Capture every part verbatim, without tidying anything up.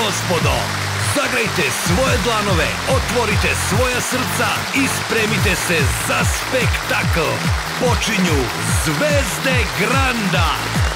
gospodo, zagrajte svoje dlanove, otvorite svoja srca i spremite se za spektakl. Počinju Zvezde Granda.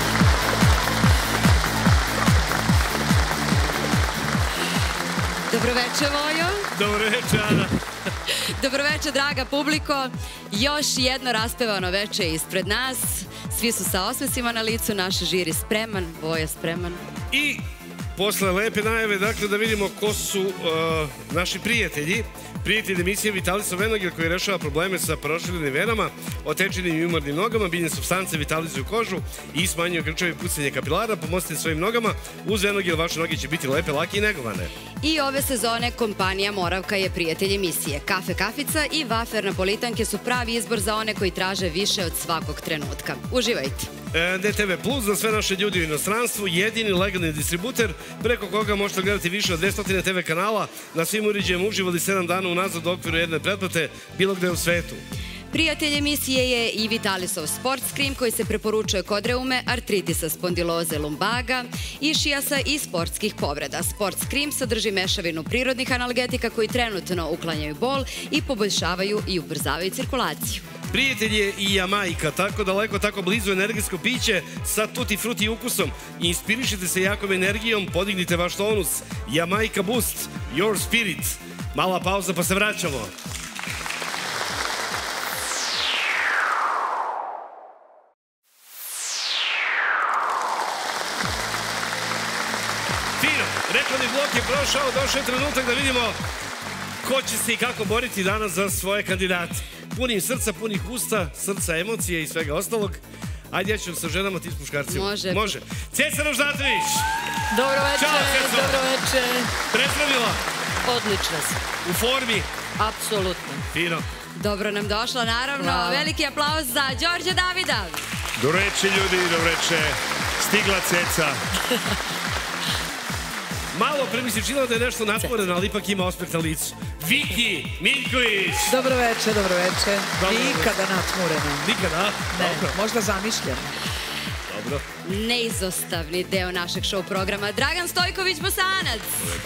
Dobroveče, Vojo. Dobroveče, Ana. Dobroveče, draga publiko. Još jedno raspevano veče ispred nas. Svi su sa osmesima na licu, naš žiri spreman, Vojo spreman. I posle lepe najave, dakle, da vidimo ko su uh, naši prijatelji. Prijatelj emisije Vitalisov Venogel koji rešava probleme sa proširenim venama, otečenim i umornim nogama, biljne supstance vitalizuju kožu i smanjuju krčeve i pucanje kapilara. Pomozite svojim nogama. Uz Venogel vaše noge će biti lepe, lake i negovane. I ove sezone kompanija Moravka je prijatelj emisije. Kafe Kafica i vafer napolitanke su pravi izbor za one koji traže više od svakog trenutka. Uživajte! D T V Plus za sve naše ljudi u inostranstvu, jedini legalni distributer preko koga možete gledati više od dvesta T V kanala na svim uređajima uživali sedam dana unazad u okviru jedne pretplate bilo gde u svetu. Prijatelj emisije je i Vitalisov Sport Scream koji se preporučuje kod reume, artritisa, spondiloze, lumbaga, išijasa i sportskih povreda. Sport Scream sadrži mešavinu prirodnih analgetika koji trenutno uklanjaju bol i poboljšavaju i ubrzavaju cirkulaciju. Prijatelj je i Jamajka, tako daleko, tako blizu energijsko piće sa tutti frutti ukusom. Inspirišite se jakom energijom, podignite vaš tonus. Jamajka Boost, your spirit. Mala pauza pa se vraćamo. Fino, reklamni blok je prošao, došao je trenutak da vidimo ko će se i kako boriti danas za svoje kandidate. Punim srca, punih usta, srca, emocije i svega ostalog. Ajde, ja ću sa ženama, ti s muškarcima. Može. Može. Ceca Roždatović! Dobroveče, Ćao, Ceco! dobroveče. Predstavila? Odlična si. U formi? Apsolutno. Fino. Dobro nam došla, naravno. Veliki aplauz za Đorđe Davida. Dobroveče, ljudi, dobroveče. Stigla Ceca. Malo pre mi se činilo da je nešto nasporeno, ali ipak ima osmeh na licu. Viki Miljković! Dobroveče, dobroveče. Nikada natmurena. Nikada? Ne, možda zamišljena. Dobro. Neizostavni deo našeg show programa. Dragan Stojković Bosanac.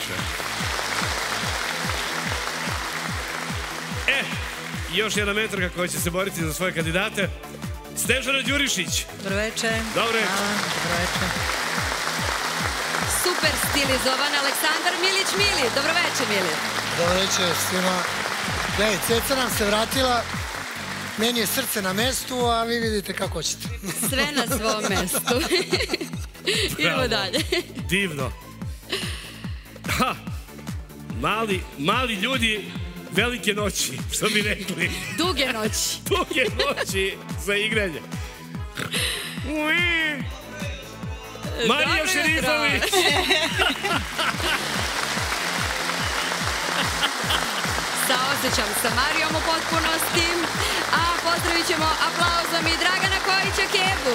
E, još jedna mentorka koja će se boriti za svoje kandidate. Snežana Đurišić. Dobroveče. Dobroveče. Dobroveče. Super stilizovan Aleksandar Milić Mili. Dobroveče, Mili. Dobroveče svima. Gledaj, Ceca nam se vratila, meni je srce na mestu, a vi vidite kako hoćete. Sve na svom mestu. Idemo dalje. Divno. Ha, mali, mali ljudi, velike noći, što bi rekli. Duge noći. Duge noći za igranje. Marija Šerifović! Saosećam sa Marijom u potpunosti, a pozdravit ćemo aplauzom i Dragana Kojića Kebu.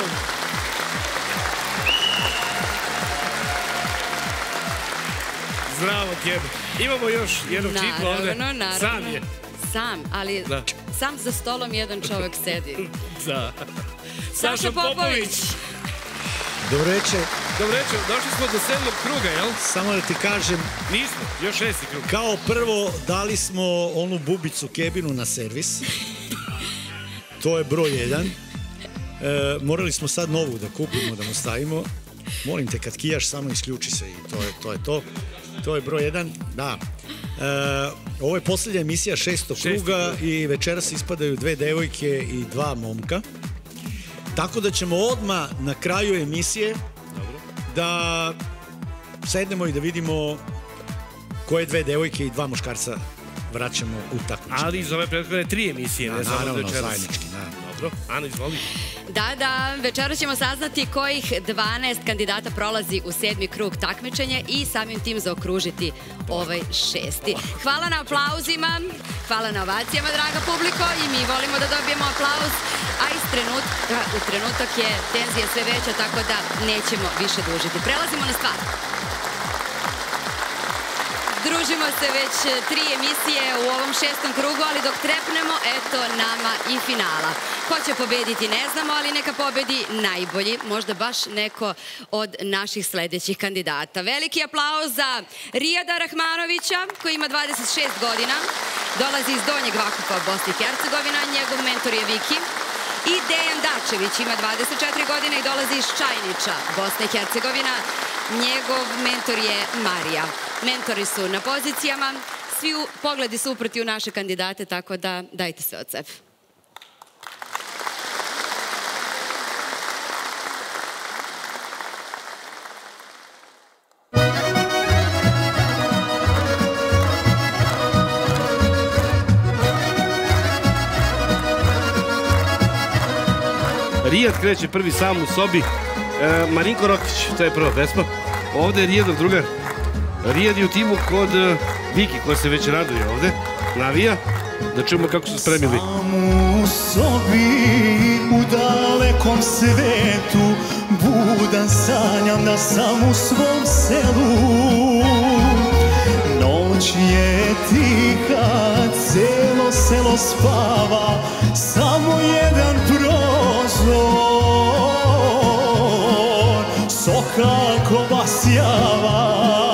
Zdravo, Kebu. Imamo još jednog čipa ovde. Naravno, naravno. Sam je. Sam, ali sam za stolom jedan čovek sedi. Da. Saša Popović. Dobroveče. Dobroveče, došli smo do sedmog kruga, jel? Samo da ti kažem, Nismo, još šesti krug. kao prvo dali smo onu bubicu Kebinu na servis. To je broj jedan. E, morali smo sad novu da kupimo, da mu stavimo. Molim te, kad kijaš, samo isključi se i to je to. Je to. To je broj jedan, da. E, ovo je posljednja emisija šestog kruga i večeras ispadaju dve devojke i dva momka. Tako da ćemo odmah na kraju emisije da sednemo i da vidimo koje dve devojke i dva muškarca vraćamo u takmičenje. Ali iz ove prethodne tri emisije, ne samo Naravno, večeras. zajednički, da. Dobro, Ana, izvoli. Da, da, večera ćemo saznati kojih dvanaest kandidata prolazi u sedmi krug takmičenja i samim tim zaokružiti ovaj šesti. Hvala na aplauzima, hvala na ovacijama, draga publiko, i mi volimo da dobijemo aplauz, a iz trenutka u trenutak je tenzija sve veća, tako da nećemo više dužiti. Prelazimo na stvar. Družimo se već tri emisije u ovom šestom krugu, ali dok trepnemo, eto nama i finala. Ko će pobediti ne znamo, ali neka pobedi najbolji, možda baš neko od naših sledećih kandidata. Veliki aplauz za Rijada Rahmanovića, koji ima dvadeset šest godina, dolazi iz Donjeg Vakufa, Bosna i Hercegovina, njegov mentor je Viki. I Dejan Dačević ima dvadeset četiri godine i dolazi iz Čajniča, Bosna i Hercegovina. Njegov mentor je Marija. Mentori su na pozicijama, svi pogledi su uprti u naše kandidate, tako da dajte sve od sebe. Rijad kreće prvi sam u sobi. Marinko Rokić, to je prva pesma. Ovde je Rijadov drugar. Rijad je u timu kod Viki, koja se već raduje ovde. Navija. Da čujemo kako su spremili. Sam u sobi, u dalekom svetu, budan sanjam da sam u svom selu. Noć je tiha, celo selo spava, samo jedan prozor sokako vasjava.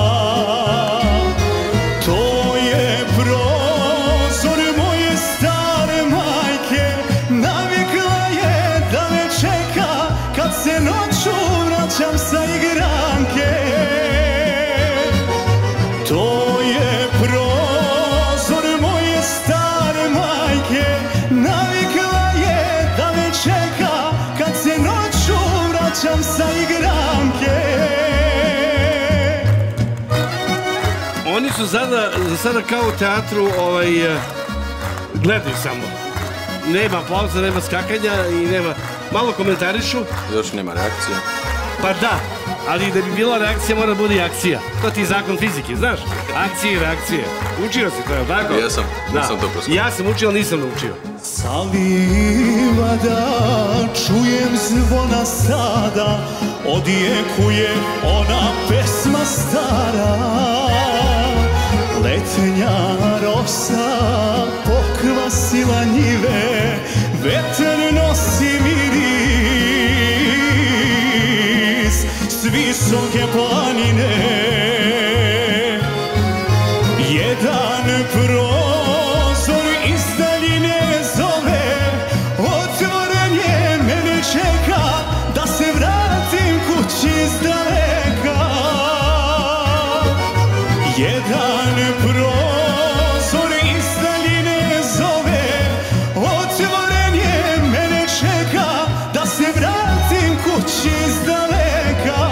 To je prozor moje stare majke, navikla je da me čeka kad se noću vraćam sa igranke. To je prozor moje stare majke, navikla je da me čeka kad se noću vraćam sa igranke. Oni su sada, za sada kao u teatru, ovaj, gledaju samo. Nema aplauza, nema skakanja i nema... Malo komentarišu. Još nema reakcija. Pa da, ali da bi bila reakcija mora da bude i akcija. To ti je zakon fizike, znaš? Akcije i reakcije. Učio si to, je li tako? Jesam, nisam to proskao. Ja sam učio, ali nisam naučio. Sa livada čujem zvona sada, odjekuje ona pesma stara. Letnja rosa pokvasila njive, vetar nosi miris s visoke planine. Jedan prozor iz daljine zove, otvoren je, mene čeka da se vratim kući iz daleka. Jedan prozor iz daljine zove, otvoren je, mene čeka da se vratim kući iz daleka.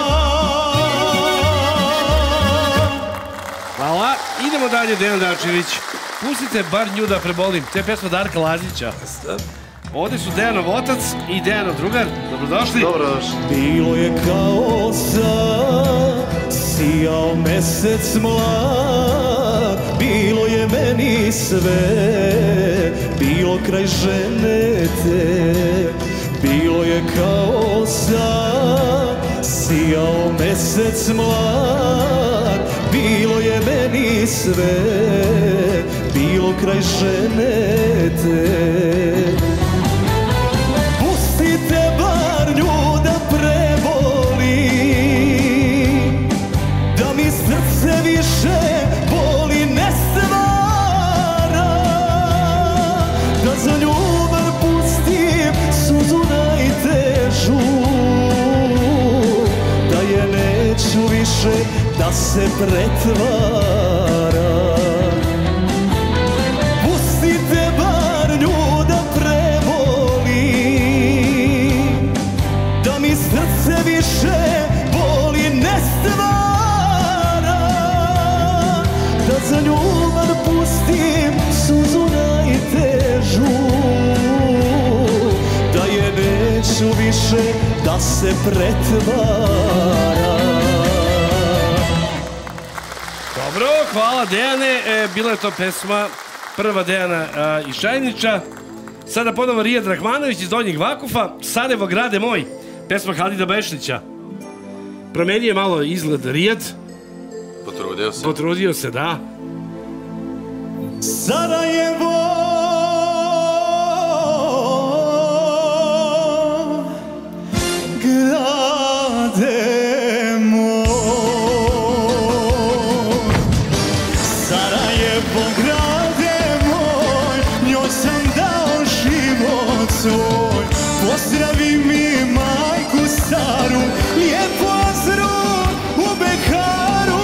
Hvala. Idemo dalje, Dejan Dačević. Pustite bar nju da prebolim. To je pesma Darka Lazića. Ovde su Dejanov otac i Dejanov drugar. Dobrodošli. Dobrodošli. Bilo je kao sad, sijao mesec mlad, bilo je meni sve, bilo kraj žene te. Bilo je kao sad, sijao mesec mlad, bilo je meni sve, bilo kraj žene te. Pustite bar nju da preboli, da mi srce više boli ne stvara, da za ljubav pustim suzu najtežu, da je neću više da se pretvara. Pustite bar nju da preboli, da mi srce više boli ne stvara, da za ljubav pustim suzu najtežu, da je neću više da se pretvara. Dobro, hvala Dejane. E, bila je to pesma prva Dejana a, iz Čajniča. Sada ponovo Rijad Rahmanović iz Donjeg Vakufa. Sarajevo, grade moj. Pesma Halida Bešlića. Promenio je malo izgled Rijad. Potrudio se. Potrudio se, da. Sarajevo, grade moj, Sarajevo, grade moj, njoj sam dao život svoj. Pozdravi mi majku staru, lijep pozdrav u Bekaru.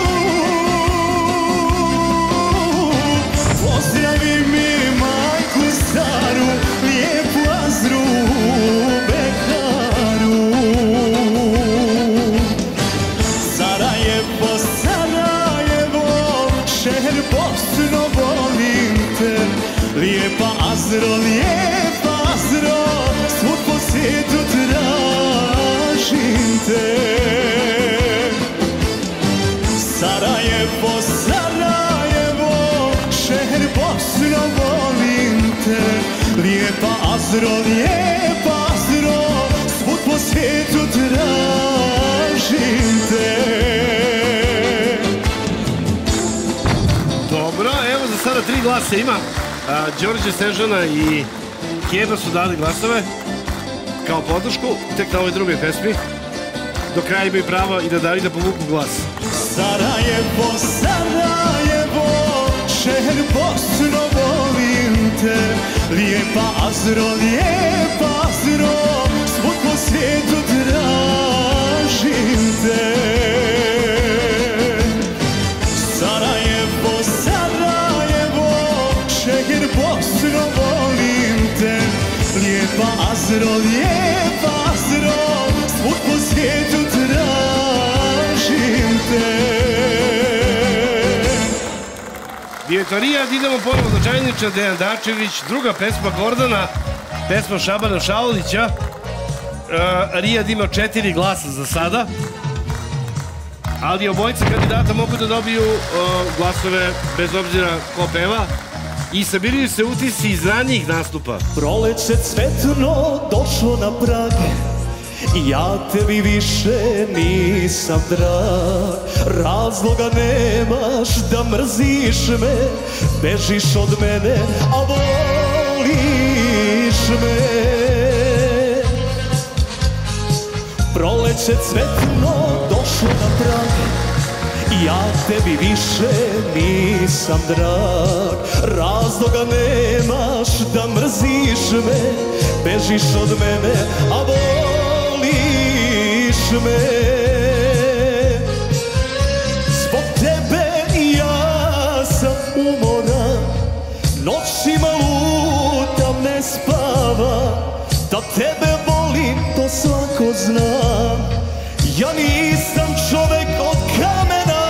Pozdravi mi majku staru, lijep pozdrav u Bekaru. Sarajevo, Sarajevo, šeher Bosno, volim te. Lijepa Azro, lijepa Azro, svud po svijetu tražim te. Sarajevo, Sarajevo, šeher Bosno, volim te. Lijepa Azro, lijepa Azro, svud po svijetu tražim te. Dobro, evo za sada tri glasa ima. A, Đorđe, Snežana i Keba su dali glasove kao podršku, tek na ovoj drugoj pesmi. Do kraja imaju pravo i da dali da povuku glas. Sarajevo, Sarajevo, šeher Bosno, volim te. Lijepa Azro, lijepa Azro, svud po svijetu tražim te. Sarajevo, Sarajevo, šeher Bosno, volim te. Lijepa Azro, lijepa Azro, svud po svijetu tražim te. Dijetorija, idemo ponovo do Čajniča, Dejan Dačević, druga pesma Gordana, pesma Šabana Šaulića. Uh, Rijad ima četiri glasa za sada, ali obojica kandidata mogu da dobiju uh, glasove bez obzira ko peva i sabiraju se utisci iz ranijih nastupa. Proleće cvetno došlo na prag, ja tebi više nisam drag. Razloga nemaš da mrziš me, bežiš od mene, a voliš me. Proleće cvetno došlo na prag, ja tebi više nisam drag. Razloga nemaš da mrziš me, bežiš od mene, a voliš me. Zbog tebe ja sam umoran, noćima lutam, ne spavam. Da tebe volim, to svako zna. Ja nisam čovek od kamena,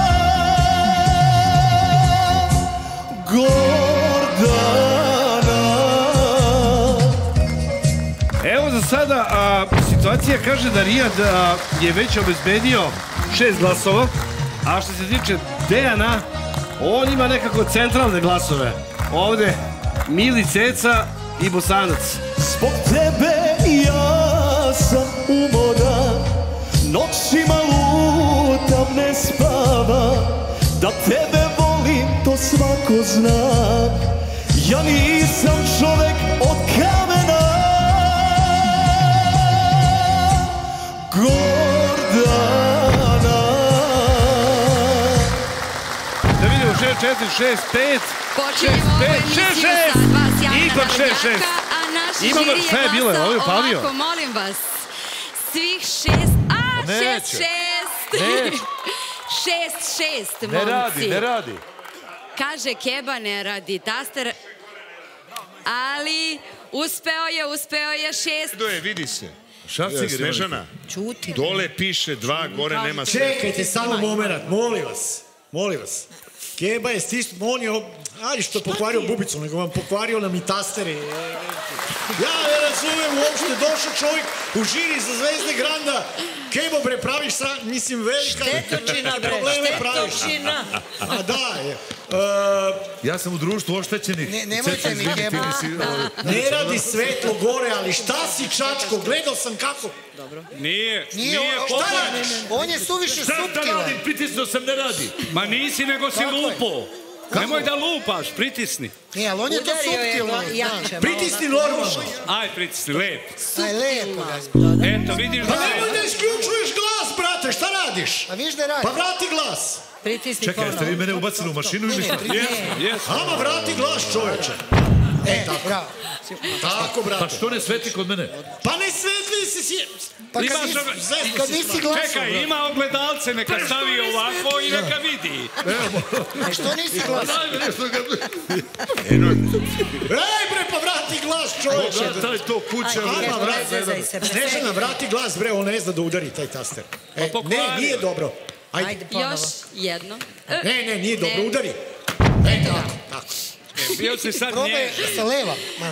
Gordana. Evo za sada a, situacija kaže da Rijad a, je već obezbedio šest glasova, a što se tiče Dejana, on ima nekako centralne glasove. Ovde Mili, Ceca i Bosanac. Zbog tebe ja sam umoran, noćima lutam, ne spavam. Da tebe volim, to svako zna. Ja nisam čovek od kamena, Gordana. Da vidimo šest četiri šest pet. Počinjemo ovu emisiju sa dva sjajna narednjaka, a naš Imamo, žiri šta je je bilo? glasao Ovo je upalio. ovako, molim vas. Svih šest, a šest šest. Šest šest, momci. Ne radi, ne radi. Kaže Keba, ne radi taster, ali uspeo je, uspeo je šest. Do je, vidi se. Šta si Snežana? Čuti. Dole piše dva, gore nema sve. Čekajte samo moment, molim vas, molim vas. Keba je stisnut, on je, ajde što je pokvario bubicu, nego vam pokvario nam i tastere. Ja ne razumem uopšte, došao čovjek u žiri za Zvezde Granda. Kebo, bre, praviš sa, mislim, velika... Štetočina, bre, štetočina. A da, je. Ja sam u društvu oštećenih. Nemojte mi, Kebo. Ne radi svetlo gore, ali šta si, Čačko? Gledao sam kako... Nije, nije pokvaran. On je suviše suptilan. Šta da radim, pritisno sam, ne radi. Ma nisi, nego si lupo. Nemoj da lupaš, pritisni. Nije, ali on je to suptilno. Pritisni normalno. Aj, pritisni, lep. Aj, lepo. Eto, vidiš da... Pa nemoj da isključuješ glas, brate, šta radiš? A viš da radi? Pa vrati glas. Pritisni Čekaj, jeste vi mene ubacili u mašinu ili šta? Ama vrati glas, čoveče. E, tako. Tako, brate. Pa što ne sveti kod mene? Pa ne svetli si si... Pa kad nisi glasao, čekaj, ima ogledalce, neka stavi ovako i neka vidi. A što nisi glasao? Ej, bre, pa vrati glas, čoveče. Taj to kuća. Snežana, vrati glas, bre, on ne zna da udari taj taster. Ne, nije dobro. Ajde, još jedno. Ne, ne, nije dobro, udari. E, tako, tako. Bio si sad Probaj nježan. sa leva.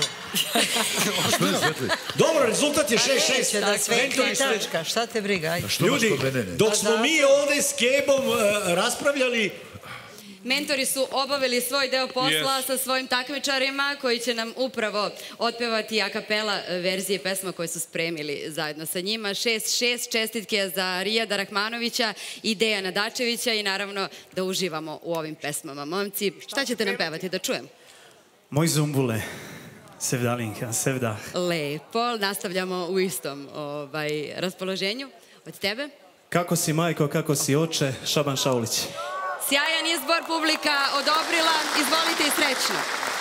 Dobro, rezultat je šest šest. Neće da svetli tačka, šta te briga, ajde. Ljudi, dok smo mi ovde s Kebom raspravljali... Mentori su obavili svoj deo posla sa svojim takmičarima koji će nam upravo otpevati a kapela verzije pesma koje su spremili zajedno sa njima. šest šest, čestitke za Rijada Rahmanovića i Dejana Dačevića i naravno da uživamo u ovim pesmama. Momci, šta ćete nam pevati da čujem? Moj zumbule, Sevdalinka, Sevdah. Lepo, nastavljamo u istom raspoloženju. Od tebe? Kako si majko, kako si oče, Šaban Šaulić. Sjajan izbor, publika odobrila. Izvolite i srećno.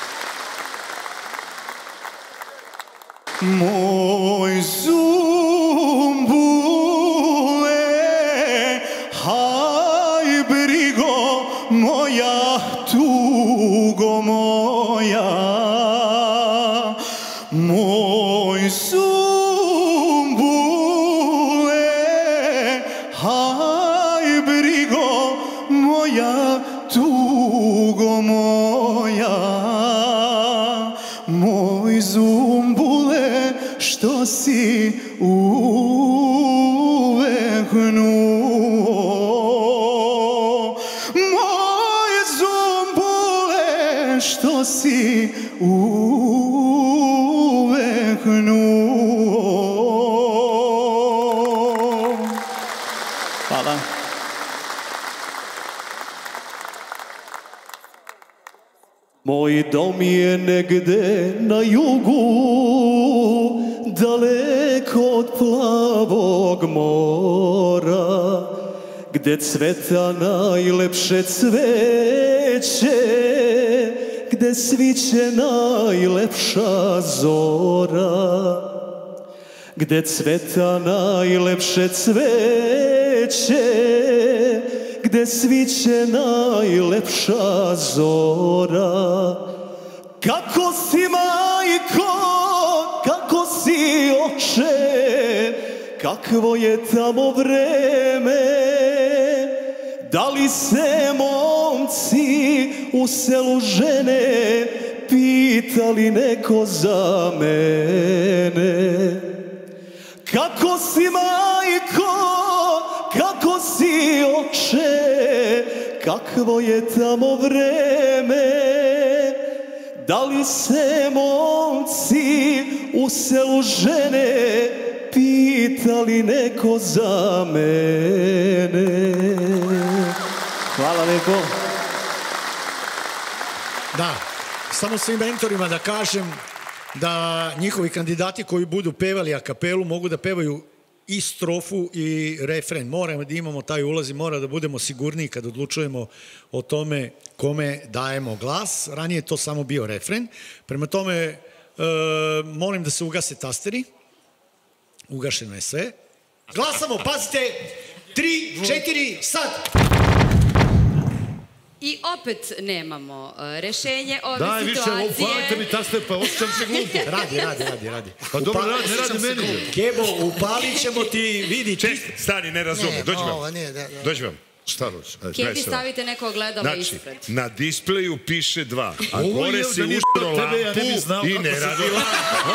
Moj zumbule, haj brigo moja, tugo moja. Moj zumbule, haj brigo moja, tugo moja. Moj zumbule, što si uvehnuo. Moj zumbule, što si uvehnuo. Hvala. Moj dom je negde na jugu, daleko od plavog mora, gde cveta najlepše cveće, gde sviće najlepša zora, gde cveta najlepše cveće, gde sviće najlepša zora. Kako si majko, kako si oče, kakvo je tamo vreme, da li se momci u selu žene pitali neko za mene? Kako si majko, kako si oče, kakvo je tamo vreme, da li se momci u selu žene pitali neko za mene? Hvala lepo. Da, samo svim mentorima da kažem da njihovi kandidati koji budu pevali a kapelu mogu da pevaju i strofu i refren. Moramo da imamo taj ulaz i mora da budemo sigurniji kad odlučujemo o tome kome dajemo glas. Ranije je to samo bio refren. Prema tome, e, molim da se ugase tasteri. Ugašeno je sve. Glasamo, pazite, tri, četiri, sad! I opet nemamo rešenje ove Daj, situacije. Daj, više, upalite mi taster, pa osjećam se glupo. Radi, radi, radi, radi. Pa dobro, radi, ne radi meni. Kebo, upalit ćemo ti, vidi. Ček, stani, ne razume, dođi vam. Dođi vam. Šta hoće? Kebi stavite neko ogledalo ispred. Znači, na displeju piše dva, a Ovo gore je, si da nije uštro bilo tebe, ja ne bi lampu znao i kako ne se radi zove.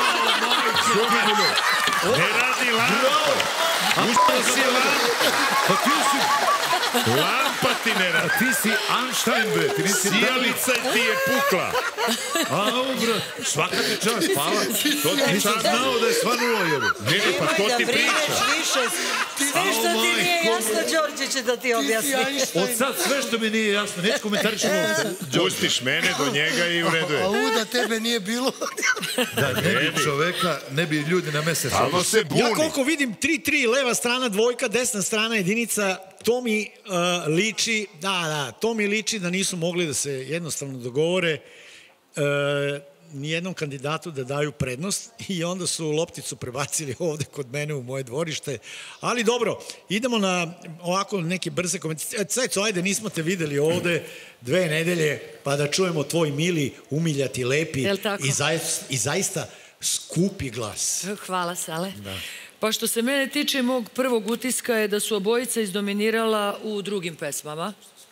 lampa. Ne radi lampa. Uštro si lampa. Pa ti si... Lampa ti ne radi. Ti si Einstein, bre. Ti nisi... Sijalica ti je pukla. A, ovo, bre. Svaka ti čast, hvala. To ti nisam znao da je sva nula, jebe. Ne, ne, pa to ti priča. Više. Sve što ti nije jasno, Đorđe će da ti objasni. Od sad sve što mi nije jasno, neću komentarišem ovo. Pustiš mene do njega i u redu je. A u da tebe nije bilo. Da ne bi čoveka, ne bi ljudi na mesec. Samo se buni. Ja koliko vidim, tri tri, leva strana, dvojka, desna strana, jedinica, to mi uh, liči, da, da, to mi liči da nisu mogli da se jednostavno dogovore uh, nijednom kandidatu da daju prednost i onda su lopticu prebacili ovde kod mene u moje dvorište. Ali dobro, idemo na ovako neke brze komentare. Ceco, ajde, nismo te videli ovde dve nedelje, pa da čujemo tvoj mili, umiljati, lepi i zaista, i zaista skupi glas. Hvala, Sale. Da. Pa što se mene tiče, mog prvog utiska je da su obojica izdominirala u drugim pesmama.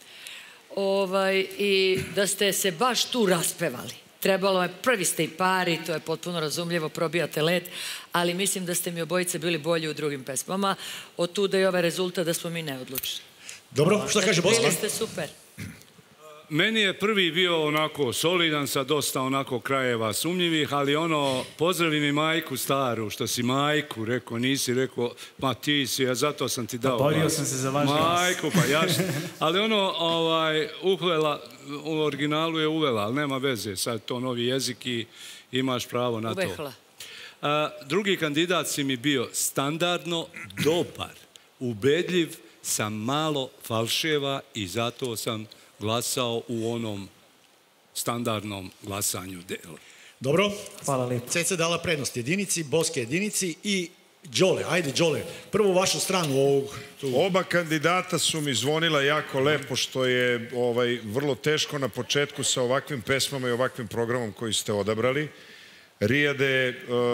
Ovaj, i da ste se baš tu raspevali. Trebalo je, prvi ste i pari, to je potpuno razumljivo, probijate led, ali mislim da ste mi obojice bili bolji u drugim pesmama. Od tu da je ovaj rezultat da smo mi neodlučni. Dobro, šta kaže Boska? Bili ste super. Meni je prvi bio onako solidan sa dosta onako krajeva sumnjivih, ali ono, pozdravi mi majku staru, što si majku, rekao, nisi rekao, ma ti si, a zato sam ti dao. Borio sam se za vaš glas. Majku, pa jasno. Ali ono, ovaj, uhvela, u originalu je uvela, ali nema veze, sad to novi jezik i imaš pravo na to. Uvehla. A, drugi kandidat si mi bio standardno dobar, ubedljiv, sam malo falševa i zato sam glasao u onom standardnom glasanju dela. Dobro. Hvala lijepo. Ceca dala prednost jedinici, Boske jedinici i Đole. Ajde, Đole, prvo vašu stranu ovog... Tu. Oba kandidata su mi zvonila jako lepo, što je ovaj, vrlo teško na početku sa ovakvim pesmama i ovakvim programom koji ste odabrali. Rijade,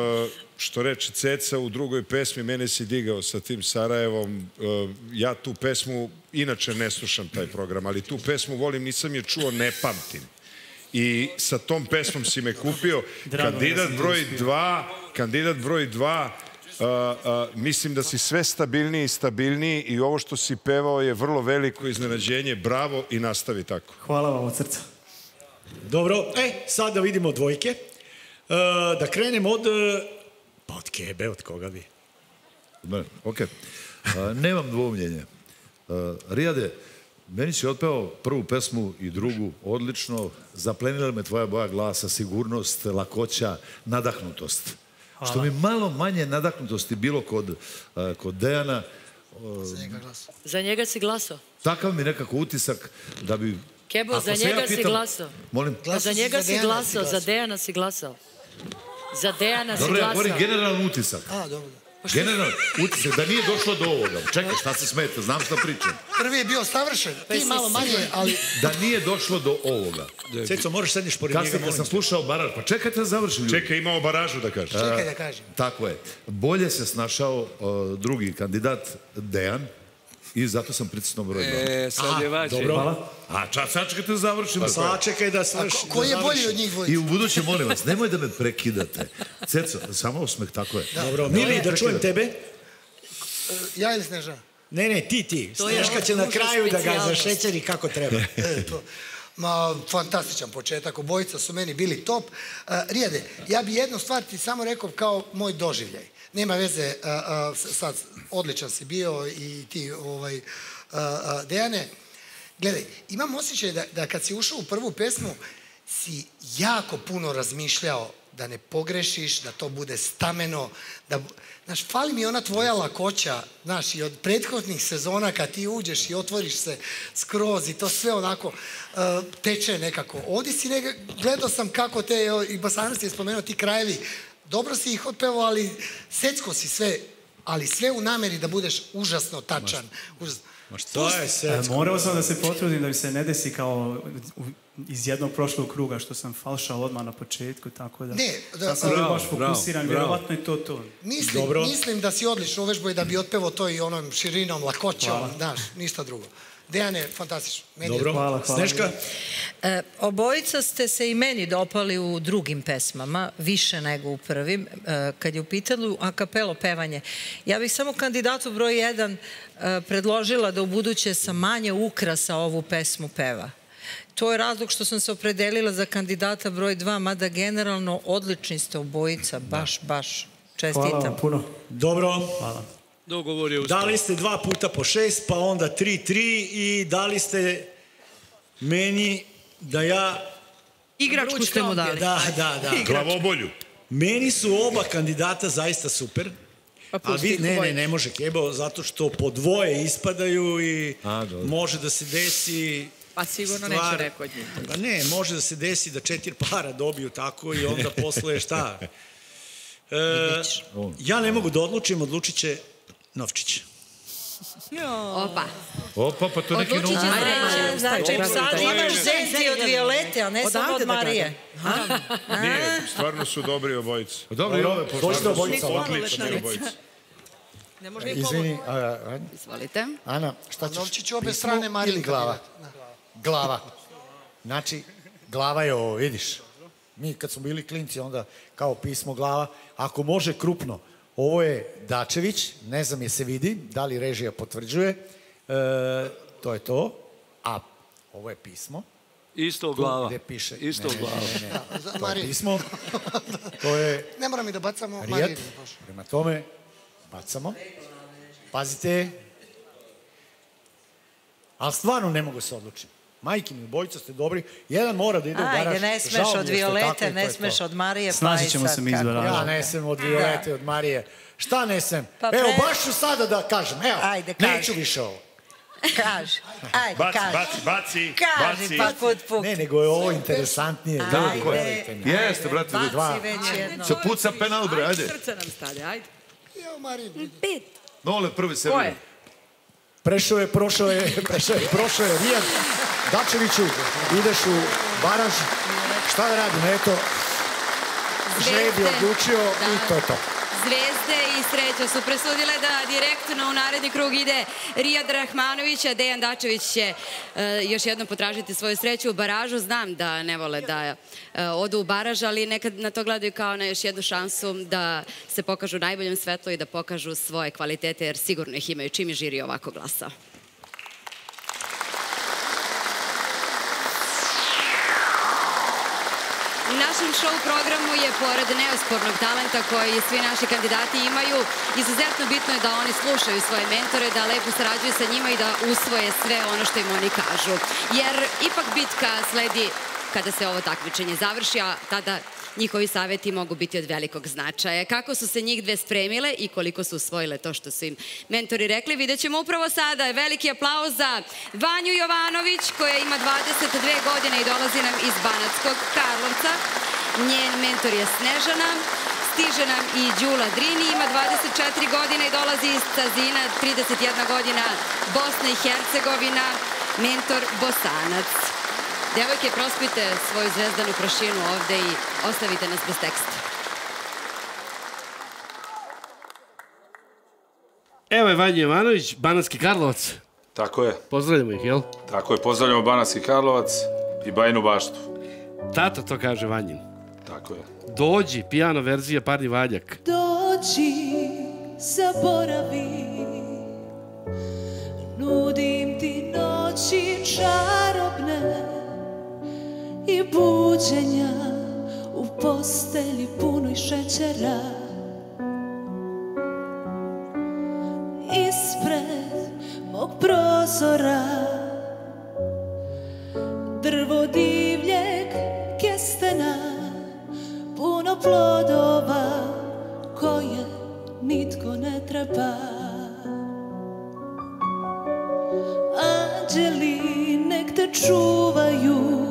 što reče Ceca u drugoj pesmi, mene si digao sa tim Sarajevom. Ja tu pesmu, inače ne slušam taj program, ali tu pesmu volim, nisam je čuo, ne pamtim. I sa tom pesmom si me kupio. Kandidat broj dva, kandidat broj dva, mislim da si sve stabilniji i stabilniji i ovo što si pevao je vrlo veliko iznenađenje. Bravo i nastavi tako. Hvala vam od srca. Dobro, e, sad da vidimo dvojke. Da krenemo od... Pa od Kebe, od koga bi? Ok. Nemam dvoumljenja. Rijade, meni si otpeo prvu pesmu i drugu odlično. Zaplenila me tvoja boja glasa, sigurnost, lakoća, nadahnutost. Što mi malo manje nadahnutosti bilo kod, kod Dejana. Za njega glasao. Za njega si glasao? Takav mi nekako utisak da bi... Kebo, za njega si glasao? Molim? Za njega si glasao, za Dejana si glasao. Za Dejana si glasao. Dobro, ja govorim generalni utisak. A, dobro. Generalni utisak, da nije došlo do ovoga. Čekaj, šta se smeta, znam šta pričam. Prvi je bio savršen, ti malo manje, ali... Da nije došlo do ovoga. Ceco, moraš sedniš pored njega. Kasnije kad sam slušao baraž, pa čekajte da završim. Čekaj, imao baražu da kažem. Čekaj da kažem. Tako je. Bolje se snašao drugi kandidat, Dejan, i zato sam pritisnuo broj dva. E, sad je vađe. Dobro. A čas, sad čekajte da završim. Sačekaj da svrši. Ko je bolji od njih dvojica? I u buduće, molim vas, nemoj da me prekidate. Ceco, samo osmeh, tako je. Dobro, Mili, da čujem tebe. Ja ili Snežana? Ne, ne, ti, ti. Snežka će na kraju da ga zašećeri kako treba. E, to. Ma, fantastičan početak, obojica su meni bili top. Uh, Rijade, ja bi jednu stvar ti samo rekao kao moj doživljaj. Nema veze, uh, uh, sad odličan si bio i ti, ovaj, uh, uh, Dejane. Gledaj, imam osjećaj da, da kad si ušao u prvu pesmu si jako puno razmišljao da ne pogrešiš, da to bude stameno, da... Znaš, fali mi ona tvoja lakoća, znaš, i od prethodnih sezona kad ti uđeš i otvoriš se skroz i to sve onako uh, teče nekako. Ovdje si neka, gledao sam kako te, i Basanac je spomenuo, ti krajevi, dobro si ih otpevao, ali secko si sve, ali sve u nameri da budeš užasno tačan. Užasno. Ma što je secko? Morao sam da se potrudim da mi se ne desi kao u iz jednog prošlog kruga što sam falšao odmah na početku, tako da... Ne, da- sad sam bio Bravo, baš fokusiran, bravo, vjerovatno je to to. Mislim, mislim da si odlično uvežbao i da bi otpevao to i onom širinom, lakoćom, Hvala. znaš, ništa drugo. Dejane, fantastično. Meni je- Dobro, hvala, hvala. Sneška? E, obojica ste se i meni dopali u drugim pesmama, više nego u prvim, e, kad je u pitanju a capello pevanje. Ja bih samo kandidatu broj jedan e, predložila da u buduće sa manje ukrasa ovu pesmu peva. To je razlog što sam se opredelila za kandidata broj dva, mada generalno odlični ste obojica, baš, baš. Čestitam. Hvala vam puno. Dobro. Hvala. Dogovor je ustao. Dali ste dva puta po šest, pa onda tri, tri i dali ste meni da ja... Igračku ste mu dali. Da, da, da. Glavobolju. Meni su oba kandidata zaista super. Pa A pusti vi, ih ne, ne, obojicu. ne može Kebo, zato što po dvoje ispadaju i može da se desi... Pa sigurno stvar- neće rekao od njih. Pa ne, može da se desi da četiri para dobiju tako i onda posle šta? E, ja ne mogu da odlučim, odlučit će Novčić. Opa. Opa, pa to neki Odlučit će novi... se, znači sad imaš Zenzi od Violete, a ne samo od Marije. Nije, stvarno su dobri obojice. Dobro, i ove Dođite obojica. Odlični obojice. Ne može ni Izvini, a, a, Izvolite. Ana, šta ćeš? Novčić obe Pismo strane Marije. ili glava? Glava. Znači, glava je ovo, vidiš. Mi kad smo bili klinci, onda kao pismo glava. Ako može krupno, ovo je Dačević, ne znam je se vidi, da li režija potvrđuje. E, to je to. A ovo je pismo. Isto Tu glava. gde piše. Isto Ne, ne, glava. ne, ne, ne. Za To je Mariju. pismo. To je Ne moram i da bacamo Rijat. Mariju. Prema tome, bacamo. Pazite. Ali stvarno ne mogu se odlučiti. Majke mi, obojica ste dobri. Jedan mora da ide u garaž. Ajde, ne smeš Žao mi je od što tako Violete, i to ne je smeš to. od Marije, pa Snaći i ćemo sad se mi kako. izvaražati. Ja ne sem od Violete, od Marije. Šta ne sem? Pa Evo, pre- baš ću sada da kažem. Evo, Ajde, kaži. neću više ovo. Kaži, ajde, Baci, kaži. baci, baci, Kaži, baci. pa put puk. Ne, nego je ovo interesantnije. Ajde, Verujte mi. Jeste, brate, baci dva. već jedno. Se puca penal, bre, ajde. Srce nam stade, ajde. Evo Mariju. Pet. Nole, prvi se Ko vidi. je? Prešao je, prošao je, prešao je, prošao je Rijad. Dačeviću, ideš u baraž. Šta da radim? Eto, žreb je odlučio i to je to. Zvezde i Sreća su presudile da direktno u naredni krug ide Rijad Rahmanović, a Dejan Dačević će e, još jednom potražiti svoju sreću u baražu. Znam da ne vole da e, odu u baraž, ali nekad na to gledaju kao na još jednu šansu da se pokažu u najboljem svetlu i da pokažu svoje kvalitete, jer sigurno ih imaju čim je žiri ovako glasao. U našem show programu je, pored neospornog talenta koji svi naši kandidati imaju, izuzetno bitno je da oni slušaju svoje mentore, da lepo sarađuju sa njima i da usvoje sve ono što im oni kažu. Jer ipak bitka sledi kada se ovo takmičenje završi, a tada njihovi savjeti mogu biti od velikog značaja. Kako su se njih dve spremile i koliko su usvojile to što su im mentori rekli, vidjet ćemo upravo sada. Veliki aplauz za Vanju Jovanović, koja ima dvadeset dve godine i dolazi nam iz Banatskog Karlovca. Njen mentor je Snežana. Stiže nam i Đula Drini, ima dvadeset četiri godine i dolazi iz Cazina, trideset jedna godina, Bosna i Hercegovina, mentor Bosanac. Devojke, prospite svoju zvezdanu prašinu ovde i ostavite nas bez teksta. Evo je Vanja Jovanović, Banatski Karlovac. Tako je. Pozdravljamo ih, jel? Tako je, pozdravljamo Banatski Karlovac i Bajinu Baštu. Tato to kaže Vanjin. Tako je. Dođi, pijano verzija, parni valjak. Dođi, zaboravi, nudim ti noći čarobne i buđenja u postelji punoj šećera. Ispred mog prozora drvo divljeg kestena, puno plodova koje nitko ne treba. Anđeli nek te čuvaju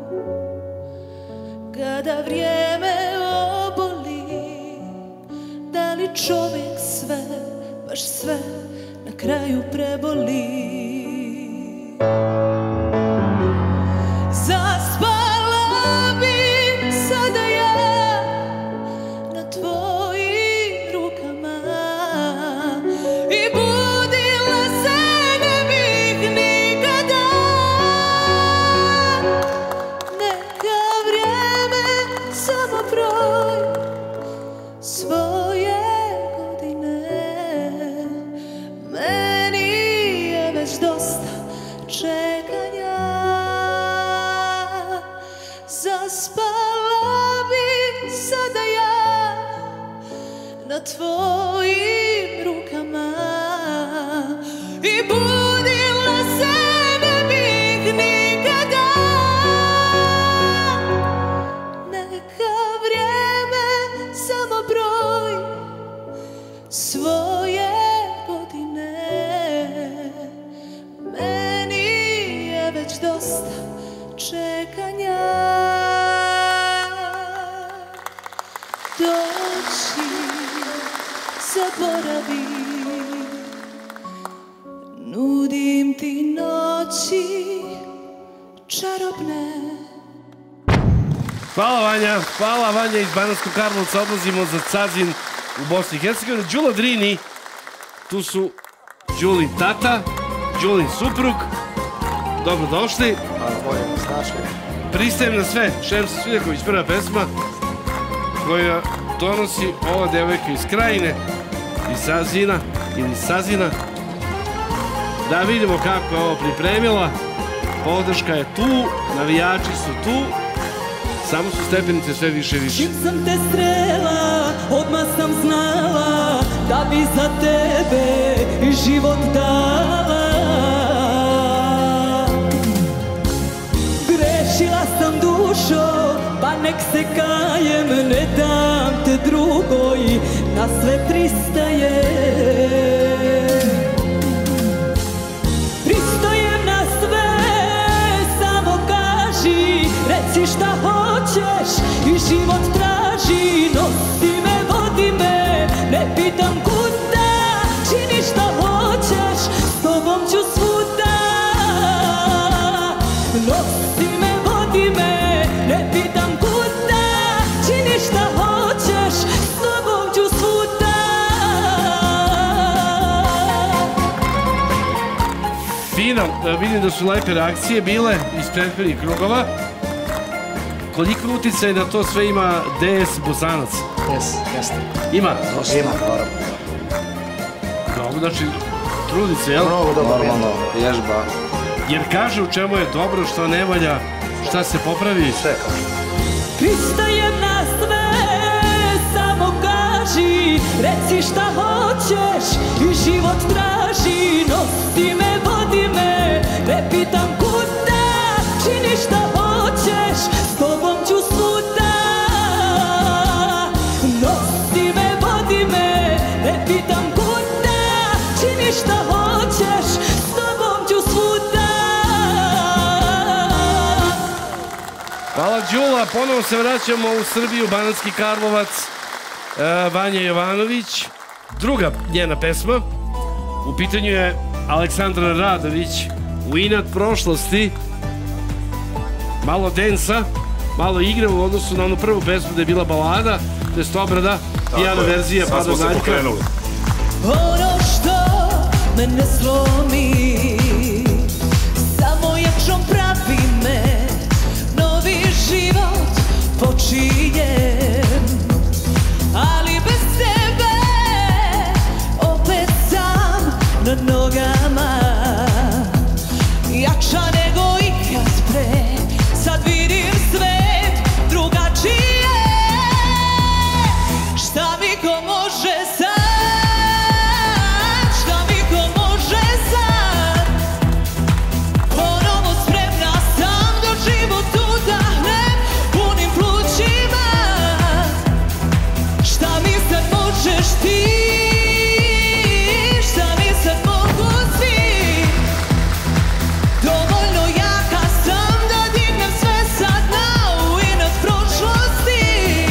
kada vrijeme oboli. Da li čovjek sve, baš sve na kraju preboli? Zaspa tvojim rukama i budila se ne bih nikada. Neka vrijeme samo broj svoje godine, meni je već dosta čekanja. Doći, zaboravi, nudim ti noći čarobne. Hvala Vanja, hvala Vanja iz Banatskog Karlovca, odlazimo za Cazin u Bosni i Hercegovini. Đula Drini, tu su Đulin tata, Đulin suprug, dobrodošli. Pristajem na sve, Šemsa Sviljaković, prva pesma koja donosi ova devojka iz Krajine, iz Sazina ili Sazina. Da vidimo kako je ovo pripremila. Podrška je tu, navijači su tu, samo su stepenice sve više i više. Čim sam te srela, odmah sam znala da bi za tebe i život dala. Grešila sam dušo, pa nek se kajem, ne dam te drugoj, na sve pristajem. Pristojem na sve, samo kaži, reci šta hoćeš i život traži. Nosi me, vodi me, ne pitam kuda, čini šta hoćeš, s tobom ću svuda. Nosi me, vodi me, ne pitam kuda, čini šta hoćeš, s tobom ću svuda. Fino, vidim da su lepe reakcije bile iz prethodnih krugova. Koliko utjecaj na to sve ima D S Bosanac? Jes, jeste. Ima? Ima, naravno. Dobro, znači, trudi se, jel? Mnogo dobro, ježba. Jer kaže u čemu je dobro, što ne valja, šta se popravi. Sve kaže. Pristajem na sve, samo kaži, reci šta hoćeš i život traži. Nosi me, vodi me, ne pitam kuda, čini šta hoćeš, s tobom ću svuda. Nosi me, vodi me, ne pitam kuda, čini šta hoćeš, s tobom ću svuda. Hvala Đula, ponovo se vraćamo u Srbiju, Banatski Karlovac, Vanja Jovanović. Druga njena pesma, u pitanju je Aleksandra Radović, U inat prošlosti. Malo densa, malo igre u odnosu na onu prvu pesmu da je bila balada, to je obrada, pijana verzija Pada Zaljka. Ono što me ne slomi, samo jačom pravi me, novi život počinjem, ali bez tebe opet sam na nogama, jača nego ikad pre, sad vidim svet drugačije. Šta mi ko može sad, šta mi ko može sad, ponovo spremna sam da život udahnem punim plućima. Šta mi sad možeš ti, šta mi sad mogu svi, dovoljno jaka sam da dignem sve sad na u inat prošlosti.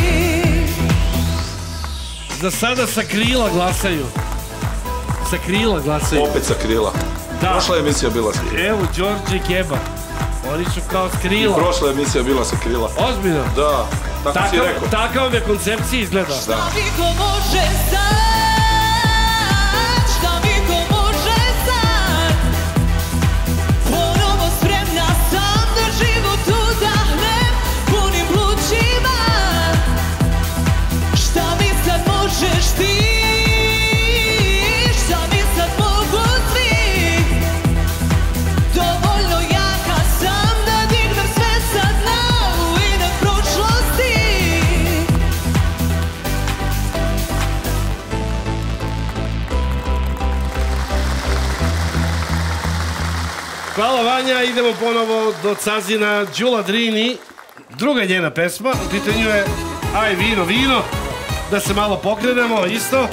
Za sada sa krila glasaju. Sa krila glasaju. Opet sa krila. Da. Prošla emisija bila sa krila. Evo, Đorđe i Keba. Oni su kao s I krila. prošla emisija bila sa krila. Ozbiljno? Da, tako si rekao. Takav vam je koncepcija izgleda. Da. Šta mi ko može sad, šta mi ko može sad, ponovo spremna sam da život udahnem punim plućima. Šta mi sad možeš ti, šta mi sad mogu svi, dovoljno jaka sam da dignem sve sad na u inat prošlosti. Hvala Vanja, idemo ponovo do Cazina. Đula Drini, druga njena pesma, u pitanju je Aj vino, vino, da se malo pokrenemo, isto.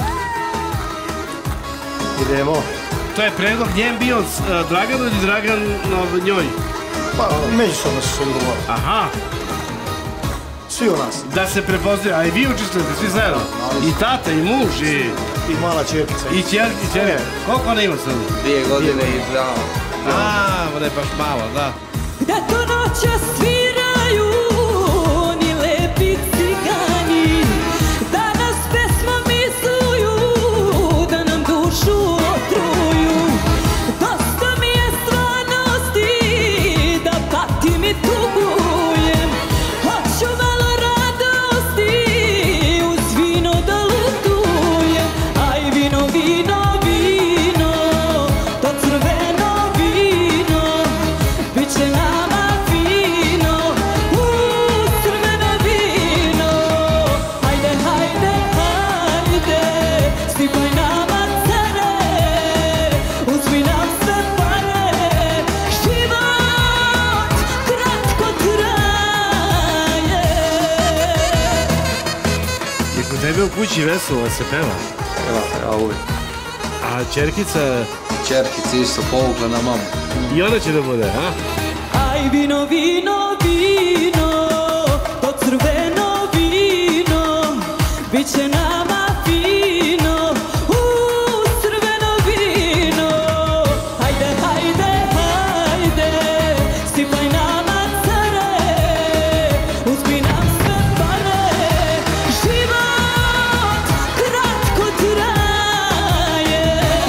Idemo. To je predlog njen bio Draganu ili Draganov njoj? Pa, međusobno su se ugovorili. Aha. Svi u nas. Da se prepoznaju, a i vi učestvujete, svi zajedno. I tata, i muž, i... I mala čerkica. I čerki, i čerki. Koliko ona ima sad? Dvije godine i dva. A, ona je baš malo, da. Da to noća sviraju oni lepi cigani, da nas pesmom izluju, da nam dušu otruju. Dosta mi je stvarnosti, da patim i tugujem. Hoću malo radosti, uz vino da lutujem. Aj vino, vino, vino, to crveno vino, bit će nama fino, uz crveno vino. Hajde, hajde, hajde, stipaj nama care, uzmi nam sve pare, život kratko traje. I kod tebe u kući veselo se peva? Peva, peva uvijek. A čerkica? Čerkica isto povukla na mamu. I ona će da bude, a? Aj vino, vino, vino, to crveno vino, bit će nama fino, uz crveno vino. Hajde, hajde, hajde, stipaj nama care, uzmi nam sve pare, život kratko traje.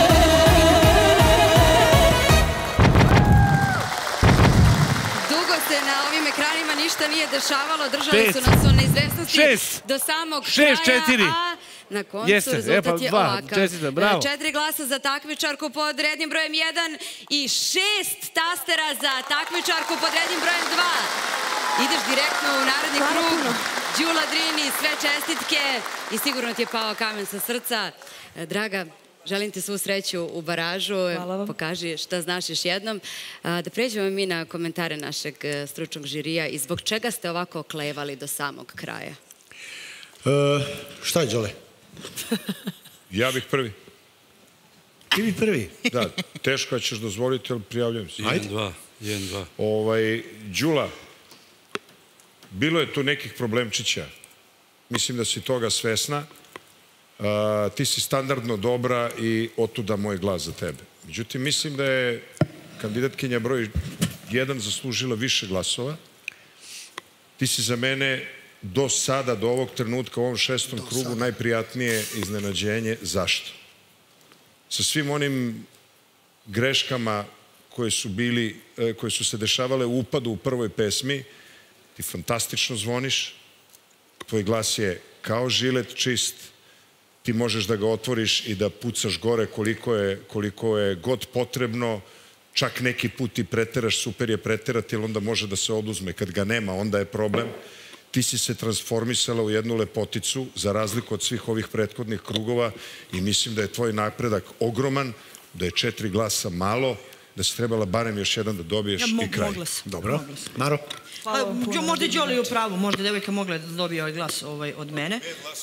Dugo se na ovim ekranima ništa nije dešavalo, držali Pet. su nas u neizvesnosti Šest. do samog Šest, kraja, četiri. a na koncu Jeste, rezultat e pa je dva, ovakav. čestitam, bravo. Četiri glasa za takmičarku pod rednim brojem jedan i šest tastera za takmičarku pod rednim brojem dva. Ideš direktno u naredni krug. Đula Drini, sve čestitke i sigurno ti je pao kamen sa srca. E, Draga, želim ti svu sreću u baražu. Pokaži šta znaš još jednom. A, Da pređemo mi na komentare našeg e, stručnog žirija i zbog čega ste ovako oklevali do samog kraja? E, šta je, Đole? Ja bih prvi. Ti bi prvi? Da, teško ćeš dozvoliti, ali prijavljujem se. Jedan, dva, jedan, dva. Ovaj, Đula, bilo je tu nekih problemčića. Mislim da si toga svesna. A, ti si standardno dobra i otuda moj glas za tebe. Međutim, mislim da je kandidatkinja broj jedan zaslužila više glasova. Ti si za mene do sada, do ovog trenutka, u ovom šestom krugu, najprijatnije iznenađenje. Zašto? Sa svim onim greškama koje su bili, koje su se dešavale u upadu u prvoj pesmi, ti fantastično zvoniš, tvoj glas je kao žilet čist, ti možeš da ga otvoriš i da pucaš gore koliko je, koliko je god potrebno, čak neki put i preteraš, super je preterati, jer onda može da se oduzme. Kad ga nema, onda je problem. Ti si se transformisala u jednu lepoticu, za razliku od svih ovih prethodnih krugova, i mislim da je tvoj napredak ogroman, da je četiri glasa malo, da si trebala barem još jedan da dobiješ i kraj. Mogla sam. Dobro. Maro? Pa, možda i Đoli u pravu, možda devojka mogla da dobije ovaj glas ovaj, od mene.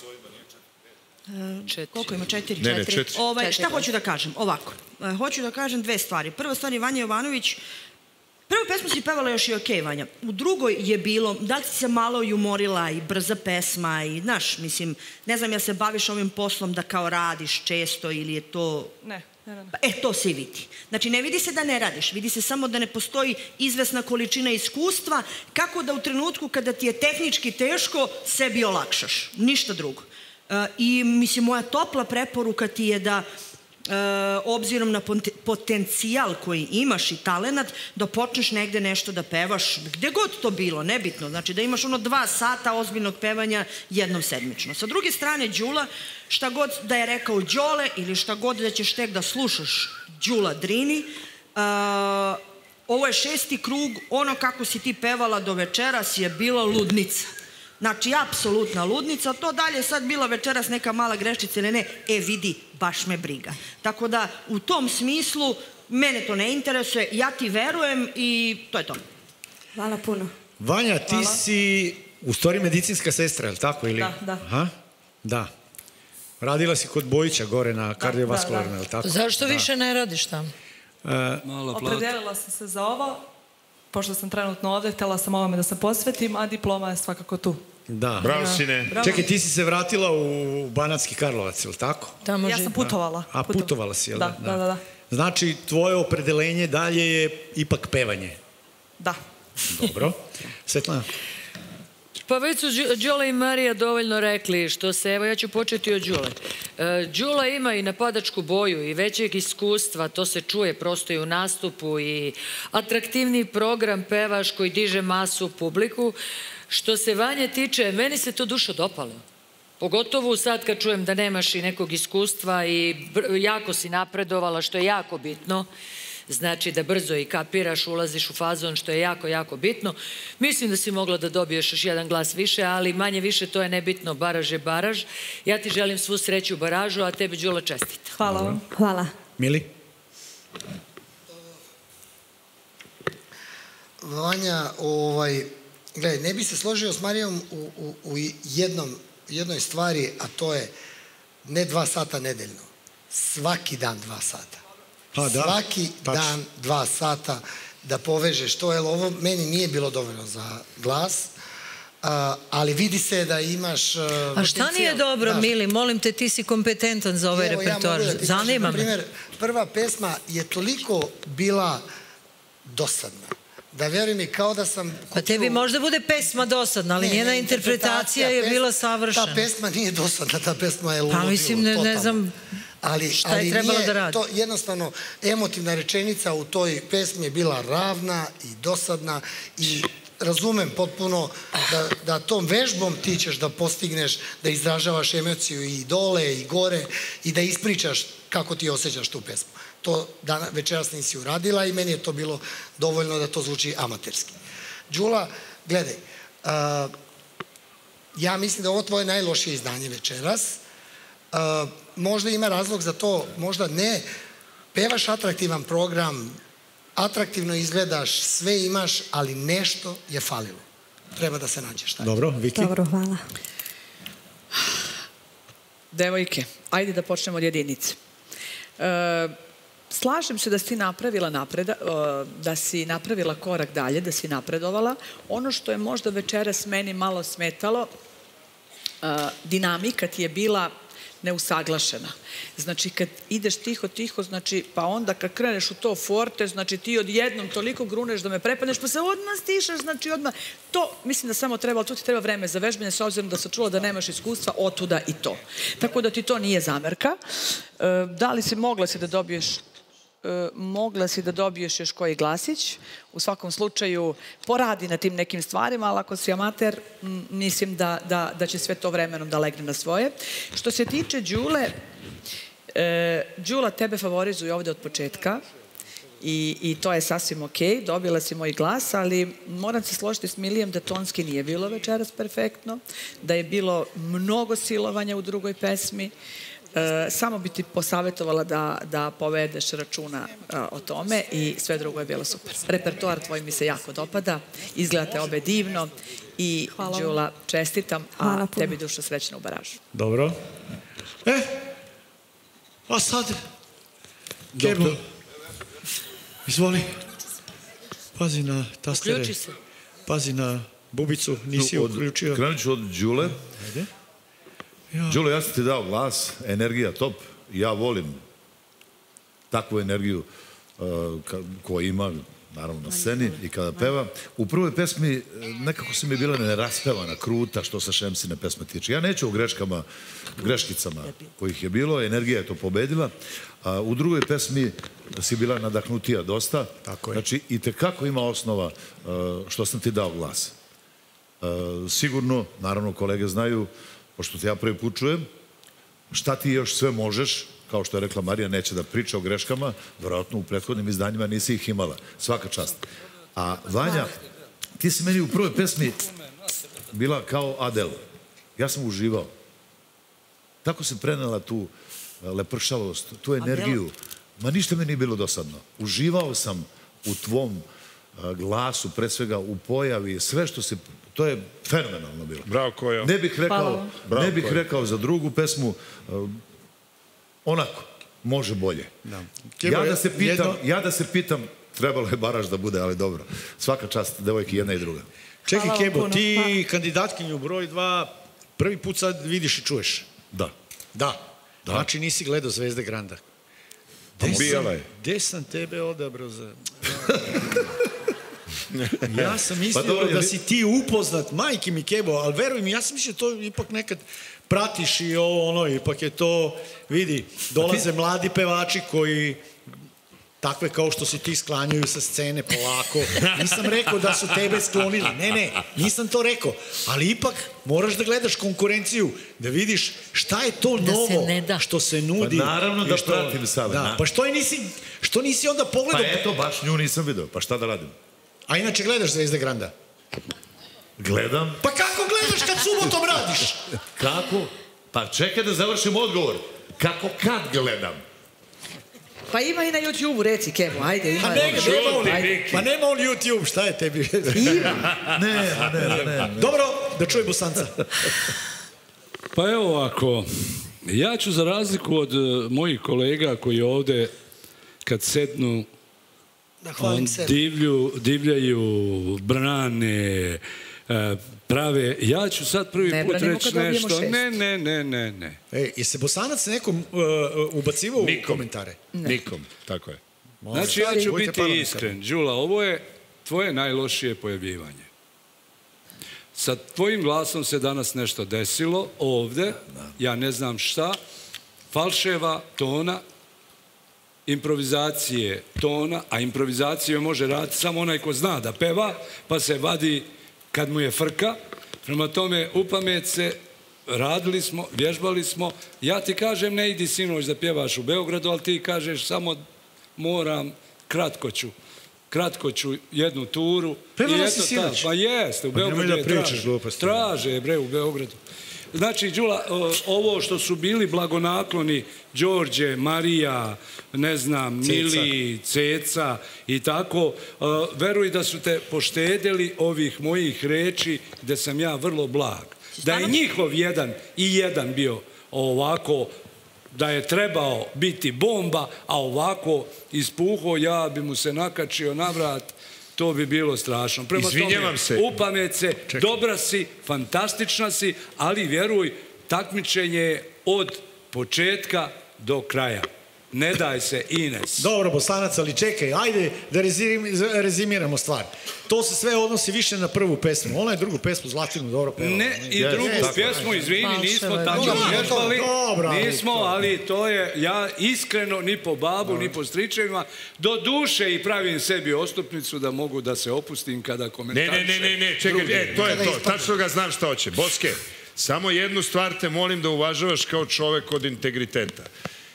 E, koliko ima? Četiri? Ne, ne, četiri. Ovaj, šta hoću da kažem? Ovako, e, hoću da kažem dve stvari. Prva stvar je Vanja Jovanović. Prvu pesmu si pevala još i okej, Vanja. U drugoj je bilo, da li si se malo i umorila i brza pesma i, znaš, mislim, ne znam, ja se baviš ovim poslom da kao radiš često ili je to... Ne. Ne, ne, ne. E, to se i vidi. Znači, ne vidi se da ne radiš, vidi se samo da ne postoji izvesna količina iskustva, kako da u trenutku kada ti je tehnički teško, sebi olakšaš. Ništa drugo. E, I, mislim, moja topla preporuka ti je da, e, obzirom na potencijal koji imaš i talenat, da počneš negde nešto da pevaš, gde god to bilo, nebitno. Znači, da imaš ono dva sata ozbiljnog pevanja jednom sedmično. Sa druge strane, Đula, šta god da je rekao Đole ili šta god da ćeš tek da slušaš Đula Drini, uh, ovo je šesti krug, ono kako si ti pevala do večeras je bila ludnica. Znači, apsolutna ludnica. To dalje je sad bila večeras neka mala greščica ili ne, e vidi, baš me briga. Tako da, u tom smislu, mene to ne interesuje, ja ti verujem i to je to. Hvala puno. Vanja, ti Hvala. si u stvari medicinska sestra, je li tako? Ili? Da, da. Aha, da. Radila si kod Bojića gore na kardiovaskularno, je li tako? Zašto Da. više ne radiš tamo? E, Opredelila sam se za ovo, pošto sam trenutno ovde, htjela sam ovome da se posvetim, a diploma je svakako tu. Da. Bravo, sine. Bravo. Čekaj, ti si se vratila u Banatski Karlovac, je li tako? Tamo Ja sam putovala. A, putovala si, je li? Da, da, da, da. Znači, tvoje opredelenje dalje je ipak pevanje. Da. Dobro. Svetlana? Pa već su Đu- Đula i Marija dovoljno rekli, što se, evo ja ću početi od Đule. E, Đula ima i napadačku boju i većeg iskustva, to se čuje prosto i u nastupu i atraktivni program pevaš koji diže masu u publiku. Što se Vanje tiče, meni se to dušo dopalo. Pogotovo sad kad čujem da nemaš i nekog iskustva i br- jako si napredovala, što je jako bitno. Znači da brzo i kapiraš, ulaziš u fazon, što je jako, jako bitno. Mislim da si mogla da dobiješ još jedan glas više, ali manje više to je nebitno, baraž je baraž. Ja ti želim svu sreću u baražu, a tebi Đula čestita. Hvala vam. Hvala. Mili? Vanja, ovaj, gledaj, ne bi se složio s Marijom u, u, u jednom, jednoj stvari, a to je ne dva sata nedeljno. Svaki dan dva sata. Pa da, Svaki tačno. dan dva sata da povežeš to, jer ovo meni nije bilo dovoljno za glas, a, ali vidi se da imaš uh, A šta nije dobro, Znaš, Mili? Molim te, ti si kompetentan za ovaj evo, ja repertoar. mogu da ti kažem, Zanima na me. primjer, prva pesma je toliko bila dosadna, da veruj mi kao da sam... Pa tebi možda bude pesma dosadna, ali Ne, njena ne, interpretacija je pes- bila savršena. Ta pesma nije dosadna, ta pesma je ludilo. Pa mislim, ne, ne totalno. znam Ali, šta ali je trebalo nije da radi. To jednostavno, emotivna rečenica u toj pesmi je bila ravna i dosadna i razumem potpuno da, da tom vežbom ti ćeš da postigneš, da izražavaš emociju i dole i gore i da ispričaš kako ti osjećaš tu pesmu. To dana, večeras nisi uradila i meni je to bilo dovoljno da to zvuči amaterski. Đula, gledaj, uh, ja mislim da je ovo tvoje najlošije izdanje večeras. Uh, možda ima razlog za to, možda ne. Pevaš atraktivan program, atraktivno izgledaš, sve imaš, ali nešto je falilo. Treba da se nađeš. Taj. Dobro, Viki? Dobro, hvala. Devojke, ajde da počnemo od jedinice. E, slažem se da si napravila napreda, e, da si napravila korak dalje, da si napredovala. Ono što je možda večeras meni malo smetalo, e, dinamika ti je bila neusaglašena. Znači, kad ideš tiho, tiho, znači, pa onda kad kreneš u to forte, znači ti odjednom toliko gruneš da me prepadneš, pa se odmah stišaš, znači odmah. To, mislim da samo treba, ali tu ti treba vreme za vežbanje, s obzirom da sam čula da nemaš iskustva, otuda i to. Tako da ti to nije zamerka. E, da li si mogla si da dobiješ E, mogla si da dobiješ još koji glasić. U svakom slučaju poradi na tim nekim stvarima, ali ako si amater, m, mislim da, da, da će sve to vremenom da legne na svoje. Što se tiče Đule, e, Đula tebe favorizuje ovde od početka i, i to je sasvim okej. Dobila si moj glas, ali moram se složiti s Milijem da tonski nije bilo večeras perfektno, da je bilo mnogo silovanja u drugoj pesmi. E, samo bi ti posavjetovala da, da povedeš računa a, o tome i sve drugo je bilo super. Repertoar tvoj mi se jako dopada, izgledate obe divno i Hvala. Đula, čestitam, a Hvala puno. tebi dušo srećno u baražu. Dobro. E, a sad, Kebo, izvoli. Pazi na tastere. Uključi se. Pazi na bubicu, nisi Od- uključio. Krenut ću od Đule. Ajde. Đule, ja sam ti dao glas, energija top. Ja volim takvu energiju uh, ka- koju ima, naravno, na sceni i kada peva. U prvoj pesmi eh, nekako se mi je bila neraspevana, kruta, što se Šemsine pesme tiče. Ja neću o greškama, greškicama kojih je bilo, energija je to pobedila. A u drugoj pesmi si bila nadahnutija dosta. Tako je. Znači, i tekako ima osnova uh, što sam ti dao glas. Uh, sigurno, naravno, kolege znaju, pošto te ja prvi put čujem, šta ti još sve možeš, kao što je rekla Marija, neće da priča o greškama, vjerojatno u prethodnim izdanjima nisi ih imala. Svaka čast. A Vanja, ti si meni u prvoj pesmi bila kao Adel. Ja sam uživao. Tako se prenela tu lepršavost, tu energiju. Ma ništa mi nije bilo dosadno. Uživao sam u tvom glasu, pre svega u pojavi, sve što se... To je fenomenalno bilo. Bravo, Kojo. Ne bih rekao, ne bih rekao za drugu pesmu, onako, može bolje. Ja da se pitam, ja da se pitam, trebalo je Baraš da bude, ali dobro. Svaka čast, devojki, jedna i druga. Čekaj, Kebo, ti kandidatkinju broj dva prvi put sad vidiš i čuješ. Da. Da. Znači nisi gledao Zvezde Granda. Gde sam tebe odabrao za... Ja sam mislio da si ti upoznat, majke mi Kebo, ali veruj mi, ja sam mislio to ipak nekad pratiš i ovo, ono, ipak je to, vidi, dolaze mladi pevači koji takve kao što si ti sklanjaju sa scene polako. Nisam rekao da su tebe sklonili. Ne, ne, nisam to rekao. Ali ipak moraš da gledaš konkurenciju, da vidiš šta je to novo što se nudi. Pa naravno da pratim sada. Pa što nisi, što nisi onda pogledao? Pa eto, baš nju nisam vidio. Pa šta da radim? A inače gledaš Zvezde Granda? Gledam. Pa kako gledaš kad subotom radiš? Kako? Pa čekaj da završim odgovor. Kako kad gledam? Pa ima i na YouTube-u, reci, Kemo, ajde. Ima, pa nema, nema on, pa nema on YouTube, šta je tebi? Ima. Ne, ne, ne. Dobro, da čuje Bosanca. Pa evo ovako, ja ću za razliku od mojih kolega koji ovde kad sednu divlju, divljaju, brane, prave, ja ću sad prvi put reći nešto. Ne, ne, ne, ne, ne. Ej, je se Bosanac nekom ubacivao u komentare? Nikom, tako je. Znači, ja ću biti iskren. Đula, ovo je tvoje najlošije pojavljivanje. Sa tvojim glasom se danas nešto desilo ovde, ja ne znam šta, falševa tona, improvizacije tona, a improvizaciju može raditi samo onaj ko zna da peva, pa se vadi kad mu je frka. Prema tome, upamet se, radili smo, vježbali smo. Ja ti kažem, ne idi sinoć da pjevaš u Beogradu, ali ti kažeš samo moram, kratko ću. Kratko ću jednu turu. Pevala si sinoć? Pa jeste, u Beogradu je traže. Traže, bre, u Beogradu. Znači, Đula, ovo što su bili blagonakloni Đorđe, Marija, ne znam, Mili, Ceca i tako, veruj da su te poštedeli ovih mojih reči gde sam ja vrlo blag. Da je njihov jedan i jedan bio ovako, da je trebao biti bomba, a ovako ispuho, ja bi mu se nakačio na vrat, to bi bilo strašno. Prema Izvinjavam se. Upamet se, dobra si, fantastična si, ali vjeruj, takmičenje je od početka do kraja. Ne daj se, Ines. Dobro, Bosanac, ali čekaj, ajde da rezimiramo stvar. To se sve odnosi više na prvu pesmu. Ona je drugu pesmu Zlatinu dobro pevala. Ne, i drugu pjesmu, izvini, nismo tako vježbali. Nismo, ali to je, ja iskreno, ni po babu, ni po stričevima, do duše i pravim sebi ostupnicu da mogu da se opustim kada komentarše. Ne, ne, ne, ne, čekaj, e, to je to, tačno ga znam šta hoće. Boske, samo jednu stvar te molim da uvažavaš kao čovek od integriteta.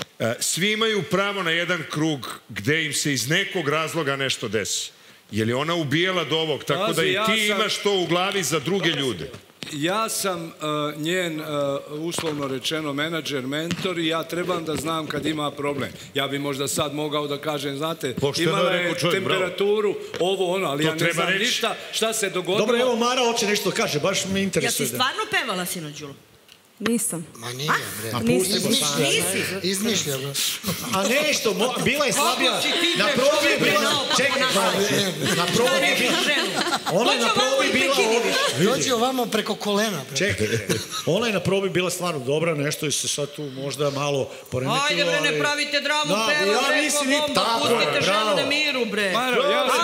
Svi imaju pravo na jedan krug gde im se iz nekog razloga nešto desi. Je li ona ubijala do ovog, tako da i ti imaš to u glavi za druge ljude? Ja sam njen, uslovno rečeno, menadžer, mentor i ja trebam da znam kad ima problem. Ja bi možda sad mogao da kažem, znate, imala je temperaturu, ovo, ono, ali ja ne znam ništa šta se dogodilo. Dobro, evo Mara hoće nešto kaže, baš me interesuje. Ja si stvarno pevala, sino Đulo? Nisam. Ma nije, bre. A pusti Bosanac. Nisi? Izmišlja, bre. A nešto, bila je slabija. Na probi je bila... Čekaj, na probi je bila... Ona je na probi bila... Dođi ovamo preko kolena. Čekaj, ona je na probi bila stvarno dobra, nešto je se sad tu možda malo poremetilo. Ajde, bre, ne pravite dramu, peva, rekla bomba, pustite ženu na miru, bre. Maro,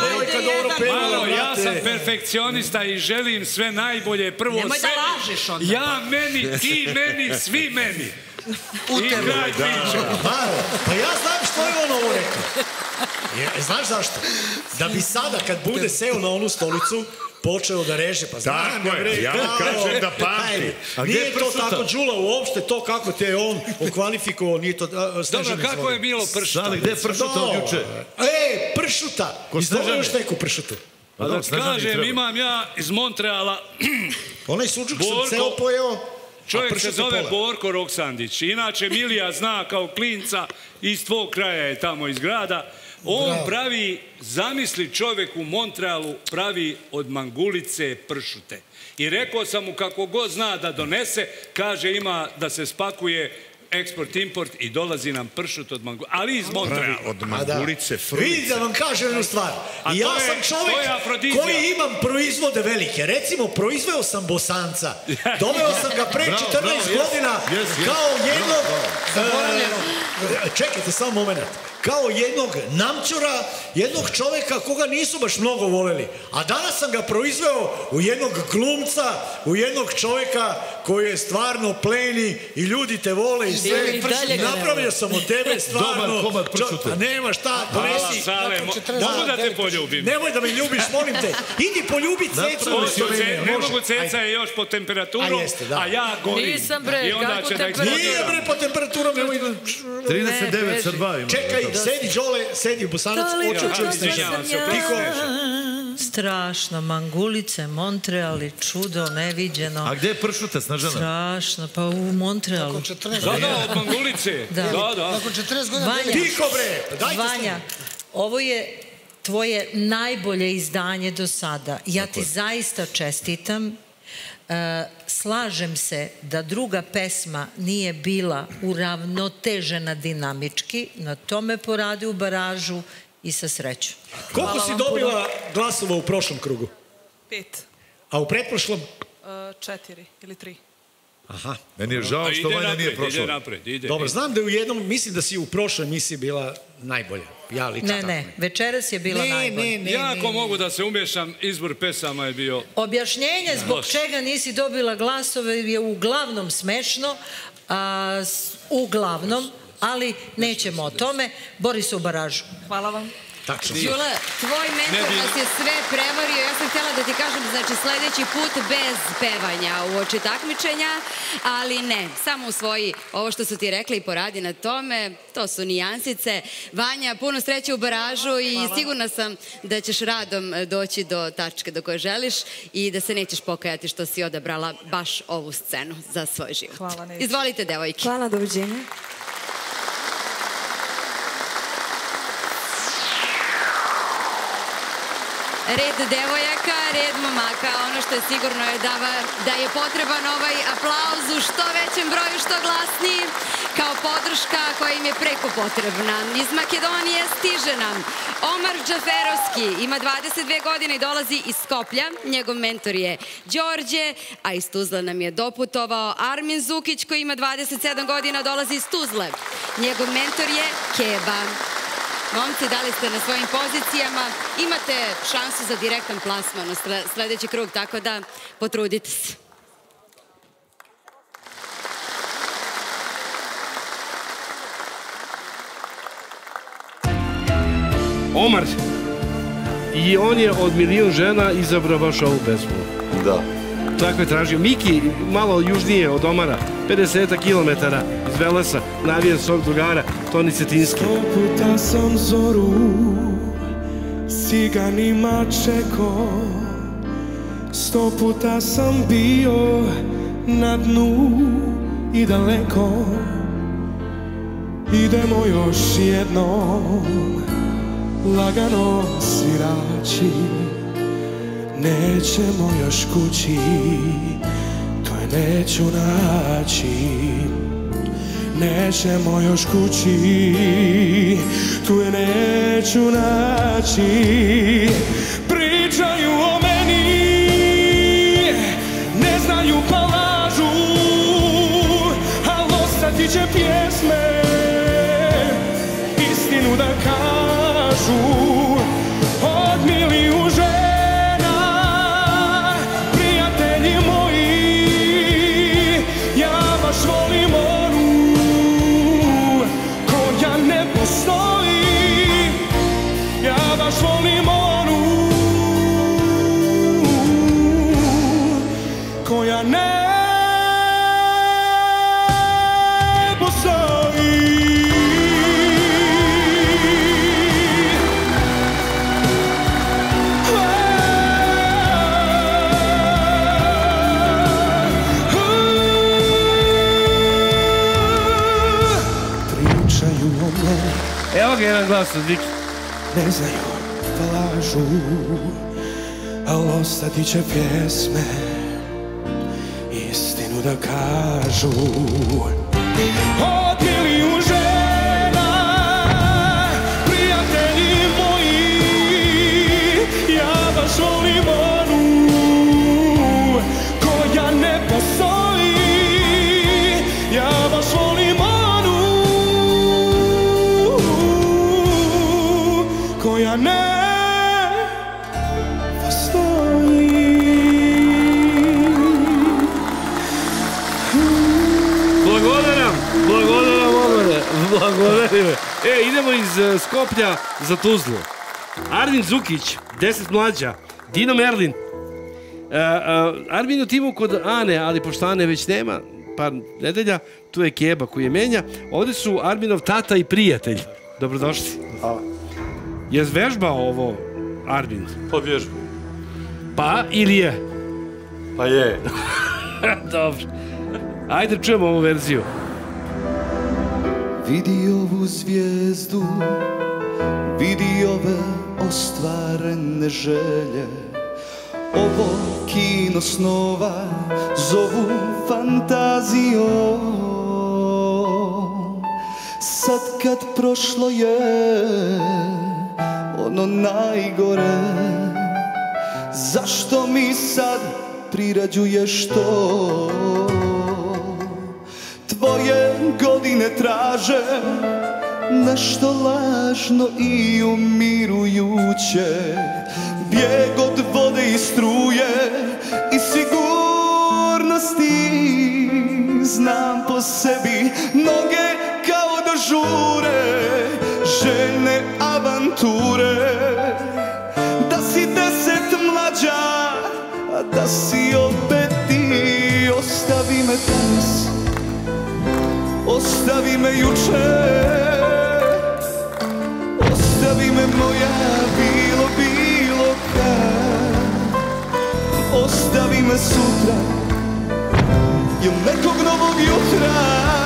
ja sam perfekcionista i želim sve najbolje prvo sebi. Nemoj da lažeš onda. Ja meni, ti meni, svi meni. I kraj priče. Maro, pa ja znam što je on ovo rekao. Znaš zašto? Da bi sada, kad bude seo na onu stolicu, počeo da reže, pa znam. Tako je, ja mu kažem da pamti. Nije to tako, Đula, uopšte to kako te je on okvalifikovao, nije to... Dobro, kako je bilo pršuta? Gde je pršuta od juče? E, pršuta! Izvoliš neku pršutu? Pa da ti kažem, imam ja iz Montreala onaj sučuk sam ceo pojeo. Čovjek se zove Borko Roksandić. Inače, Milija zna kao klinca iz tvog kraja je tamo iz grada. On pravi, zamisli čovjek u Montrealu, pravi od mangulice pršute. I rekao sam mu kako god zna da donese, kaže ima da se spakuje eksport, import i dolazi nam pršut od mangulice. Ali iz Montreala. Od mangulice frulice. Vidite da vam kažem jednu stvar. I ja sam čovjek koji imam proizvode velike. Recimo, proizveo sam Bosanca. Doveo sam ga pre četrnaest godina kao jednog... Čekajte, samo moment. Kao jednog namćora, jednog čoveka koga nisu baš mnogo voleli. A danas sam ga proizveo u jednog glumca, u jednog čoveka koji je stvarno pleni i ljudi te vole i sve. Napravio sam od tebe stvarno... Dobar komad pršute. A nema šta, donesi... Sale, mogu da te poljubim? Nemoj da me ljubiš, molim te. Idi poljubi Cecu. Ne mogu, Ceca je još pod temperaturom, a ja gorim. Nisam bre, kako temperaturom? Nije bre pod temperaturom, nemoj da... trideset devet sa dva ima. Čekaj, sedi Đole, sedi Bosanac, očučuj snežnjava. Tiko. Strašno, mangulice, Montreal i čudo neviđeno. A gde je pršuta, Snažana? Strašno, pa u Montrealu. Da, da, od mangulice. Da, da. Nakon četrnaest godina... Vanja, Tiko bre, dajte Vanja, ovo je tvoje najbolje izdanje do sada. Ja ti zaista čestitam. Slažem se da druga pesma nije bila uravnotežena dinamički, na tome poradi u baražu i sa srećom. Koliko si dobila glasova u prošlom krugu? Pet. A u pretprošlom? Četiri ili tri. Aha. Meni je žao što Vanja nije prošla. Dobro, znam da je u jednom, mislim da si u prošloj emisiji bila najbolja. Ja lično Ne, tako. ne, večeras je bila najbolja. Jako mogu da se umješam, izbor pesama je bio... Objašnjenje zbog čega nisi dobila glasove je uglavnom smešno, a, uglavnom, ali nećemo o tome. Bori se u baražu. Hvala vam. Tačno. Đula, tvoj mentor nas je sve prevario. Ja sam htjela da ti kažem, znači sljedeći put bez pevanja u oči takmičenja, ali ne, samo usvoji ovo što su ti rekli i poradi na tome. To su nijansice. Vanja, puno sreće u baražu i sigurna sam da ćeš radom doći do tačke do koje želiš i da se nećeš pokajati što si odabrala baš ovu scenu za svoj život. Hvala, neću. Izvolite, devojke. Hvala, doviđenja. Red devojaka, red momaka, ono što je sigurno je da, da je potreban ovaj aplauz u što većem broju, što glasniji, kao podrška koja im je preko potrebna. Iz Makedonije stiže nam Omar Džaferovski, ima dvadeset dve godine i dolazi iz Skoplja. Njegov mentor je Đorđe, a iz Tuzla nam je doputovao Armin Zukić koji ima dvadeset sedam godina, dolazi iz Tuzle. Njegov mentor je Keba. Momci, da li ste na svojim pozicijama? Imate šansu za direktan plasman u sljedeći krug, tako da potrudite se. Omar, i on je od milijun žena izabrao baš ovu pesmu. Da. Tako je tražio. Miki, malo južnije od Omara, pedeset kilometara iz Velesa, navijen svog drugara, Toni Cetinski. Sto puta sam zoru s ciganima čeko, sto puta sam bio na dnu i daleko. Idemo još jednom, lagano svirači, nećemo još kući, to je neću naći. Nećemo još kući, tu je neću naći. Pričaju o meni, ne znaju pa lažu, al ostati će pjesme, istinu da kažu. Od milijun žena, prijatelji moji, ja baš volim onu koja ne postoji. Ja baš volim onu jedan glas od Viki. Ne znaju da lažu, al ostati će pjesme, istinu da kažu. Od milijun žena, prijatelji moji, ja baš volim onu koja ne postoji. Ja baš volim onu koja ne Blagodaram, blagodaram omore, blagodarim. E, idemo iz uh, Skoplja za Tuzlu. Armin Zukić, deset mlađa, Dino Merlin. Uh, uh, Armin u timu kod Ane, ali pošto Ane već nema par nedelja, tu je Keba koji je menja. Ovdje su Arminov tata i prijatelj. Dobrodošli. Hvala. Je vežbao ovo Armin? Pa vježbao. Pa ili je? Pa je. Dobro. Ajde čujemo ovu verziju. Vidi ovu zvijezdu, vidi ove ostvarene želje. Ovo kino snova zovu fantazijom. Sad kad prošlo je ono najgore, zašto mi sad prirađuješ to? Tvoje godine traže nešto lažno i umirujuće, bijeg od vode i struje i sigurnosti. Znam po sebi, noge kao da žure, željne avanture. Da si deset mlađa, a da si opet ti. Ostavi me danas, ostavi me juče, ostavi me moja bilo, bilo kad. Ostavi me sutra ili nekog novog jutra.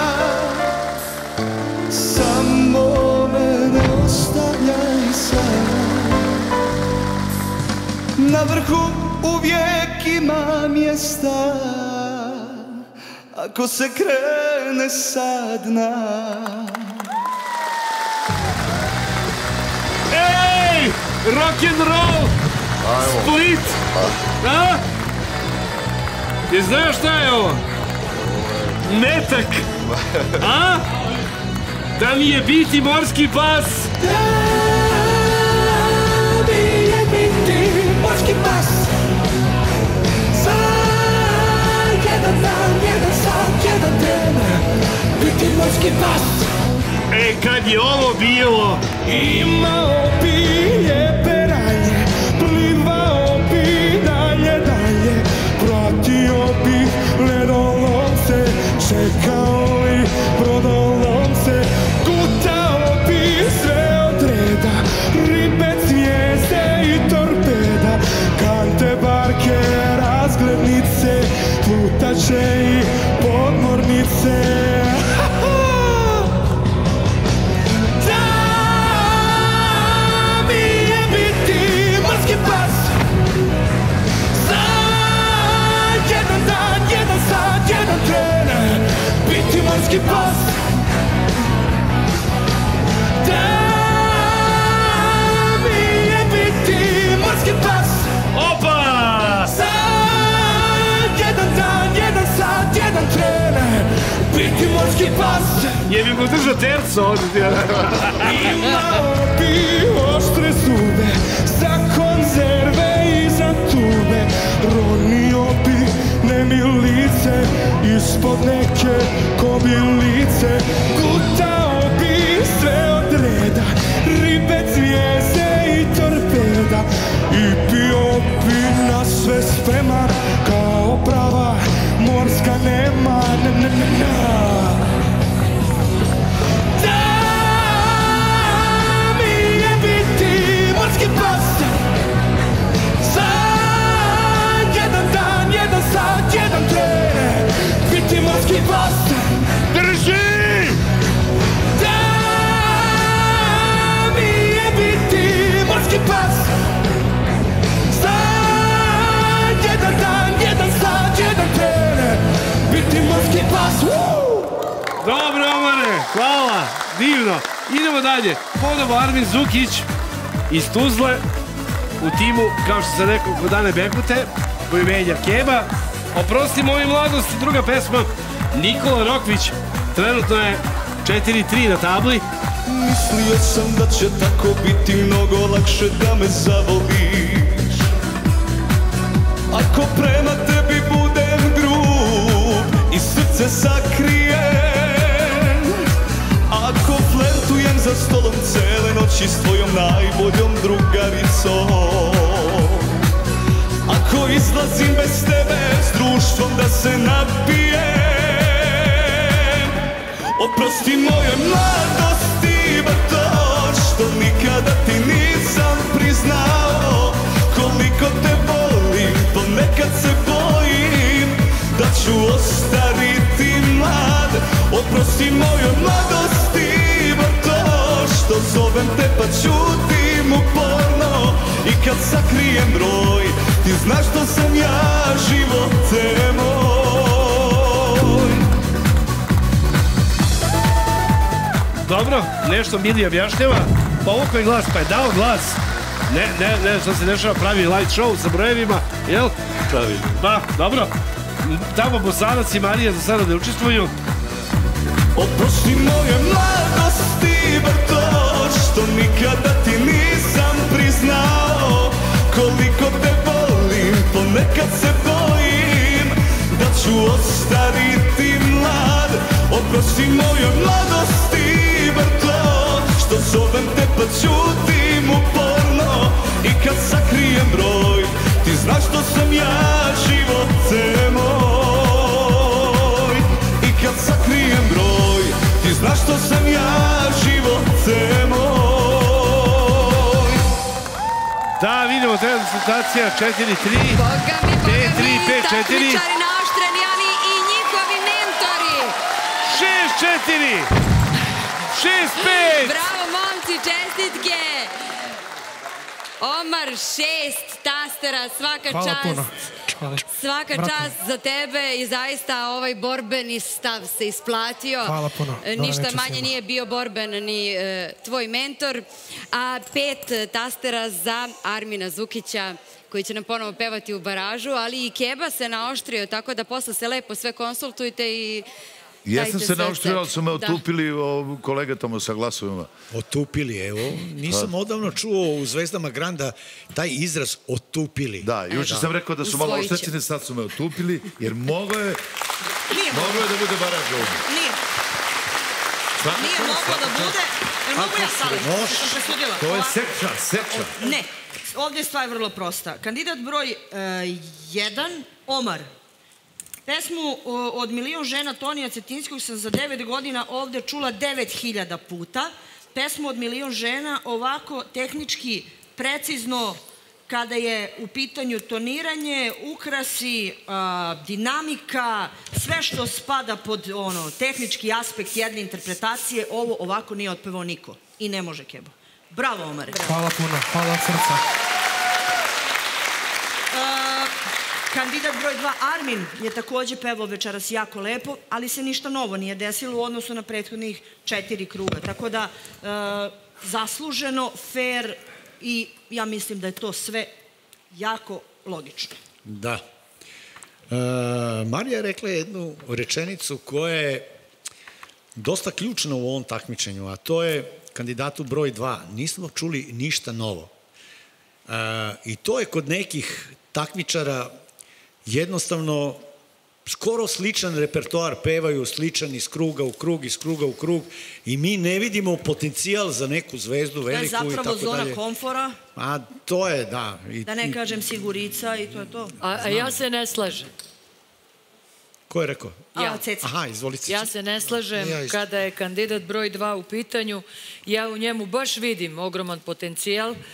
Samo me ne ostavljaj sad. Na vrhu uvijek ima mjesta, ako se krene sa dna. Ej! Rock'n'roll! Split! A? Ti znaš šta je ovo? Metak! A? Da mi je biti morski pas! Da mi je biti morski pas. Za jedan dan, jedan sat, jedan tren, biti morski pas. E, kad je ovo bilo? Imao bi je peranje, plivao bi dalje, dalje, pratio bih ledolomce, čekao i brodolomce, gutao bi sve od reda, ribe, zvijezde i torpeda, kante, barke, razglednice, plutače i podmornice. Morski pas. Da mi je biti morski pas. Opa! Sad jedan dan, jedan sat, jedan tren, biti morski pas. Jebim go držao terco ovdje. Imao bi oštre zube za konzerve i za tube, ronio bi nemilice ispod neke kobilice, gutao bi sve od reda, ribe, zvijezde i torpeda, i bio bi na sve spreman kao prava morska nema. Na, na, na, na. Da mi je biti morski pas. Za jedan dan, jedan sat, jedan tren, biti morski pas. Idemo dalje. Ponovo Armin Zukić iz Tuzle u timu, kao što sam rekao, kod Ane Bekute, koju menja Keba. Oprosti moju mladost, druga pesma. Nikola Rokvić, trenutno je četiri tri na tabli. Mislio sam da će tako biti mnogo lakše da me zavoliš. Ako prema tebi budem grub i srce sakrijem, ako flertujem za stolom cele noći s tvojom najboljom drugaricom, ako izlazim bez tebe s društvom da se napijem, oprosti moje mladosti, bar to što nikada ti nisam priznao. Koliko te volim, ponekad se bojim da ću ostariti mlad. Oprosti moje mladosti, bar to što zovem te pa ćutim uporno. I kad sakrijem broj, ti znaš što sam ja, živote moj. Dobro, nešto Mili objašnjava. Povukao je glas, pa je dao glas. Ne, ne, ne, što se dešava, pravi light show sa brojevima, jel? Pravi. Pa, dobro. Tamo Bosanac i Marija za sada ne učestvuju. Oprosti moje mladosti, bar to što nikada ti nisam priznao. Koliko te volim, ponekad se bojim da ću ostariti mlad. Oprosti moje mladosti, bar to što zovem te pa ćutim uporno. I kad sakrijem broj, ti znaš što sam ja, živote moj. I kad sakrijem broj, ti znaš što sam ja, živote moj. Da, vidimo, treba situacija četiri tri. Boga mi, boga mi, pet četiri. takmičari naoštreni, ali i njihovi mentori. šest četiri. šest pet. Bravo, momci, čestitke. Omar, šest tastera, svaka Hvala čast. puno. Svaka Brate. čast za tebe i zaista ovaj borbeni stav se isplatio. Hvala puno. E, Dobar Ništa večer manje svima. nije bio borben ni e, tvoj mentor. A pet tastera za Armina Zukića, koji će nam ponovo pevati u baražu, ali i Keba se naoštrio, tako da posle se lepo sve konsultujte i Jesam dajte se sve naoštrio, od ali su me sebe. Da. otupili o, kolega tamo sa glasovima. Otupili, evo. Nisam odavno čuo u Zvezdama Granda taj izraz otupili. Da, juče sam rekao da su malo Usvojit će. oštećeni, sad su me otupili, jer moglo je, Nije moglo je da bude baraž ovdje. Nije. Svaka Nije čast, moglo svaka da bude. čast. Jel mogu ja savjet? Može. Sam presudila. To je Ovako. sekča, sekča. Ne. Ovdje je stvar vrlo prosta. Kandidat broj jedan, Omar. Pesmu o, od Milion žena Tonija Cetinskog sam za devet godina ovdje čula devet hiljada puta. Pesmu od Milion žena ovako tehnički, precizno, kada je u pitanju toniranje, ukrasi, a, dinamika, sve što spada pod ono tehnički aspekt jedne interpretacije, ovo ovako nije otpevao niko. I ne može, Kebo. Bravo, Omare. Hvala puno, hvala od srca. Uh, kandidat broj dva, Armin, je također pevao večeras jako lepo, ali se ništa novo nije desilo u odnosu na prethodnih četiri kruga. Tako da, uh, zasluženo, fair i ja mislim da je to sve jako logično. Da. E, Marija je rekla jednu rečenicu koja je dosta ključna u ovom takmičenju, a to je kandidatu broj dva. Nismo čuli ništa novo. E, I to je kod nekih takmičara jednostavno skoro sličan repertoar, pevaju sličan iz kruga u krug, iz kruga u krug i mi ne vidimo potencijal za neku zvezdu To je veliku i tako zapravo dalje. zona komfora, A to je, da. I, da ne i- kažem sigurica i to je to. A, a ja se ne slažem. Ko je rekao? Ja. Ceca. Aha, izvolite. Ja se ne slažem Ja isto. kada je kandidat broj dva u pitanju. Ja u njemu baš vidim ogroman potencijal.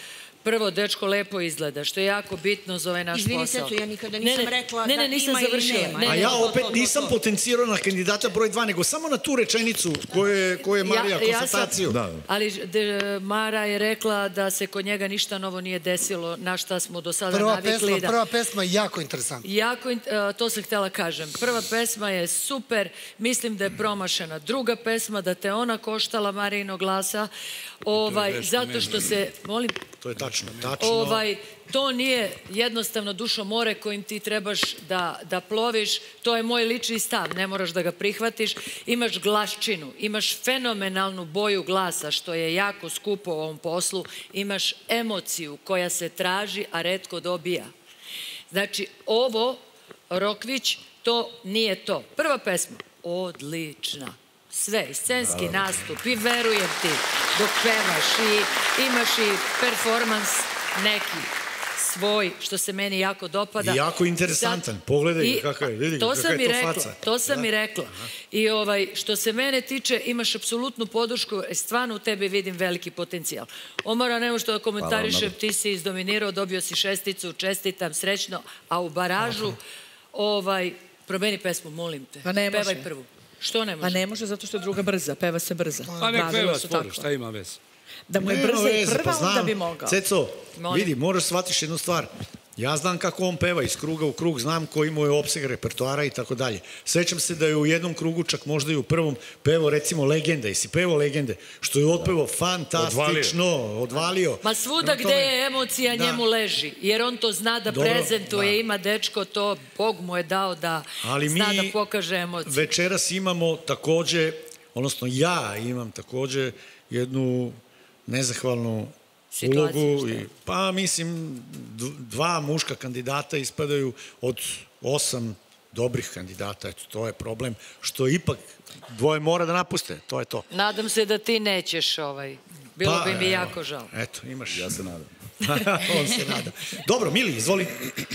Prvo, dečko lepo izgleda, što je jako bitno za ovaj naš Izvini, posao. Ceco, ja nikada nisam rekla da ne, nisam ima ili završila. nema. Ne, A ne, ja to, to, opet to, to. nisam potencirao na kandidata broj dva, nego samo na tu rečenicu koju je, koju je Marija Ja- ja sam- konstataciju. Da. Ali de- Mara je rekla da se kod njega ništa novo nije desilo, na šta smo do sada Prva navikli. pesma, da- prva pesma je jako interesantna. Jako, in- e, to sam htjela kažem. Prva pesma je super, mislim da je promašena. Druga pesma, da te ona koštala Marijinog glasa, ovaj, nešto zato meni. što se, molim, To je tačno, tačno. ovaj, to nije jednostavno dušo more kojim ti trebaš da, da ploviš, to je moj lični stav, ne moraš da ga prihvatiš, imaš glaščinu, imaš fenomenalnu boju glasa, što je jako skupo u ovom poslu, imaš emociju koja se traži, a retko dobija. Znači, ovo, Rokvić, to nije to. Prva pesma, odlična. Sve, i scenski nastup, i verujem ti, dok pevaš, i imaš i performans neki svoj, što se meni jako dopada. I jako interesantan. Pogledaj I- kakav je, vidi to kakva sam je i to rekla, faca. to sam Da. i rekla. I ovaj, što se mene tiče, imaš apsolutnu podršku, e, stvarno u tebi vidim veliki potencijal. Omara, nemo što da komentarišem, ti si izdominirao, dobio si šesticu, čestitam, srećno, a u baražu, ovaj, promeni pesmu, molim te. Pa ne može. Pevaj prvu. Što ne može? Pa ne može zato što je druga brza, peva se brza. Pa nek Pravila peva su svoju, takva. šta ima veze? Da mu je Nema brza i veze, prva, pa onda znam. bi mogao. Ceco, Molim. vidi, moraš shvatiš jednu stvar. Ja znam kako on peva iz kruga u krug, znam koji mu je opseg repertoara i tako dalje. Sećam se da je u jednom krugu, čak možda i u prvom, pevao recimo Legende. I si pevao Legende, što je otpevao fantastično, odvalio. Ma svuda Prema gde tome- je emocija Da. njemu leži, jer on to zna da Dobro, prezentuje, da. ima dečko, to Bog mu je dao da Ali zna mi da pokaže emociju. večeras imamo takođe, odnosno ja imam takođe jednu nezahvalnu Situaciju, ulogu. šta? I, pa mislim, d- dva muška kandidata ispadaju od osam dobrih kandidata. Eto, to je problem, što ipak dvoje mora da napuste. To je to. Nadam se da ti nećeš ovaj. Bilo Pa, bi mi evo, jako žao. Eto, imaš. Ja se nadam. On se nada. Dobro, Mili, izvoli.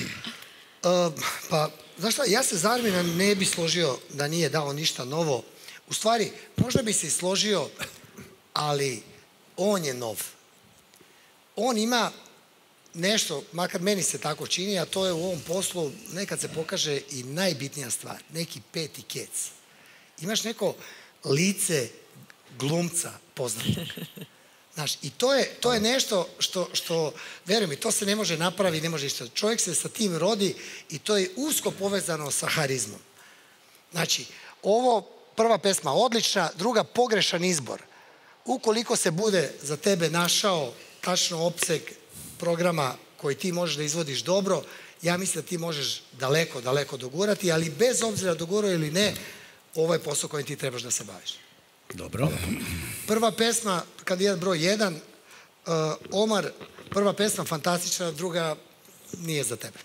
Uh, pa, znaš šta, ja se za Armina ne bi složio da nije dao ništa novo. U stvari, možda bi se i složio, ali on je nov. On ima nešto, makar meni se tako čini, a to je u ovom poslu nekad se pokaže i najbitnija stvar, neki peti kec. Imaš neko lice glumca poznatog. Znaš, i to je, to je nešto što, što, veruj mi, to se ne može napraviti, ne može ništa. Čovjek se sa tim rodi i to je usko povezano sa harizmom. Znači, ovo prva pesma odlična, druga pogrešan izbor. Ukoliko se bude za tebe našao tačno opseg programa koji ti možeš da izvodiš dobro, ja mislim da ti možeš daleko, daleko dogurati, ali bez obzira dogurao ili ne, ovo je posao kojim ti trebaš da se baviš. Dobro. Prva pesma, kandidat broj jedan, uh, Omar, prva pesma fantastična, druga nije za tebe.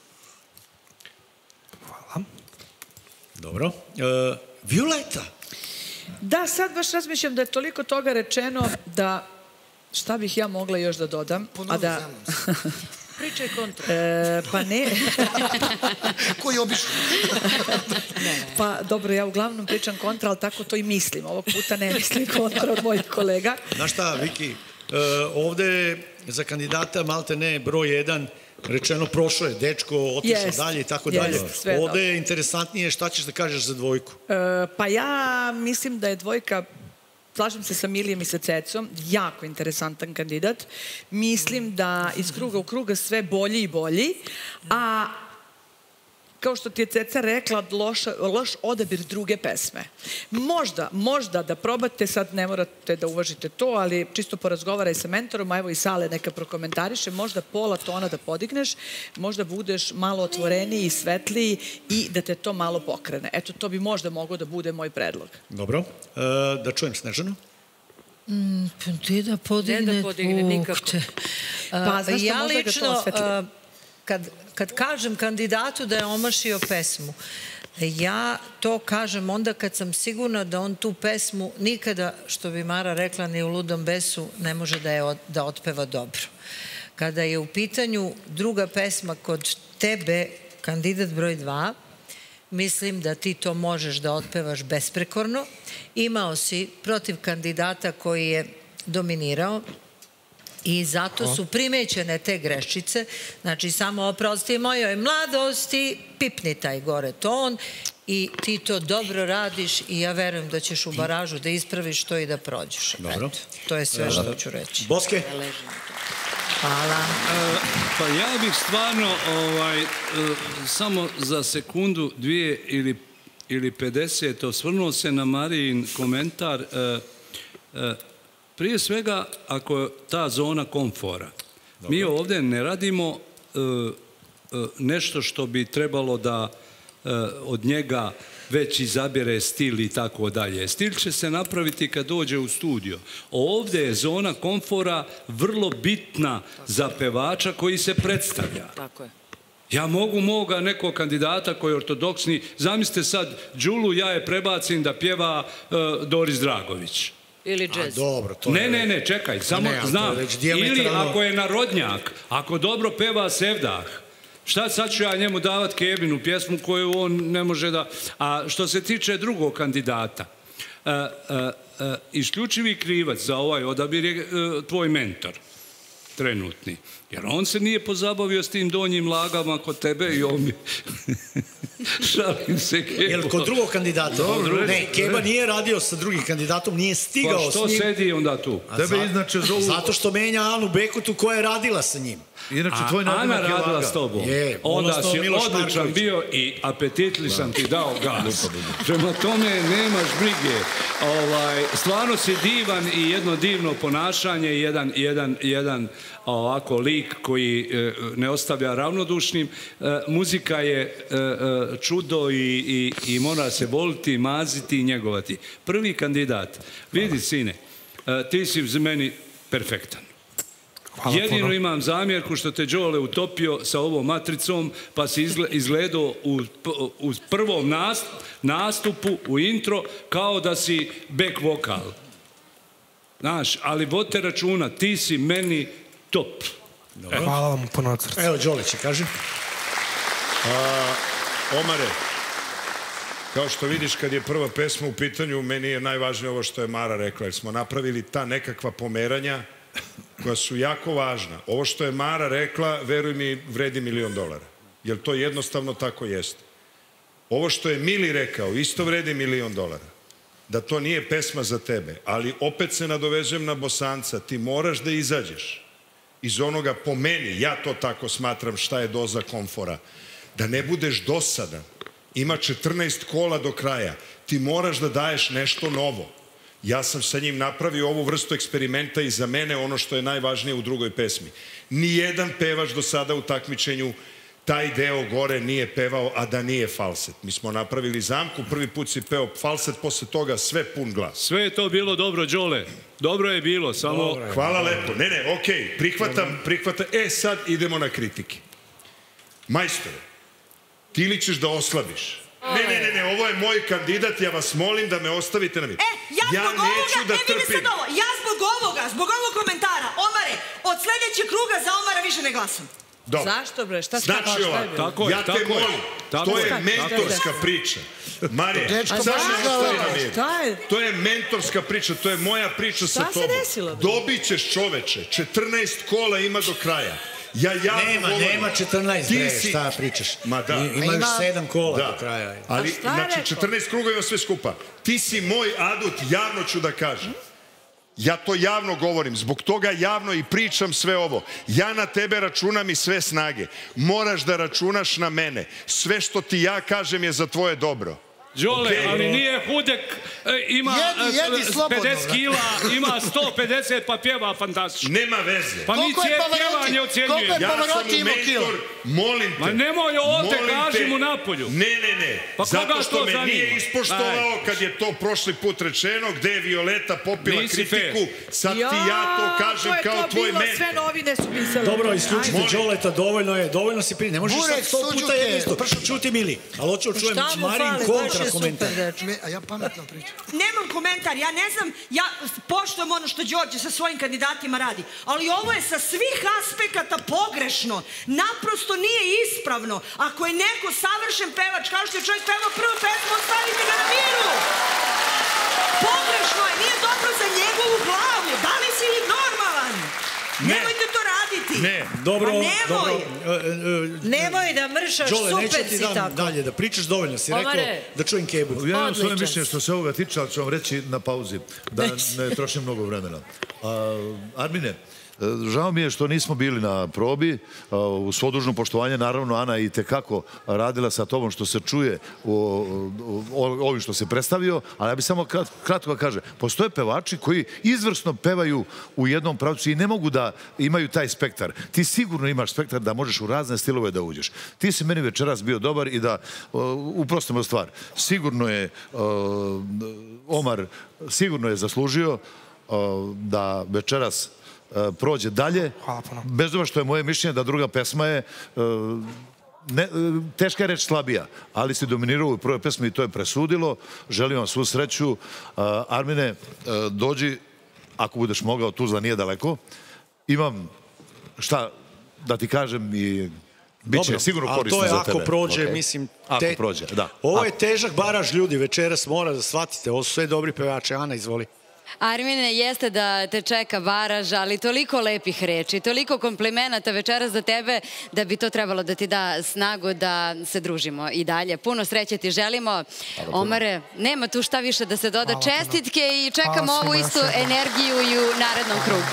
Dobro. E, Violeta. Da, sad baš razmišljam da je toliko toga rečeno da šta bih ja mogla još da dodam. A da... Pričaj kontra. E, pa ne. Koji obično? Pa dobro, ja uglavnom pričam kontra, ali tako to i mislim. Ovog puta ne mislim kontra od mojih kolega. Znaš šta, Viki, e, ovde je za kandidata malte ne broj jedan rečeno prošlo je, dečko, otišao Jest, dalje i tako jest, dalje. sve je Ovde dobro. je interesantnije šta ćeš da kažeš za dvojku. E, pa ja mislim da je dvojka, slažem se sa Milijem i sa Cecom, jako interesantan kandidat. Mislim da iz kruga u kruga sve bolji i bolji, a kao što ti je Ceca rekla, loš, loš odabir druge pesme. Možda, možda da probate, sad ne morate da uvažite to, ali čisto porazgovaraj sa mentorom, a evo i Sale neka prokomentariše, možda pola tona da podigneš, možda budeš malo otvoreniji i svetliji i da te to malo pokrene. Eto, to bi možda moglo da bude moj predlog. Dobro. E, da čujem Snežanu. Mm, pa ti da podigne, Ne da podigne, nikako. ukte. Pa, A, znaš šta, ja možda ga to lično, osvetli. a, kad, kad kažem kandidatu da je omašio pesmu, ja to kažem onda kad sam sigurna da on tu pesmu nikada, što bi Mara rekla, ni u ludom besu ne može da je od, da otpeva dobro. Kada je u pitanju druga pesma kod tebe, kandidat broj dva, mislim da ti to možeš da otpevaš besprekorno. Imao si protiv kandidata koji je dominirao, I zato su primećene te greščice. Znači, samo oprosti mojoj mladosti, pipni taj gore ton i ti to dobro radiš i ja verujem da ćeš u baražu da ispraviš to i da prođeš. Dobro. Eto, to je sve što ću reći. Boske? Hvala. Pa ja bih stvarno samo za sekundu, dvije ili pedeset osvrnuo se na Marijin komentar. Prije svega, ako je ta zona komfora, mi ovdje ne radimo nešto što bi trebalo da od njega već izabere stil i tako dalje. Stil će se napraviti kad dođe u studio. Ovdje je zona komfora vrlo bitna za pevača koji se predstavlja. Tako je. Ja mogu moga nekog kandidata koji je ortodoksni, zamislite sad Đulu, ja je prebacim da pjeva Doris Dragović. Ili džez. Dobro, to Ne, je... ne, ne, čekaj, samo ne, ali to je znam. već Ili dijametralno- ako je narodnjak, ako dobro peva Sevdah, šta sad ću ja njemu davat Kebinu pjesmu koju on ne može da... A što se tiče drugog kandidata, e, e, e, isključivi krivac za ovaj odabir je e, tvoj mentor, trenutni. Jer on se nije pozabavio s tim donjim lagama kod tebe i on mi... Šalim se, Kebo. Jel kod drugog kandidata? Dobro, ne, reći, Keba reći. nije radio sa drugim kandidatom, nije stigao Pa što s njim. sedi onda tu? A Tebe za- inače zovu... Zato što menja Anu Bekutu koja je radila sa njim. Inače, A tvoj Ana nadimak je radila Laga. s tobom. Je, Onda odnosno si Miloš odličan Marković. bio i apetitli sam ti dao gas. Prema tome nemaš brige. Ovaj, stvarno si divan i jedno divno ponašanje i jedan, jedan, jedan ovako lik koji e, ne ostavlja ravnodušnim. E, muzika je e, e, čudo i, i, i mora se voliti, maziti i njegovati. Prvi kandidat. Vidi, sine, e, ti si za meni perfektan. Hvala Jedino puno. imam zamjerku što te Đole utopio sa ovom matricom, pa si izgle- izgledao u, u prvom nas- nastupu, u intro, kao da si back vokal. Znaš, ali vodite računa, ti si meni top. Hvala vam puno od srca. Evo, Đoliće, kaži. A, Omare, kao što vidiš kad je prva pesma u pitanju, meni je najvažnije ovo što je Mara rekla, jer smo napravili ta nekakva pomeranja koja su jako važna. Ovo što je Mara rekla, veruj mi, vredi milion dolara. Jer to jednostavno tako jeste. Ovo što je Mili rekao, isto vredi milion dolara. Da to nije pesma za tebe, ali opet se nadovezujem na Bosanca, ti moraš da izađeš iz onoga, po meni, ja to tako smatram, šta je doza komfora, da ne budeš dosadan. Ima četrnaest kola do kraja, ti moraš da daješ nešto novo. Ja sam sa njim napravio ovu vrstu eksperimenta i za mene ono što je najvažnije u drugoj pesmi. Nijedan pevač do sada u takmičenju taj deo gore nije pevao, a da nije falset. Mi smo napravili zamku, prvi put si peo falset, posle toga sve pun glas. Sve je to bilo dobro, Đole. Dobro je bilo, samo... Hvala lepo. Ne, ne, okej, prihvatam, prihvatam. E, sad idemo na kritike. Majstore, ti li ćeš da oslabiš? Ne, ne, ne, ne, ovo je moj kandidat, ja vas molim da me ostavite na mir. E, ja zbog neću ovoga, da e, vidi trpim. sad ovo, ja zbog ovoga, zbog ovog komentara, Omare, od sljedećeg kruga za Omara više ne glasam. Dobro. Zašto bre? Šta Znači šta je ovako, bilo? Tako je, ja te tako je. molim, Tako to je. je Tako mentorska priča. Marija, Dečko, sad baš me ga ostavi ovo. na mir. Šta je? To je mentorska priča, to je moja priča sa Šta se tobom. desilo, bre? Dobit ćeš čoveče, četrnaest kola ima do kraja. Ja javno Nema, govorim. nema četrnaest, Ti bre, si- šta pričaš? Ma da. I- Ima još Ima- sedam kola Da. do kraja. Ali, A šta je znači, rekao? četrnaest krugova sve skupa. Ti si moj adut, javno ću da kažem. Ja to javno govorim, zbog toga javno i pričam sve ovo. Ja na tebe računam i sve snage. Moraš da računaš na mene. Sve što ti ja kažem je za tvoje dobro. Đole, Okej. ali nije hudek, e, ima Jedi, jedi e, slobodno, pedeset brate. kila, ima sto pedeset pa pjeva fantastično. Nema veze. Pa mi Koliko je cijel Pavarotti? pjevanje Koliko ocjenjuje. je Ja sam Pavarotti mu imao kilo? mentor, molim te. Ma nemoj ovdje, molim kaži te. mu napolju. Ne, ne, ne. Pa koga Zato što to me zanima? nije ispoštovao kad je to prošli put rečeno, gde je Violeta popila Nisi kritiku. fair. Sad ti ja to kažem to je kao to tvoj bilo, mentor. sve novine su pisale. Dobro, isključite Molim. Đoleta, dovoljno je, dovoljno si pri... Ne možeš Burek, sad sto puta suđuke, jedno isto. pršuta. Čuti, Mili, ali hoću čujem Šta mu Marin fali, baš kontra je komentar. super, dečko. Me- A ja pametno pričam. Nemam komentar, ja ne znam, ja poštujem ono što Đorđe sa svojim kandidatima radi, ali ovo je sa svih aspekata pogrešno. Naprosto nije ispravno. Ako je neko savršen pevač, kao što je čovjek pevao prvu pesmu, ostavite ga na miru. Pogrešno je, nije dobro za njegovu glavu. Da li si normalan? Nemojte to raditi. Ne, dobro, Pa nemoj. dobro. Nemoj da mršaš, Đole, neću super ti si dam tako. dalje da pričaš, dovoljno si rekao Omare. da čujem Kebu. Ja imam svoje mišljenje što se ovoga tiče, ali ću vam reći na pauzi, da ne trošim mnogo vremena. A, Armine, žao mi je što nismo bili na probi. U svo dužno poštovanje, naravno, Ana i tekako radila sa tobom što se čuje ovim što se predstavio, ali ja bih samo kratko da kaže, postoje pevači koji izvrsno pevaju u jednom pravcu i ne mogu da imaju taj spektar. Ti sigurno imaš spektar da možeš u razne stilove da uđeš. Ti si meni večeras bio dobar i da uprostimo stvar. Sigurno je Omar, sigurno je zaslužio da večeras prođe dalje, bez obzira što je moje mišljenje da druga pesma je teška je reč slabija, ali si dominirao u prvoj pesmi i to je presudilo. Želim vam svu sreću. Armine, dođi, ako budeš mogao, Tuzla nije daleko. Imam šta da ti kažem i bit će sigurno korisno za tebe. Ali to je ako prođe, mislim... Ako prođe, da. Ovo je težak baraž ljudi večeras, mora da shvatite. Ovo su sve dobri pevače. Ana, izvoli. Armine, jeste da te čeka baraž, ali toliko lepih reči, toliko komplimenata večeras za tebe da bi to trebalo da ti da snagu da se družimo i dalje. Puno sreće ti želimo. Omare, nema tu šta više da se doda. Čestitke i čekamo ovu istu energiju i u narednom krugu.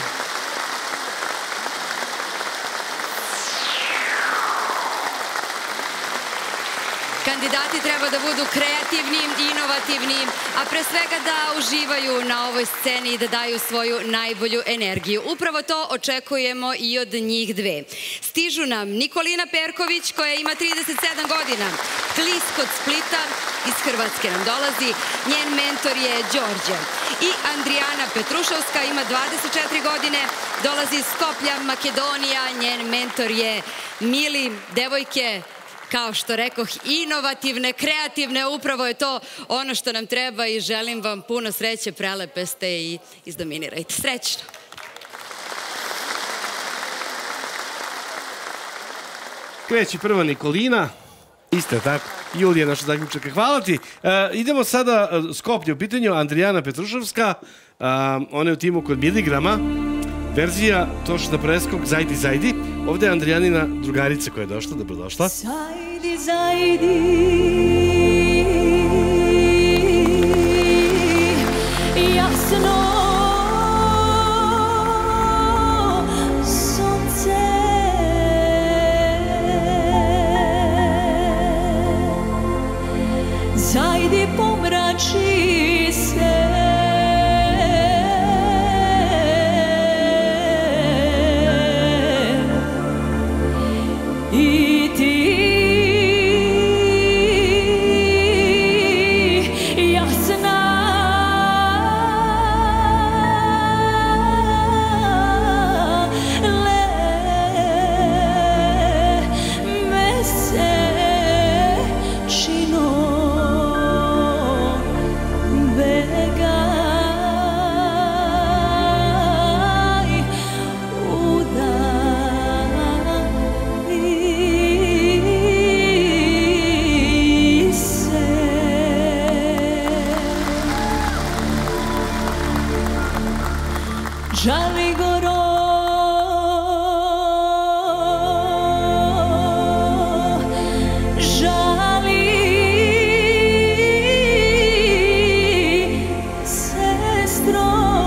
Kandidati treba da budu kreativni, inovativni, a pre svega da uživaju na ovoj sceni i da daju svoju najbolju energiju. Upravo to očekujemo i od njih dve. Stižu nam Nikolina Perković, koja ima trideset sedam godina, Klis kod Splita, iz Hrvatske nam dolazi, njen mentor je Đorđe. I Andrijana Petrušovska ima dvadeset četiri godine, dolazi iz Skoplja, Makedonija, njen mentor je Mili. Devojke, kao što rekoh, inovativne, kreativne, upravo je to ono što nam treba i želim vam puno sreće, prelepe ste i izdominirajte. Srećno! Kreći prva Nikolina, isto je tako, Julija naša zaključaka. Hvala ti. Idemo sada, Skoplje u pitanju, Andrijana Petrušovska, ona je u timu kod Miligrama, verzija Tošna Preskog, Zajdi, Zajdi. Ovde je Andrijanina drugarica koja je došla, dobrodošla. Zajdi, zajdi, jasno sunce, zajdi pomrači se, i ti jasna le mesečino begaj udalji se. Žali goro žali sestro,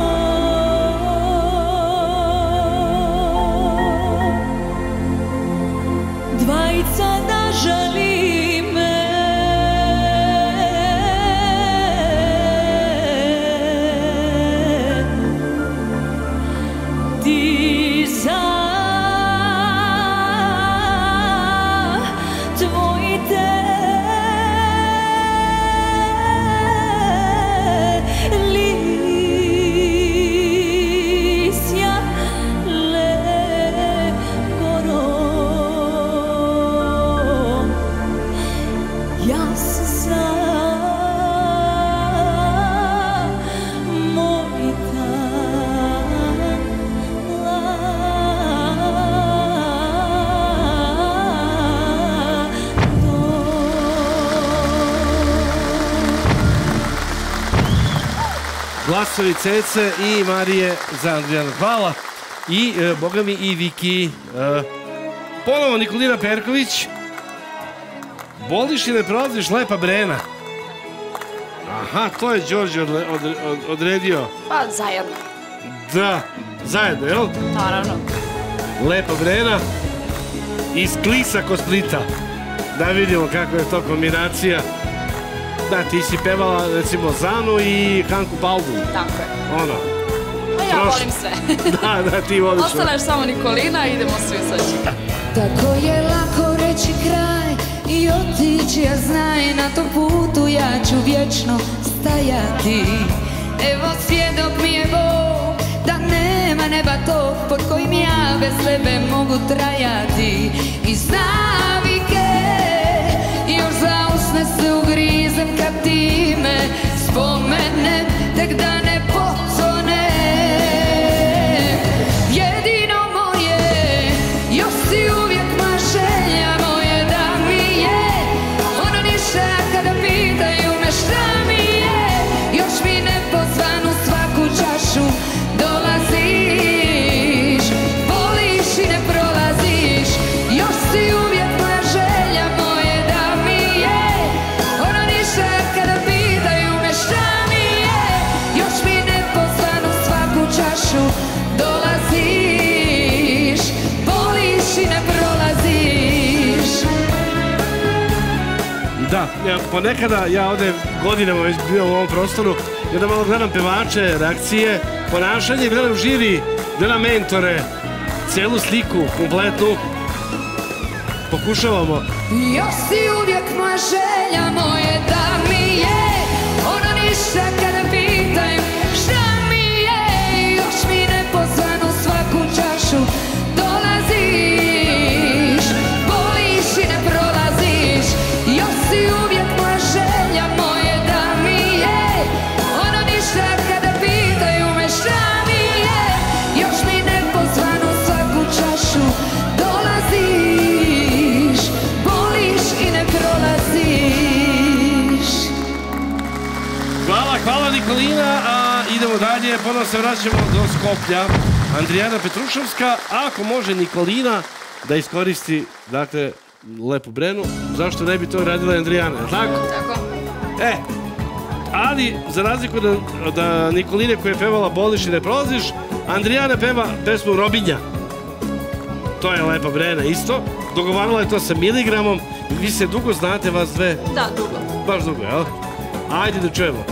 dvajica da žali me, ti za tvojite lisja le goro, ja sam moj Glasovi Cece i Marije za Andrijana. Hvala. i, e, boga mi, i Viki. E, ponovo Nikolina Perković. Boliš i ne prolaziš, lepa Brena. Aha, to je Đorđe odle, od, od, odredio. Pa, zajedno. Da, zajedno, jel? Naravno. Lepa Brena. Iz Klisa kod Splita. Da vidimo kako je to kombinacija. Da, ti si pevala, recimo, Zanu i Hanku Paldu. Tako je. Ono. A ja Prošlo. volim sve. Da, da, ti voliš sve. Ostala je samo Nikolina i idemo svi sad. Tako je lako reći kraj i otići, ja znaj, na tom putu ja ću vječno stajati. Evo svjedok mi je Bog da nema neba tog pod kojim ja bez tebe mogu trajati. Iz navike još zausne se ugrizem kad ti me spomenem, tek da ne potone. Jedino moje, još si uvijek moja želja, moje da mi je ono ništa kada pitaju me šta mi je. Još mi nepozvanu svaku čašu dolaziš, voliš i ne prolaziš. Još si uvijek moja želja, moje da mi je ono ništa kada pitaju me šta mi je. Još mi nepozvanu svaku čašu dolaziš, voliš i ne prolaziš. Da, ja, ponekada ja ovde godinama već bio u ovom prostoru i onda malo gledam pevače, reakcije, ponašanje, gledam žiri, gledam mentore, celu sliku, kompletnu. Pokušavamo. Još si uvijek moja želja, moje da mi je ono ništa kada pitaju šta mi je. Još mi nepozvanu svaku čašu dolaziš, voliš i ne prolaziš. Još si uvijek moja želja, moje da mi je ono ništa kada pitaju me šta mi je. Još mi nepozvanu svaku čašu dolaziš, voliš i ne prolaziš. Hvala, hvala Nikolina, a idemo dalje, ponovno se vraćamo do Skoplja. Andrijana Petrušovska, ako može Nikolina da iskoristi, dakle, lepu Brenu, zašto ne bi to radila Andrijana, je tako? Tako. E, ali, za razliku da, da Nikoline koja je pevala Boliš i ne prolaziš, Andrijana peva pesmu Robinja. To je lepa Brena isto. Dogovarala je to sa Miligramom. Vi se dugo znate, vas dve? Da, dugo. Baš dugo, jel? Ajde da čujemo.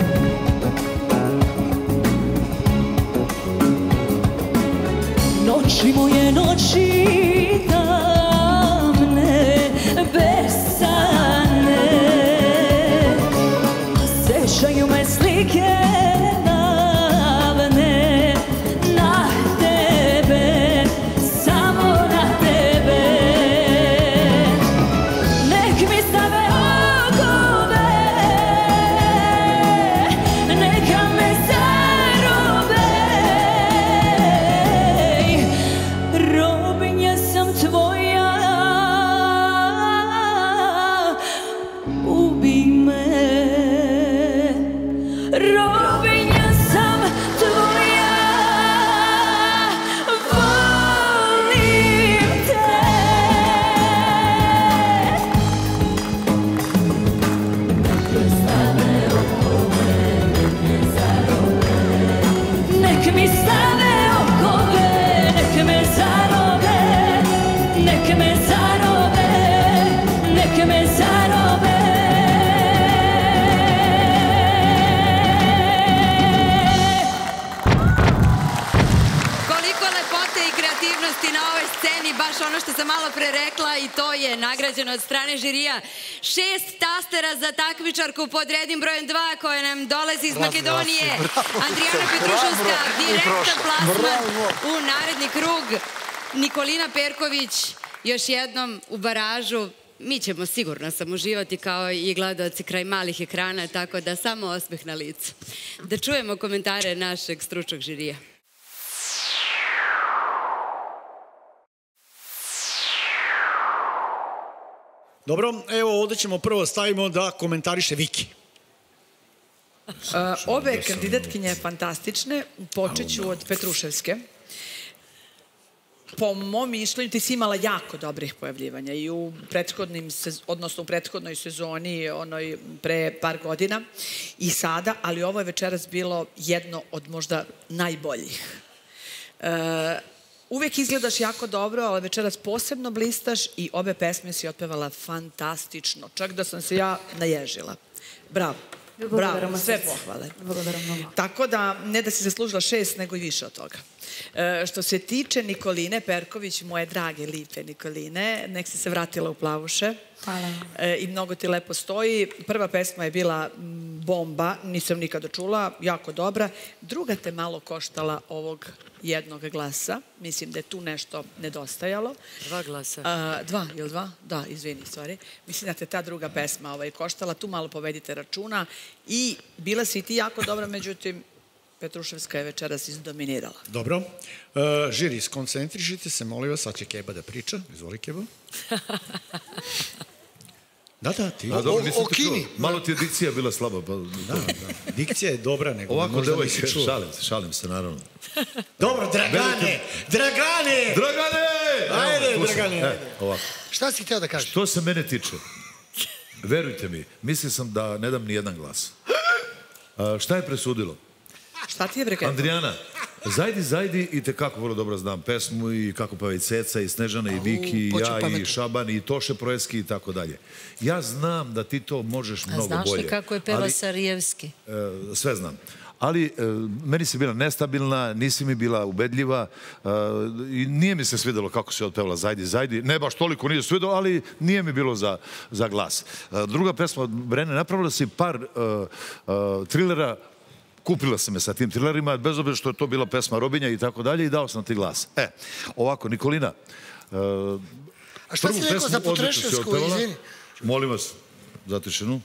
Noći moje, noći tamne, besane, sećaju me slike davne, na tebe, samo na tebe. Nek mi stave okove, neka me zarobe. Robinja sam tvoja, ubij me. Robinja sam tvoja, volim te. Nek mi stave okove, nek me zarobe, nek me zarobe, nek me zarobe. Koliko lepote i kreativnosti na ovoj sceni, baš ono što sam malo pre rekla i to je nagrađeno od strane žirija. Šest tastera za takmičarku pod rednim brojem dva koja nam dolazi iz Makedonije. Andrijana Petrušovska, direktan plasman u naredni krug. Nikolina Perković još jednom u baražu. Mi ćemo sigurno sam uživati kao i gledaoci kraj malih ekrana, tako da samo osmeh na licu. Da čujemo komentare našeg stručnog žirija. Dobro, evo ovdje ćemo prvo stavimo da komentariše Viki. Uh, Obe kandidatkinje fantastične, počet ću od Petruševske. po mom mišljenju ti si imala jako dobrih pojavljivanja i u prethodnim, odnosno u prethodnoj sezoni, onoj pre par godina i sada, ali ovo je večeras bilo jedno od možda najboljih. E, uvijek izgledaš jako dobro, ali večeras posebno blistaš i obe pesme si otpevala fantastično. Čak da sam se ja naježila. Bravo. Bravo, sve pohvale. Tako da, ne da si zaslužila šest, nego i više od toga. E, što se tiče Nikoline Perković, moje drage, lipe Nikoline, nek si se vratila u plavuše. Hvala. E, I mnogo ti lepo stoji. Prva pesma je bila bomba, nisam nikada čula, jako dobra. Druga te malo koštala ovog jednog glasa. Mislim da je tu nešto nedostajalo. Dva glasa. A, dva, ili dva? Da, izvini, stvari. Mislim da te ta druga pesma ovaj, koštala. Tu malo povedite računa. I bila si i ti jako dobra, međutim, Petruševska je večeras izdominirala. Dobro. Uh, žiri, skoncentrišite se, molim vas, sad će Keba da priča. Izvoli, Keba. Da, da, ti. A dobro, nisam te čuo. Malo ti je dikcija bila slaba. Pa... Da, da. Dikcija je dobra, nego ovako, možda devojke, nisi čuo. šalim se, šalim se, naravno. Dobro, Dragane! Dragane! Dragane! Ajde, Evo, Dragane, e, ajde. Ovako. Šta si htio da kažeš? Što se mene tiče, verujte mi, mislio sam da ne dam ni jedan glas. A, šta je presudilo? Šta ti je breke? Andrijana, Zajdi, Zajdi i te kako vrlo dobro znam pesmu i kako peva i Ceca i Snežana i Viki i ja i Šaban i Toše Projeski i tako dalje. Ja znam da ti to možeš mnogo bolje. A znaš li kako je peva Sarijevski? E, sve znam. Ali e, meni si bila nestabilna, nisi mi bila ubedljiva e, i nije mi se svidjelo kako si otpevala Zajdi, Zajdi. Ne baš toliko nije svidjelo, ali nije mi bilo za, za glas. E, druga pesma od Brene, napravila si par e, e, trilera. Kupila sam me sa tim trilerima, bez obzira što je to bila pesma Robinja i tako dalje i dao sam ti glas. E, ovako, Nikolina. Uh, A šta si rekao za Potreševsku, izvini? Molim vas, za tišinu.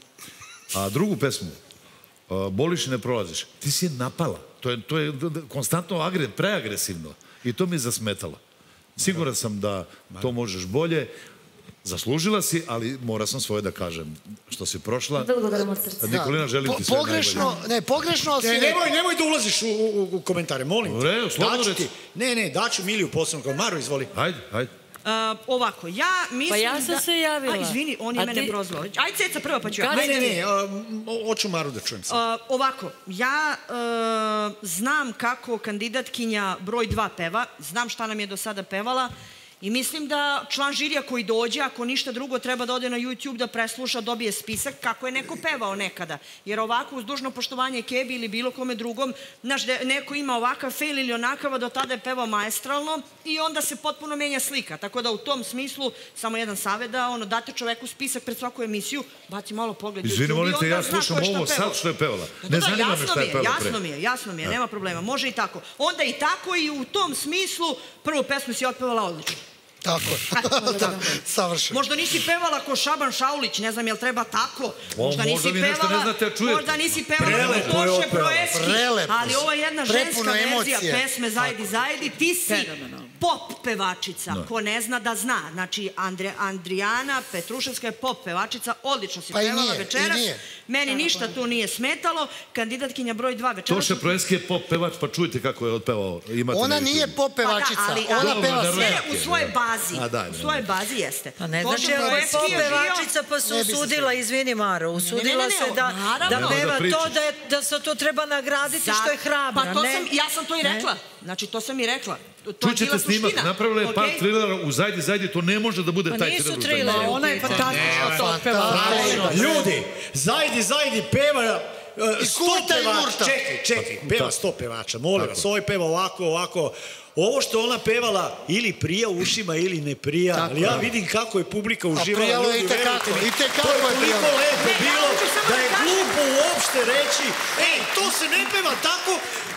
A drugu pesmu, uh, Boliš i ne prolaziš, ti si je napala. To je, to je konstantno agre, preagresivno. I to mi je zasmetalo. Siguran sam da to možeš bolje. Zaslužila si, ali mora sam svoje da kažem. Što si prošla... Nikolina, želim ti sve pogrešno, ne, pogrešno si... Ne, nemoj, nemoj da ulaziš u, u, u komentare, molim te. Re, slobodno reci. Ne, ne, daću Miliju posebno. Maro, izvoli. Ajde, ajde. Uh, ovako, ja mislim da... Pa ja sam da... se javila. A, izvini, on je A mene ti... brozvao. Ajde, Ceca prva, pa ću ja. Ne, ne, ne, hoću Maru da čujem se. Uh, ovako, ja uh, znam kako kandidatkinja broj dva peva, znam šta nam je do sada pevala i mislim da član žirija koji dođe, ako ništa drugo, treba da ode na YouTube da presluša, dobije spisak kako je neko pevao nekada. Jer ovako, uz dužno poštovanje Kebi ili bilo kome drugom, znaš, neko ima ovakav fail ili onakav, a do tada je pevao maestralno i onda se potpuno menja slika. Tako da u tom smislu, samo jedan savjet da ono, date čoveku spisak pred svaku emisiju, baci malo pogled. Izvini, molim te, ja slušam ovo sad što je pevala. Ne zanima me šta je pevala pre. Jasno mi je, jasno mi je, nema problema, može i tako. Onda i tako i u tom smislu prvu pesmu si otpevala odlično. Tako, savršeno. Možda nisi pevala ko Šaban Šaulić, ne znam jel treba tako. Možda nisi pevala, možda nisi pevala ko Toše Projeski, ali ovo je jedna ženska verzija pesme Zajdi, Zajdi. Ti si pop pevačica, ko ne zna da zna. Znači, Andrijana Petruševska je pop pevačica, odlično si pevala večeras. Meni ništa tu nije smetalo. Kandidatkinja broj dva večeras. Toše Projeski je pop pevač, pa čujte kako je otpevao. Ona nije pop pevačica, ona peva sve. U svojoj bazi, u svojoj bazi jeste. Pa ne znači da je pop pevačica pa se usudila, izvini Maro, usudila se da peva to, da se to treba nagraditi što je hrabra. Ja sam to i rekla. Znači, to sam i rekla. Čućete snimak, napravila je par trilera u Zajdi, Zajdi, to ne može da bude taj triler. Pa nisu trilere, ona je fantastično to otpevala. Ljudi, Zajdi, Zajdi peva sto pevača. Čekaj, čekaj, peva sto pevača, molim vas, ovo je peva ovako, ovako. Ovo što ona pevala ili prija u ušima ili ne prija, ali ja vidim kako je publika uživala. A prijalo je i tekako, i tekako je prijalo. To je toliko lepo bilo da je glupo uopšte reći, ej, to se ne peva tako,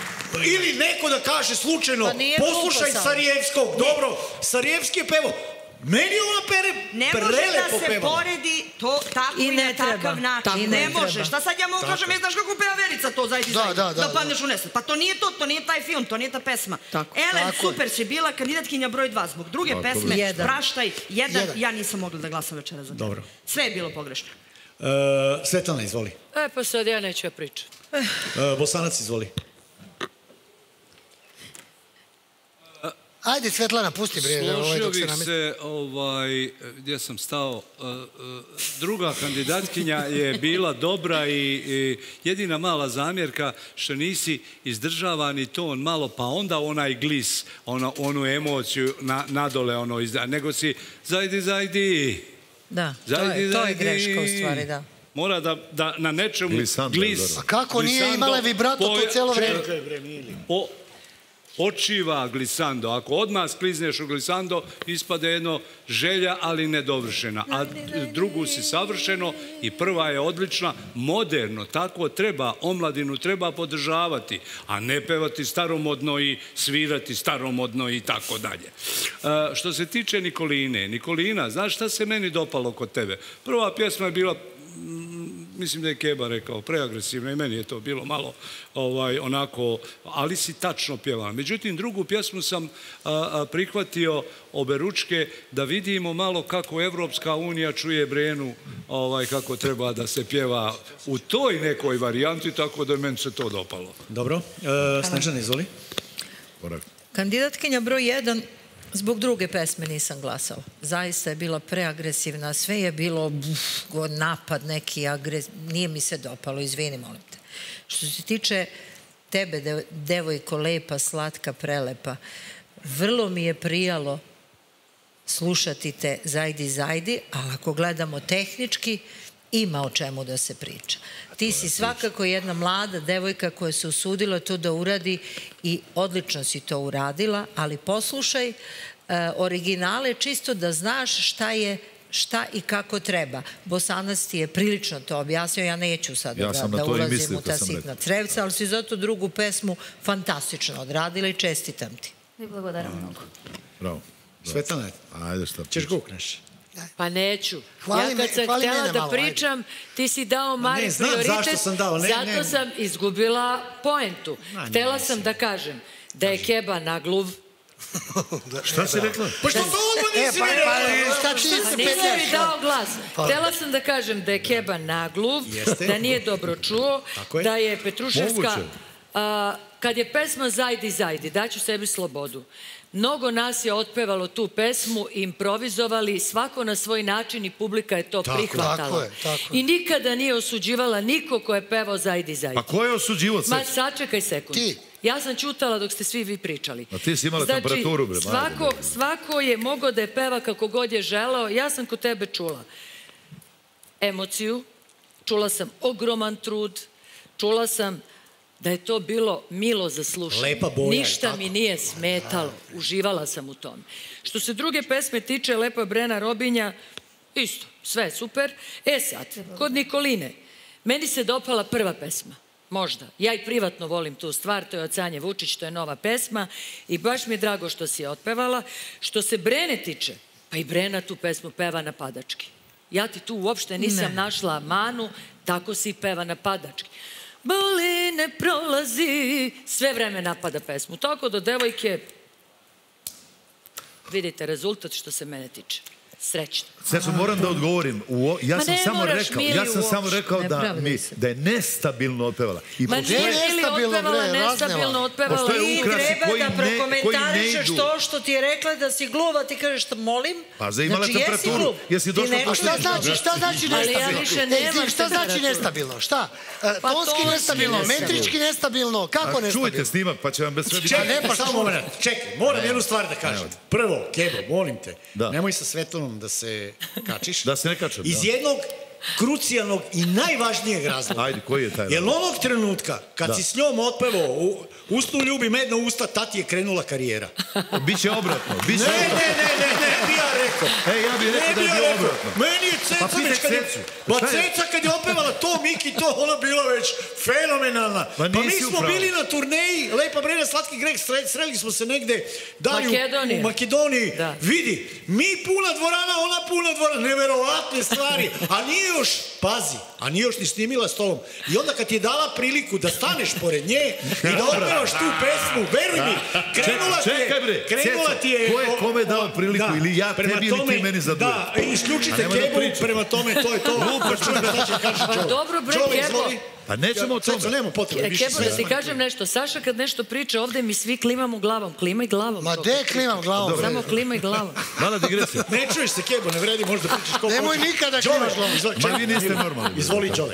ili neko da kaže slučajno, poslušaj Sarijevskog, dobro, Sarijevski je pevao. Meni ona pere prelepo peva. Ne može da se poredi to tako i na takav način. Ne može. Šta sad ja mogu kažem, znaš kako peva Verica to, Zajdi, Zajdi, da padneš u nesvest. Pa to nije to, to nije taj film, to nije ta pesma. Elen, super si bila kandidatkinja broj dva. Zbog druge pesme, Praštaj, jedan, ja nisam mogla da glasam večera za to. Sve je bilo pogrešno. Svetlana, izvoli. E, pa sad ja neću ja pričati. Bosanac, izvoli. Ajde, Svetlana, pusti bre. Složio bih se, ovaj, gdje sam stao, druga kandidatkinja je bila dobra i jedina mala zamjerka što nisi izdržavani ton malo, pa onda onaj glis, onu emociju nadole, nego si zajdi, zajdi. Da, to je greška u stvari, da. Mora da na nečemu glis... A kako nije imala vibrato to cijelo vreme? Počiva glisando. Ako odmah sklizneš u glisando, ispade jedno želja, ali nedovršena. A drugu si savršeno i prva je odlična, moderno. Tako treba, omladinu treba podržavati, a ne pevati staromodno i svirati staromodno i tako dalje. Što se tiče Nikoline, Nikolina, znaš šta se meni dopalo kod tebe? Prva pjesma je bila, mislim da je Keba rekao, preagresivno i meni je to bilo malo onako, ali si tačno pjevala. Međutim, drugu pjesmu sam prihvatio oberučke da vidimo malo kako Evropska unija čuje Brenu, kako treba da se pjeva u toj nekoj varijanti, tako da meni se to dopalo. Dobro. Snežana, izvoli. Kandidatkinja broj jedan, zbog druge pesme nisam glasala. Zaista je bila preagresivna, sve je bilo napad neki, nije mi se dopalo, izvini, molim te. Što se tiče tebe, devojko lepa, slatka, prelepa, vrlo mi je prijalo slušati te zajdi, zajdi, ali ako gledamo tehnički, ima o čemu da se priča. Ti si svakako jedna mlada devojka koja se usudila to da uradi i odlično si to uradila, ali poslušaj originale čisto da znaš šta je šta i kako treba. Bosanac ti je prilično to objasnio, ja neću sad da ulazim u ta sitna crevca, ali si zato drugu pesmu fantastično odradila i čestitam ti. I благодарам mnogo. Bravo. Svetlana, ajde šta ćeš gukneš. Pa neću. Ja kad sam htjela da pričam, ti si dao mali prioritet, zato sam izgubila poentu. Htjela sam da kažem da je Keba na gluv. Šta si rekla? Pa što to odmah nisi rekla? Nisam mi dao glas. Htjela sam da kažem da je Keba na gluv, da nije dobro čuo, da je Petruševska... Kad je pesma Zajdi, zajdi, daću sebi slobodu. Mnogo nas je otpevalo tu pesmu, improvizovali, svako na svoj način i publika je to prihvatala. I nikada nije osuđivala niko ko je pevao Zajdi, zajdi. Pa ko je osuđivo? Ma sačekaj sekund. Ti. Ja sam čutala dok ste svi vi pričali. A ti si imala temperaturu, bre. Svako je mogao da je peva kako god je želeo. Ja sam kod tebe čula emociju, čula sam ogroman trud, čula sam da je to bilo milo za slušanje. Lepa boja. Ništa mi nije smetalo. Uživala sam u tome. Što se druge pesme tiče, Lepa Brena Robinja, isto, sve super. E sad, kod Nikoline, meni se dopala prva pesma. Možda. Ja i privatno volim tu stvar, to je od Sanje Vučić, to je nova pesma i baš mi je drago što si je otpevala. Što se Brene tiče, pa i Brena tu pesmu peva napadački. Ja ti tu uopšte nisam našla manu, tako si peva napadački. Boli, ne prolazi, sve vreme napada pesmu. Tako da devojke, vidite rezultat što se mene tiče. Srećno. Srećno, moram da odgovorim. Ja sam samo rekao, ja sam samo rekao da je nestabilno otpevala. Ma nije Mili otpevala, nestabilno otpevala. I treba da prokomentarišeš to što ti je rekla da si gluva, ti kažeš što molim. Pa za imala temperaturu. Jesi došla po šta znači, šta znači nestabilno? Šta znači nestabilno? Šta? Tonski nestabilno, metrički nestabilno, kako nestabilno? Čujte snimak, pa će vam bez sve biti... Čekaj, samo moment, čekaj, moram jednu stvar da kažem. Prvo, Kebo, molim te, nemoj sa Svetlanom da se kačiš. Da se ne kačem, da. Iz jednog krucijalnog i najvažnijeg razloga. Ajde, koji je taj razlog? Jer onog trenutka, kad si s njom otpevao usnu ljubi medna usta, tati je krenula karijera. Biće obratno, biće obratno. Ne, ne, ne, ne, ne bi ja rekao. E, ja bih rekao da je bilo obratno. Meni je Ceca već kad je... Pa Ceca kad je otpevala to, Miki, to, ona bila već fenomenalna. Pa mi smo bili na turneji, Lepa Brena, Slatki greh, sreli smo se negde u Makedoniji. Vidi, mi puna dvorana, ona puna dvorana, neverovatne stvari. A nije još, pazi, a nije još ni snimila s tobom. I onda kad ti je dala priliku da staneš pored nje i da otpevaš tu pesmu, veruj mi, krenula ti je... Čekaj bre, Ceca, ko je kome dao priliku ili ja tebi ili ti meni za duet. Da, isključite Kebu, prema tome, to je to. Lupa, čujem šta će kaži Pa Čole. dobro, bre, Čole, Kebo. izvoli. Pa nećemo o tome. Ceco, nema potrebe više Kebo, da ti kažem nešto. Saša kad nešto priča ovde, mi svi klimamo glavom. Klimaj glavom. Ma de klimam glavom? Samo klimaj glavom. Mala digresija. Ne čuješ se, Kebo, ne vredi, možda pričaš koliko... Nemoj nikada klimaš glavom. Ma vi niste normalni. Izvoli, Čole.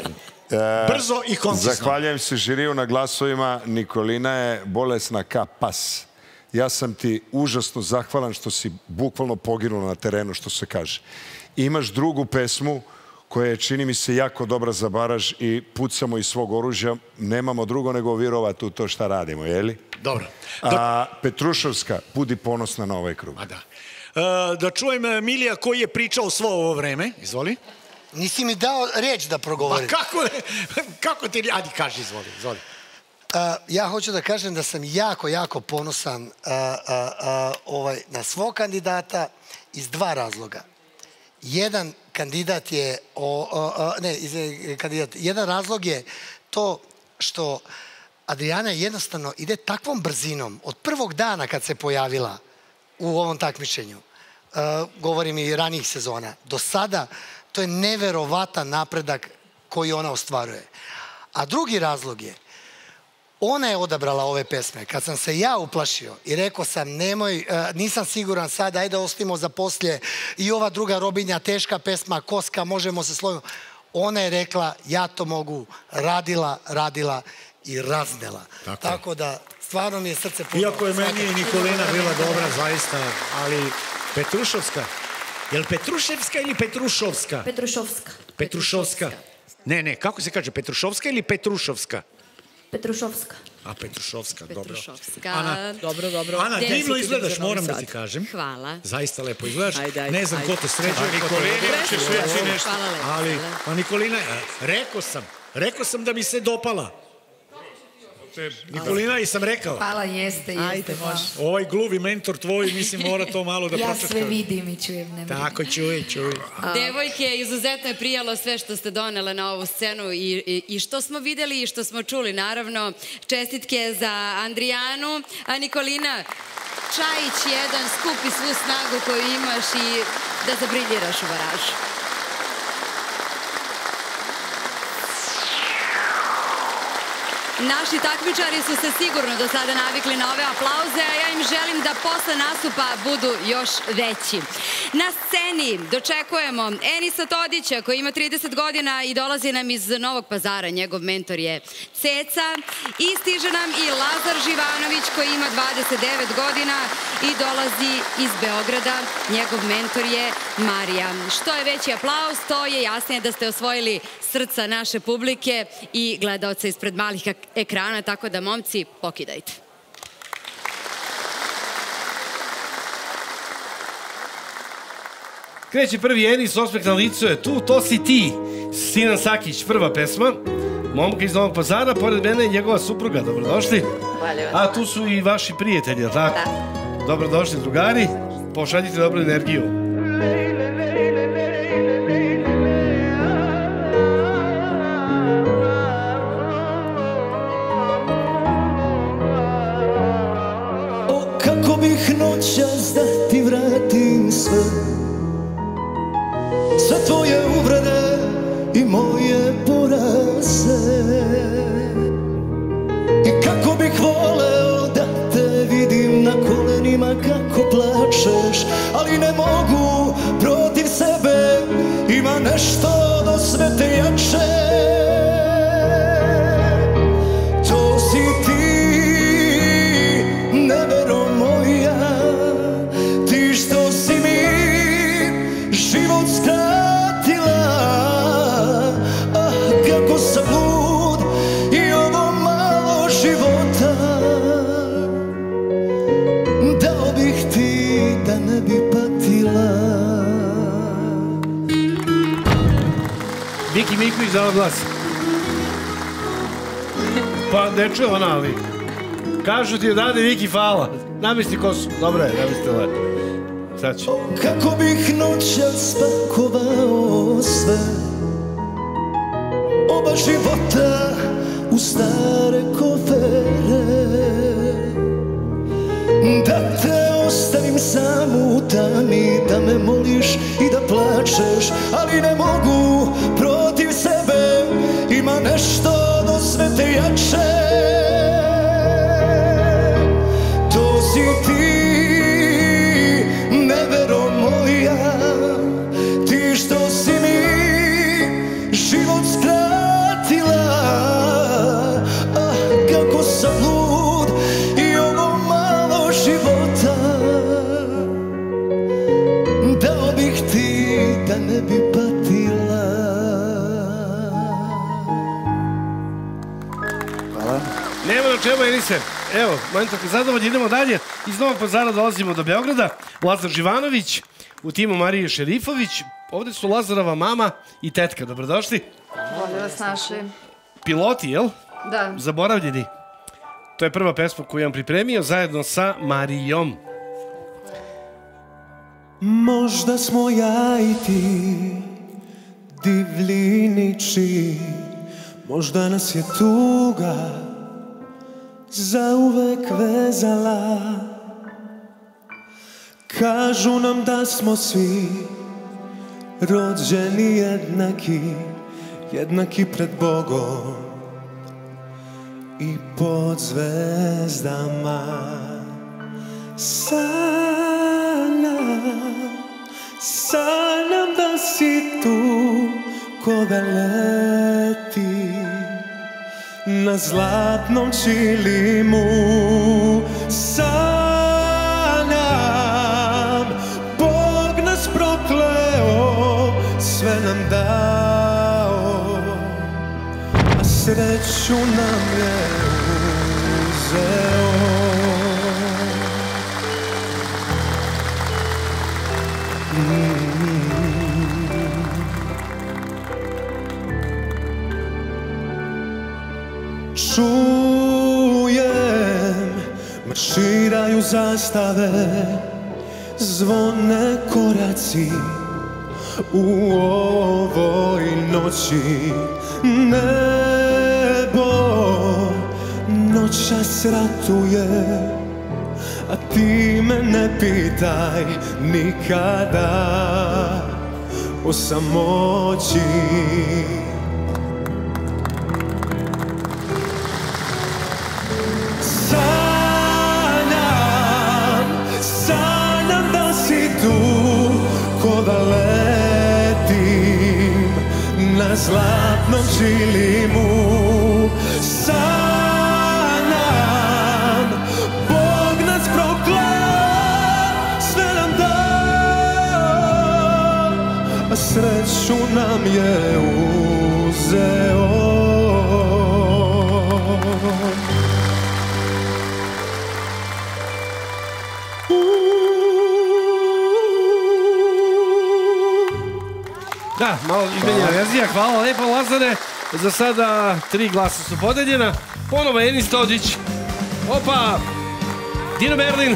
Brzo i koncisno. Zahvaljujem se žiriju na glasovima. Nikolina je bolesna ka pas. Ja sam ti užasno zahvalan što si bukvalno poginula na terenu, što se kaže. Imaš drugu pesmu koja je, čini mi se, jako dobra za baraž i pucamo iz svog oružja. Nemamo drugo nego vjerovati u to šta radimo, jeli? Dobro. A Petrušovska, budi ponosna na ovaj krug. A da. E, da čujem Milija koji je pričao svo ovo vreme. Izvoli. Nisi mi dao riječ da progovorim. Pa kako, kako ti... Ajde, kaži, izvoli, izvoli. Uh, ja hoću da kažem da sam jako, jako ponosan uh, uh, uh, ovaj, na svog kandidata iz dva razloga. Jedan kandidat je, o, o, o, ne, iz, kandidat, jedan razlog je to što Adriana jednostavno ide takvom brzinom od prvog dana kad se pojavila u ovom takmičenju, uh, govorim i ranijih sezona, do sada to je neverovatan napredak koji ona ostvaruje. A drugi razlog je, ona je odabrala ove pesme. Kad sam se ja uplašio i rekao sam, nemoj, nisam siguran sad, ajde ostavimo za poslije i ova druga Robinja, teška pesma, Koska, možemo se sloviti. Ona je rekla, ja to mogu, radila, radila i raznela. Tako, Tako da, stvarno mi je srce puno. Iako je meni i Nikolina bila dobra, zaista, ali Petrušovska. Je li Petruševska ili Petrušovska? Petrušovska. Petrušovska. Ne, ne, kako se kaže, Petrušovska ili Petrušovska? Petrušovska. A, Petrušovska, dobro. Petrušovska. Ana, Dobro, dobro. Ana, Deset divno idem izgledaš, za Novi moram da Sad. ti kažem. Hvala. Zaista lepo izgledaš. Ajde, ajde, Ne znam ajde. ko te sređuje. A Nikolina će sveći nešto. Hvala lepo. Ali, pa Nikolina, rekao sam, rekao sam da mi se dopala. Nikolina, i sam rekao. Hvala, jeste, jeste. Ajde, može. Ovaj gluvi mentor tvoj, mislim, mora to malo da Ja pročetka. sve vidim i čujem. Ne Tako, čuj, čuj. Devojke, izuzetno je prijalo sve što ste donele na ovu scenu i, i, i što smo videli i što smo čuli. Naravno, čestitke za Andrijanu. A Nikolina, čajić jedan, skupi svu snagu koju imaš i da zabriljiraš u baražu. Naši takmičari su se sigurno do sada navikli na ove aplauze, a ja im želim da posle nastupa budu još veći. Na sceni dočekujemo Enisa Todića koji ima trideset godina i dolazi nam iz Novog Pazara. Njegov mentor je Ceca. I stiže nam i Lazar Živanović koji ima dvadeset devet godina i dolazi iz Beograda. Njegov mentor je Marija. Što je veći aplauz, to je jasnije da ste osvojili srca naše publike i gledaoca ispred malih ekrana, tako da, momci, pokidajte. Kreće prvi Enis, osmeh na licu je tu, to si ti. Sinan Sakić, prva pesma. Momka iz Novog Pazara, pored mene je njegova supruga, dobrodošli. A tu su i vaši prijatelji, tako? Da. Dobrodošli, drugari. Pošaljite dobru energiju. O, kako bih noćas da ti vratim sve, sve tvoje uvrede i moje poraze. I kako bih voleo da te vidim na kolenima kako plačeš, ali ne mogu protiv sebe, ima nešto do sve te jače. To si ti, nevero moja, ti što si mi život skratila. Ah, kako sam lud i ovo malo života dao bih ti da ne bi patila. Viki Miković dala glas. Pa ne čuje ona, ali kažu ti odavde Viki, hvala. Namesti kosu. Dobro je, namesti lepo. Sad ću. Kako bih noćas spakovao sve, oba života u stare kofere, da te ostavim zamutani, da me moliš i da plačeš, ali ne mogu protiv sebe, ima nešto do svete jače. To si ti, nevero moja, ti što si mi život skratila. Ah, kako sam lud i ovo malo života dao bih ti da ne bi patila. Hvala. Nema na čemu, Enise. Evo, manj tako zadovoljni, idemo dalje. Iz Novog Pazara dolazimo do Beograda. Lazar Živanović, u timu Marije Šerifović. Ovde su Lazarova mama i tetka. Dobrodošli. Bolje vas našli. Piloti, jel? Da. Zaboravljeni. To je prva pesma koju vam pripremio zajedno sa Marijom. Možda smo ja i ti divljiniči, možda nas je tuga zauvek vezala. Kažu nam da smo svi rođeni jednaki, jednaki pred Bogom i pod zvezdama. Sanjam, sanjam da si tu ko da leti na zlatnom čilimu. Sanjam, Bog nas prokleo, sve nam dao, a sreću nam je uzeo. Čujem, marširaju zastave, zvone koraci u ovoj noći. Nebo noćas ratuje, a ti me ne pitaj nikada o samoći. Sanjam, sanjam da si tu ko da letim na zlatnom čilimu. Sanjam, Bog nas prokleo, sve nam dao, a sreću nam je uzeo. Da, malo izmenjena verzija. Hvala lepo, Lazare. Za sada tri glasa su podeljena. Ponovo Enis Todić. Opa! Dino Merlin.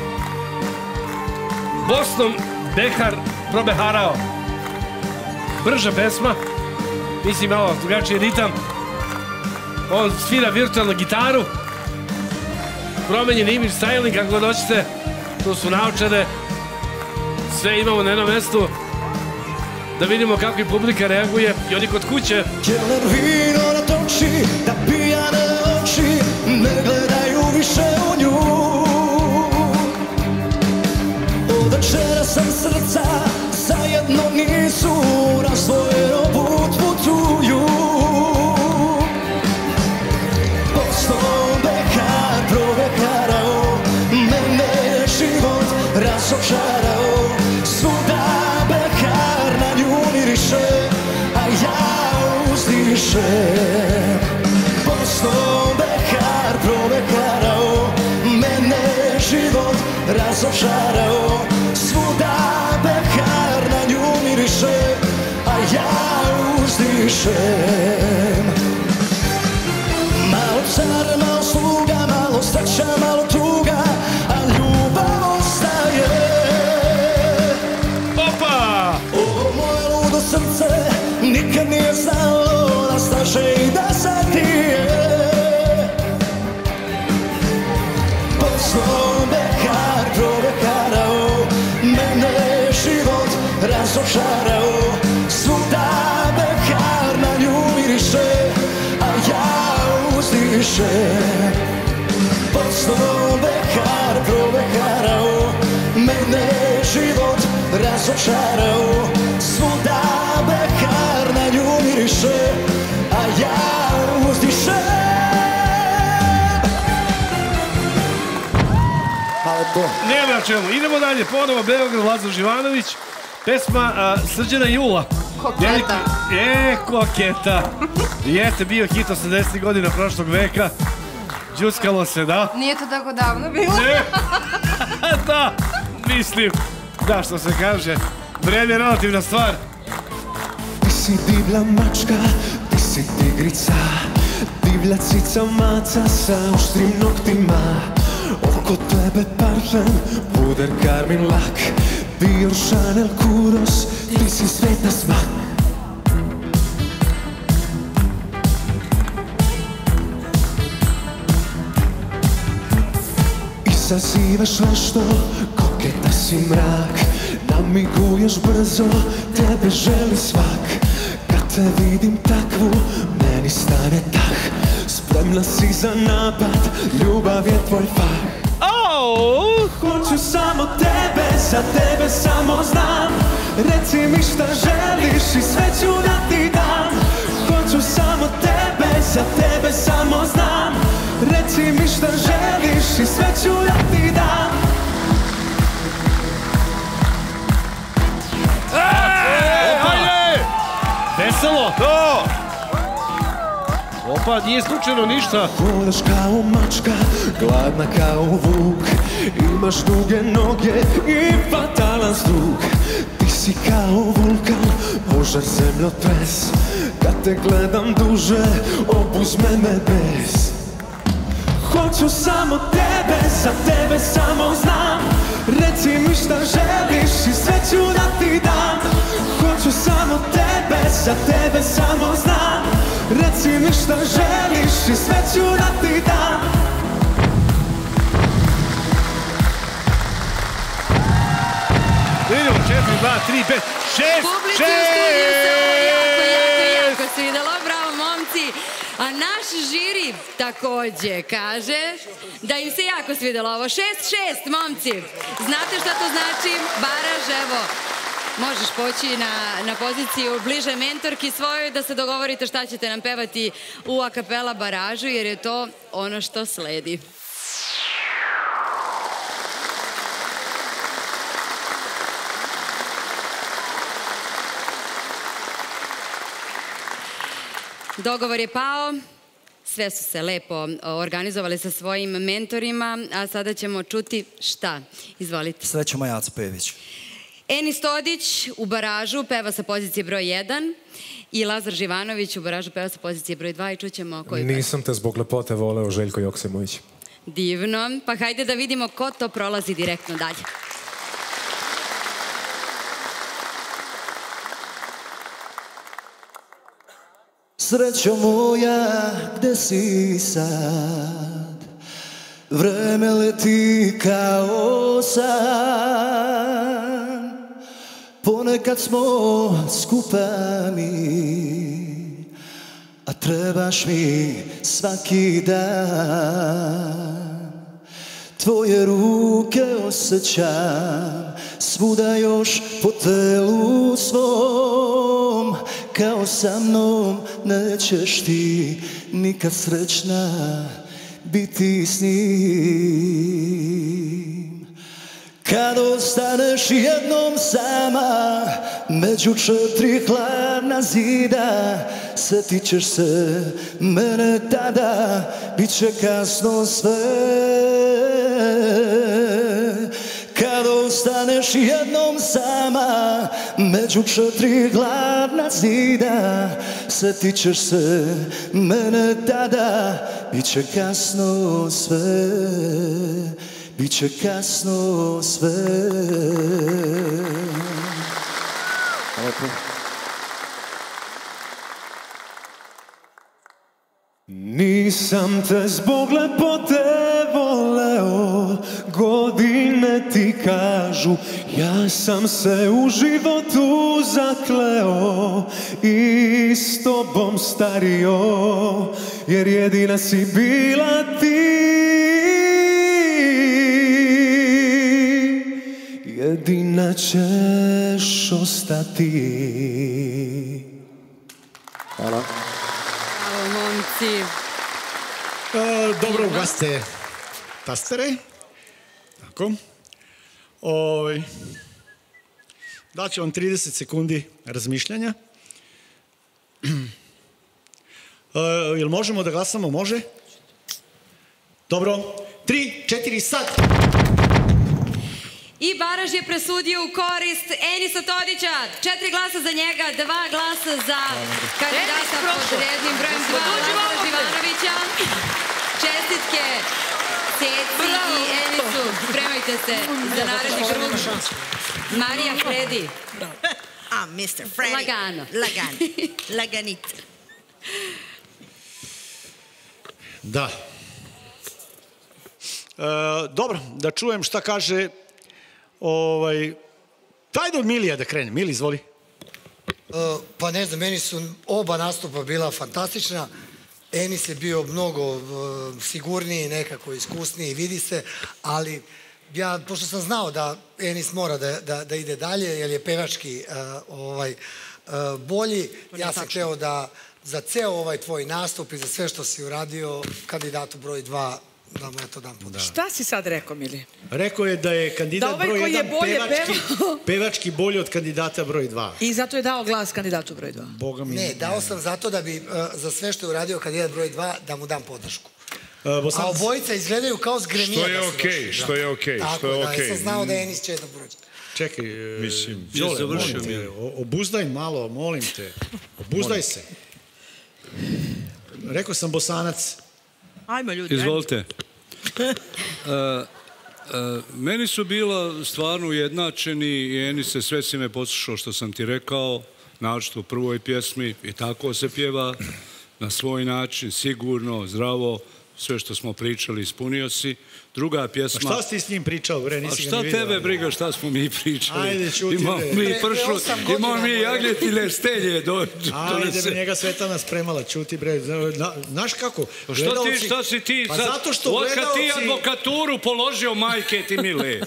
Bosnom Behar probeharao. Brža pesma. Mislim, malo drugačiji ritam. On svira virtualnu gitaru. Promenjen imidž, styling, kako god hoćete. Tu su naočare. Sve imamo na jednom mestu. Da vidimo kako i publika reaguje i oni kod kuće. Jeler vino natoči, da pijane oči ne gledaju više u nju. Od večera sam srca zajedno nisu, razdvojeno put putuju. Boston Behar provekarao, mene je život razočarao. Svuda Behar na nju miriše, a ja uzdišem. Boston Behar provekarao, mene je život razočarao. Svuda Behar na nju miriše, a ja uzdišem. Malo car, malo sluga, malo sreća, malo tuga, a ljubav ostaje. Opa! Ovo moje ludo srce nikad nije znalo da staže i da satije. Boston Behar provekarao, više. Posto vekar provekarao, mene život razočarao. Svuda bekar na nju miriše, a ja uzdišem. Nema na čemu. Idemo dalje. Ponovo Beograd, Lazar Živanović. Pesma a, Srđana Jula. Koketa. E, koketa. Jeste bio hit osamdesetih godina prošlog veka. Đuskalo se, da? Nije to tako davno bilo. Ne. Da, mislim. Da, što se kaže. Vreme je relativna stvar. Ti si divlja mačka, ti si tigrica, divlja cica maca sa oštrim noktima. Oko tebe parfem, puder Karmin lak, Dior, Chanel, Kuros, ti si sveta smak. Izazivaš nešto, koketa si mrak, namiguješ brzo, tebe želi svak. Kad te vidim takvu, meni stane dah, spremna si za napad, ljubav je tvoj fah. Oh! Hoću samo tebe, za tebe samo znam, reci mi šta želiš i sve ću da ti dam. Hoću samo tebe, za tebe samo znam, reci mi šta želiš i sve ću da ti dam. Hajde! Veselo! To! Opa, nije slučajno ništa. Hodaš kao mačka, gladna kao vuk, imaš duge noge i fatalan zvuk. Ti si kao vulkan, požar, zemljotres, kad te gledam duže, obuzme me bez. Hoću samo tebe, za tebe samo znam, reci mi šta želiš i sve ću da ti dam. Hoću samo tebe, za tebe samo znam, reci mi šta želiš i sve ću da ti dam. Vidimo, četiri, dva, tri, pet, šest, Publici u studiju se ovo jako, jako, jako svidelo. Bravo, momci. A naš žiri takođe kaže da im se jako svidelo ovo. Šest, šest, momci. Znate šta to znači? Baraž, evo. Možeš poći na, na poziciju bliže mentorki svojoj da se dogovorite šta ćete nam pevati u akapela baražu, jer je to ono što sledi. Dogovor je pao, sve su se lepo organizovali sa svojim mentorima, a sada ćemo čuti šta. Izvolite. Srećo Majac Pević. Enis Todić u baražu peva sa pozicije broj jedan i Lazar Živanović u baražu peva sa pozicije broj dva i čućemo koji peva. Nisam te zbog lepote voleo, Željko Joksimović. Divno, pa hajde da vidimo ko to prolazi direktno dalje. Srećo moja, gde si sad? Vreme leti kao san. Ponekad smo skupa mi, a trebaš mi svaki dan. Tvoje ruke osjećam svuda još po telu svom. Kao sa mnom nećeš ti nikad srećna biti s njim. Kad ostaneš jednom sama među četiri hladna zida, sjetit ćeš se mene tada, bit će kasno sve. Kad ostaneš jednom sama među četiri hladna zida, sjetit ćeš se mene tada, bit će kasno sve, bit će kasno sve. Nisam te zbog lepote voleo, godine ti kažem. kažu, ja sam se u životu zakleo i s tobom stario, jer jedina si bila ti. Jedina ćeš ostati. Hvala. Bravo, momci. E, dobro, ugasite tastere. Tako. Oj. Daću vam trideset sekundi razmišljanja. E, jel možemo da glasamo? Može? Dobro. Tri, četiri, sad! I Baraž je presudio u korist Enisa Todića. Četiri glasa za njega, dva glasa za kandidata pod rednim brojem dva, Lazara Živanovića. Čestitke Ceci i Enisu. Spremajte se za naredni krug. Marija Fredi. A, mister Freddy. Lagano. Lagano. Laganit. Da. E, dobro, da čujem šta kaže ovaj... Tajde od Milija da krene. Mili, izvoli. Uh, pa ne znam, meni su oba nastupa bila fantastična. Enis je bio mnogo uh, sigurniji, nekako iskusniji, vidi se, ali ja, pošto sam znao da Enis mora da, da, da ide dalje, jer je pevački uh, ovaj, uh, bolji, ja sam hteo da za ceo ovaj tvoj nastup i za sve što si uradio, kandidatu broj dva, da mu eto dam podršku. Šta si sad rekao, Mili? Rekao je da je kandidat Da ovaj broj koji je jedan bolje pevački, pevao. pevački bolji od kandidata broj dva. I zato je dao glas kandidatu broj dva. Boga mi... Ne, dao sam zato da bi uh, za sve što je uradio kandidat broj dva, da mu dam podršku. Uh, A obojica izgledaju kao zgremija. Što je da su okej, došli, što da. je okej, Tako što je da, okej. sam znao da Enis će jedno proći. Čekaj, e, Mislim, Đole, završio molim mi. te, o- obuzdaj malo, molim te. Obuzdaj se. Rekao sam Bosanac. Ajmo ljudi. Izvolite. E, e, meni su bila stvarno ujednačeni i Enise, sve si me poslušao što sam ti rekao, naročito u prvoj pjesmi i tako se pjeva na svoj način, sigurno, zdravo, sve što smo pričali ispunio si. Druga A pjesma... šta si s njim pričao, bre, A nisi ga šta ni vidio. tebe briga šta smo mi pričali? Ajde, čuti, Imamo bre. mi Pre- pršu, pre osam godina imamo mi moje. jagnjetine stelje. Do, Ajde, donese. bre, njega Svetlana spremala, čuti, bre. Zna- Znaš kako? Pa šta ti, Gledalci- šta si ti Pa sad? zato što Od kad ti gledalci... advokaturu položio, majke ti mile.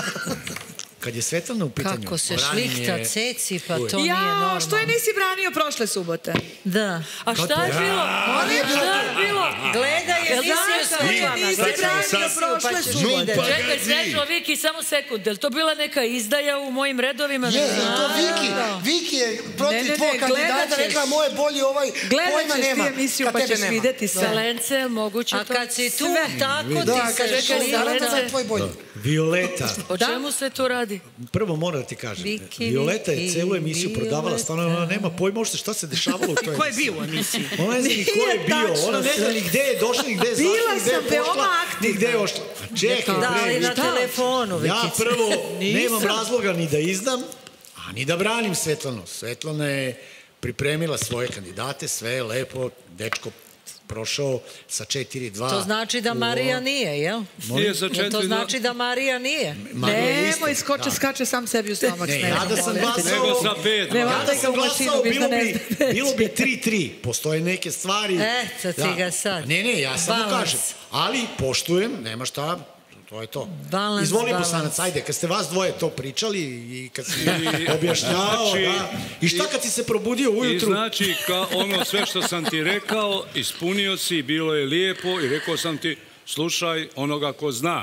Kad je Svetlana u pitanju... Kako se branjenje- šlihta ceci, pa Uvek. to nije Ja, normalno. što je nisi branio prošle subote? Da. A šta je bilo? Šta je bilo? Gledaj Jel emisiju znaš sa što Nije, Svetlana. nisi Gledaj branio emisiju, prošle pa ćeš subote. vidjeti. Čekaj, Snežno, Viki, samo sekund. Je li to bila neka izdaja u mojim redovima? Je, i to Viki. Viki je Ne, ne, protiv ne, tvojeg kandidata gledat ćeš. rekla moje bolji ovaj, Gledat pojma ćeš nema. ti emisiju kad pa tebe ćeš nema. vidjeti sve. Selence, moguće A to? kad si tu, tako Da, ti se kažeš, šlihta. naravno da je tvoj bolji. Violeta. O čemu se tu radi? Prvo moram da ti kažem. Viki, Violeta je Viki, celu emisiju prodavala, Violeta. stvarno ona nema pojma uopšte šta se dešavalo u toj Ko je emisiji. bio u emisiji? Ona ne zna ni ko je Nije bio, tačno ona ne zna sve. ni gde je došla, ni gde je zašla, Bila ni gde je sam veoma pošla, ni gde je aktivna. ošla. A čekaj, Da, ali bre, na šta? telefonu, Ja Vikica. prvo Nisam. nemam razloga ni da izdam, a ni da branim Svetlanu. Svetlana je pripremila svoje kandidate, sve je lepo, dečko prošao sa četiri dva. To znači da Marija nije, jel? Nije za Jel četiri, to da. znači da Marija nije? Marija je isto. Nemoj, skoče, Da. skače sam sebi u stomak. Ne, Snežno, ja da sam molim te. glasao... Nego sa pet. Ne, Ja valjda da ga sam u mašinu, glasao, viš bilo da ne bi, zna. bilo bi tri tri. Postoje neke stvari... Eto ti ga sad. Ne, ne, ja samo Balans. kažem. Ali poštujem, nema šta, to je to. Balans, Izvoli balans. Bosanac, ajde, kad ste vas dvoje to pričali i kad si I- objašnjavao, znači- da. I šta kad si se probudio I ujutru? znači, ka ono sve što sam ti rekao, ispunio si, bilo je lijepo i rekao sam ti, slušaj onoga ko zna,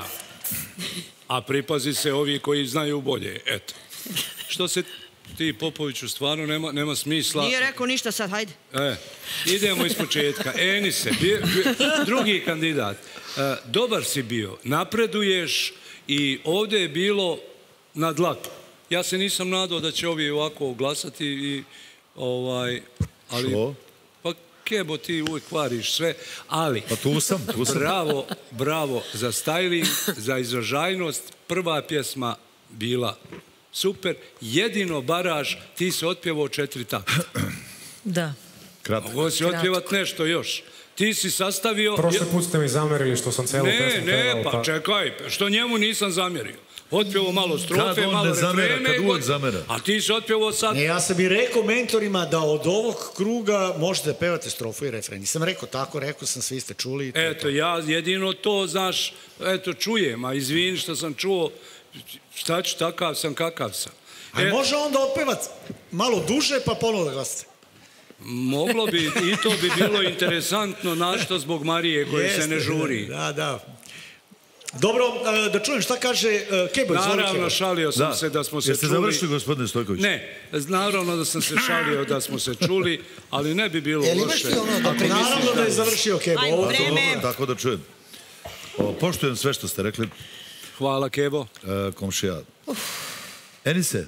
a pripazi se ovi koji znaju bolje, eto. Što se ti, Popoviću, stvarno nema, nema smisla. Nije rekao ništa sad, hajde. E, idemo iz početka. Enise, bi- bi- drugi kandidat. E, dobar si bio, napreduješ i ovdje je bilo na dlaku. Ja se nisam nadao da će ovi ovako glasati i ovaj... Ali, Što? pa kebo, ti uvijek kvariš sve, ali... Pa tu sam, tu sam. Bravo, bravo za styling, za izražajnost. Prva pjesma bila super. Jedino Baraž, ti se otpjevao četiri takta. Da. Kratko. Mogu si otpjevat nešto još. Ti si sastavio... Prošle put ste mi zamerili što sam celu pesmu Ne, pevao. ne, pa čekaj, što njemu nisam zamjerio. Otpjevo malo strofe, Kad on malo ne zamera, refrene, kad uvek zamera. a ti si otpjevo sad... Ne, ja sam i rekao mentorima da od ovog kruga možete da pevate strofu i refren. Nisam rekao tako, rekao sam, svi ste čuli. To je Eto, ja jedino to, znaš, eto, čujem, a izvini što sam čuo, šta ću, takav sam, kakav sam. A može onda otpevat malo duže pa ponovo da glasite. Moglo bi, i to bi bilo interesantno, našto zbog Marije koje se ne žuri. Da, da. Dobro, e, da čujem šta kaže e, Kebo. izvoli, Naravno, Kebo. šalio sam se da smo se Jeste čuli. završili, gospodine Stojković? Ne, naravno da sam se šalio da smo se čuli, ali ne bi bilo Jel imaš loše. ti ono da Ako primisliš naravno da je završio Kebo? Ajde, Ovo- vreme. Dobro, tako da čujem. O, poštujem sve što ste rekli. Hvala, Kebo. E, komšija. Enise,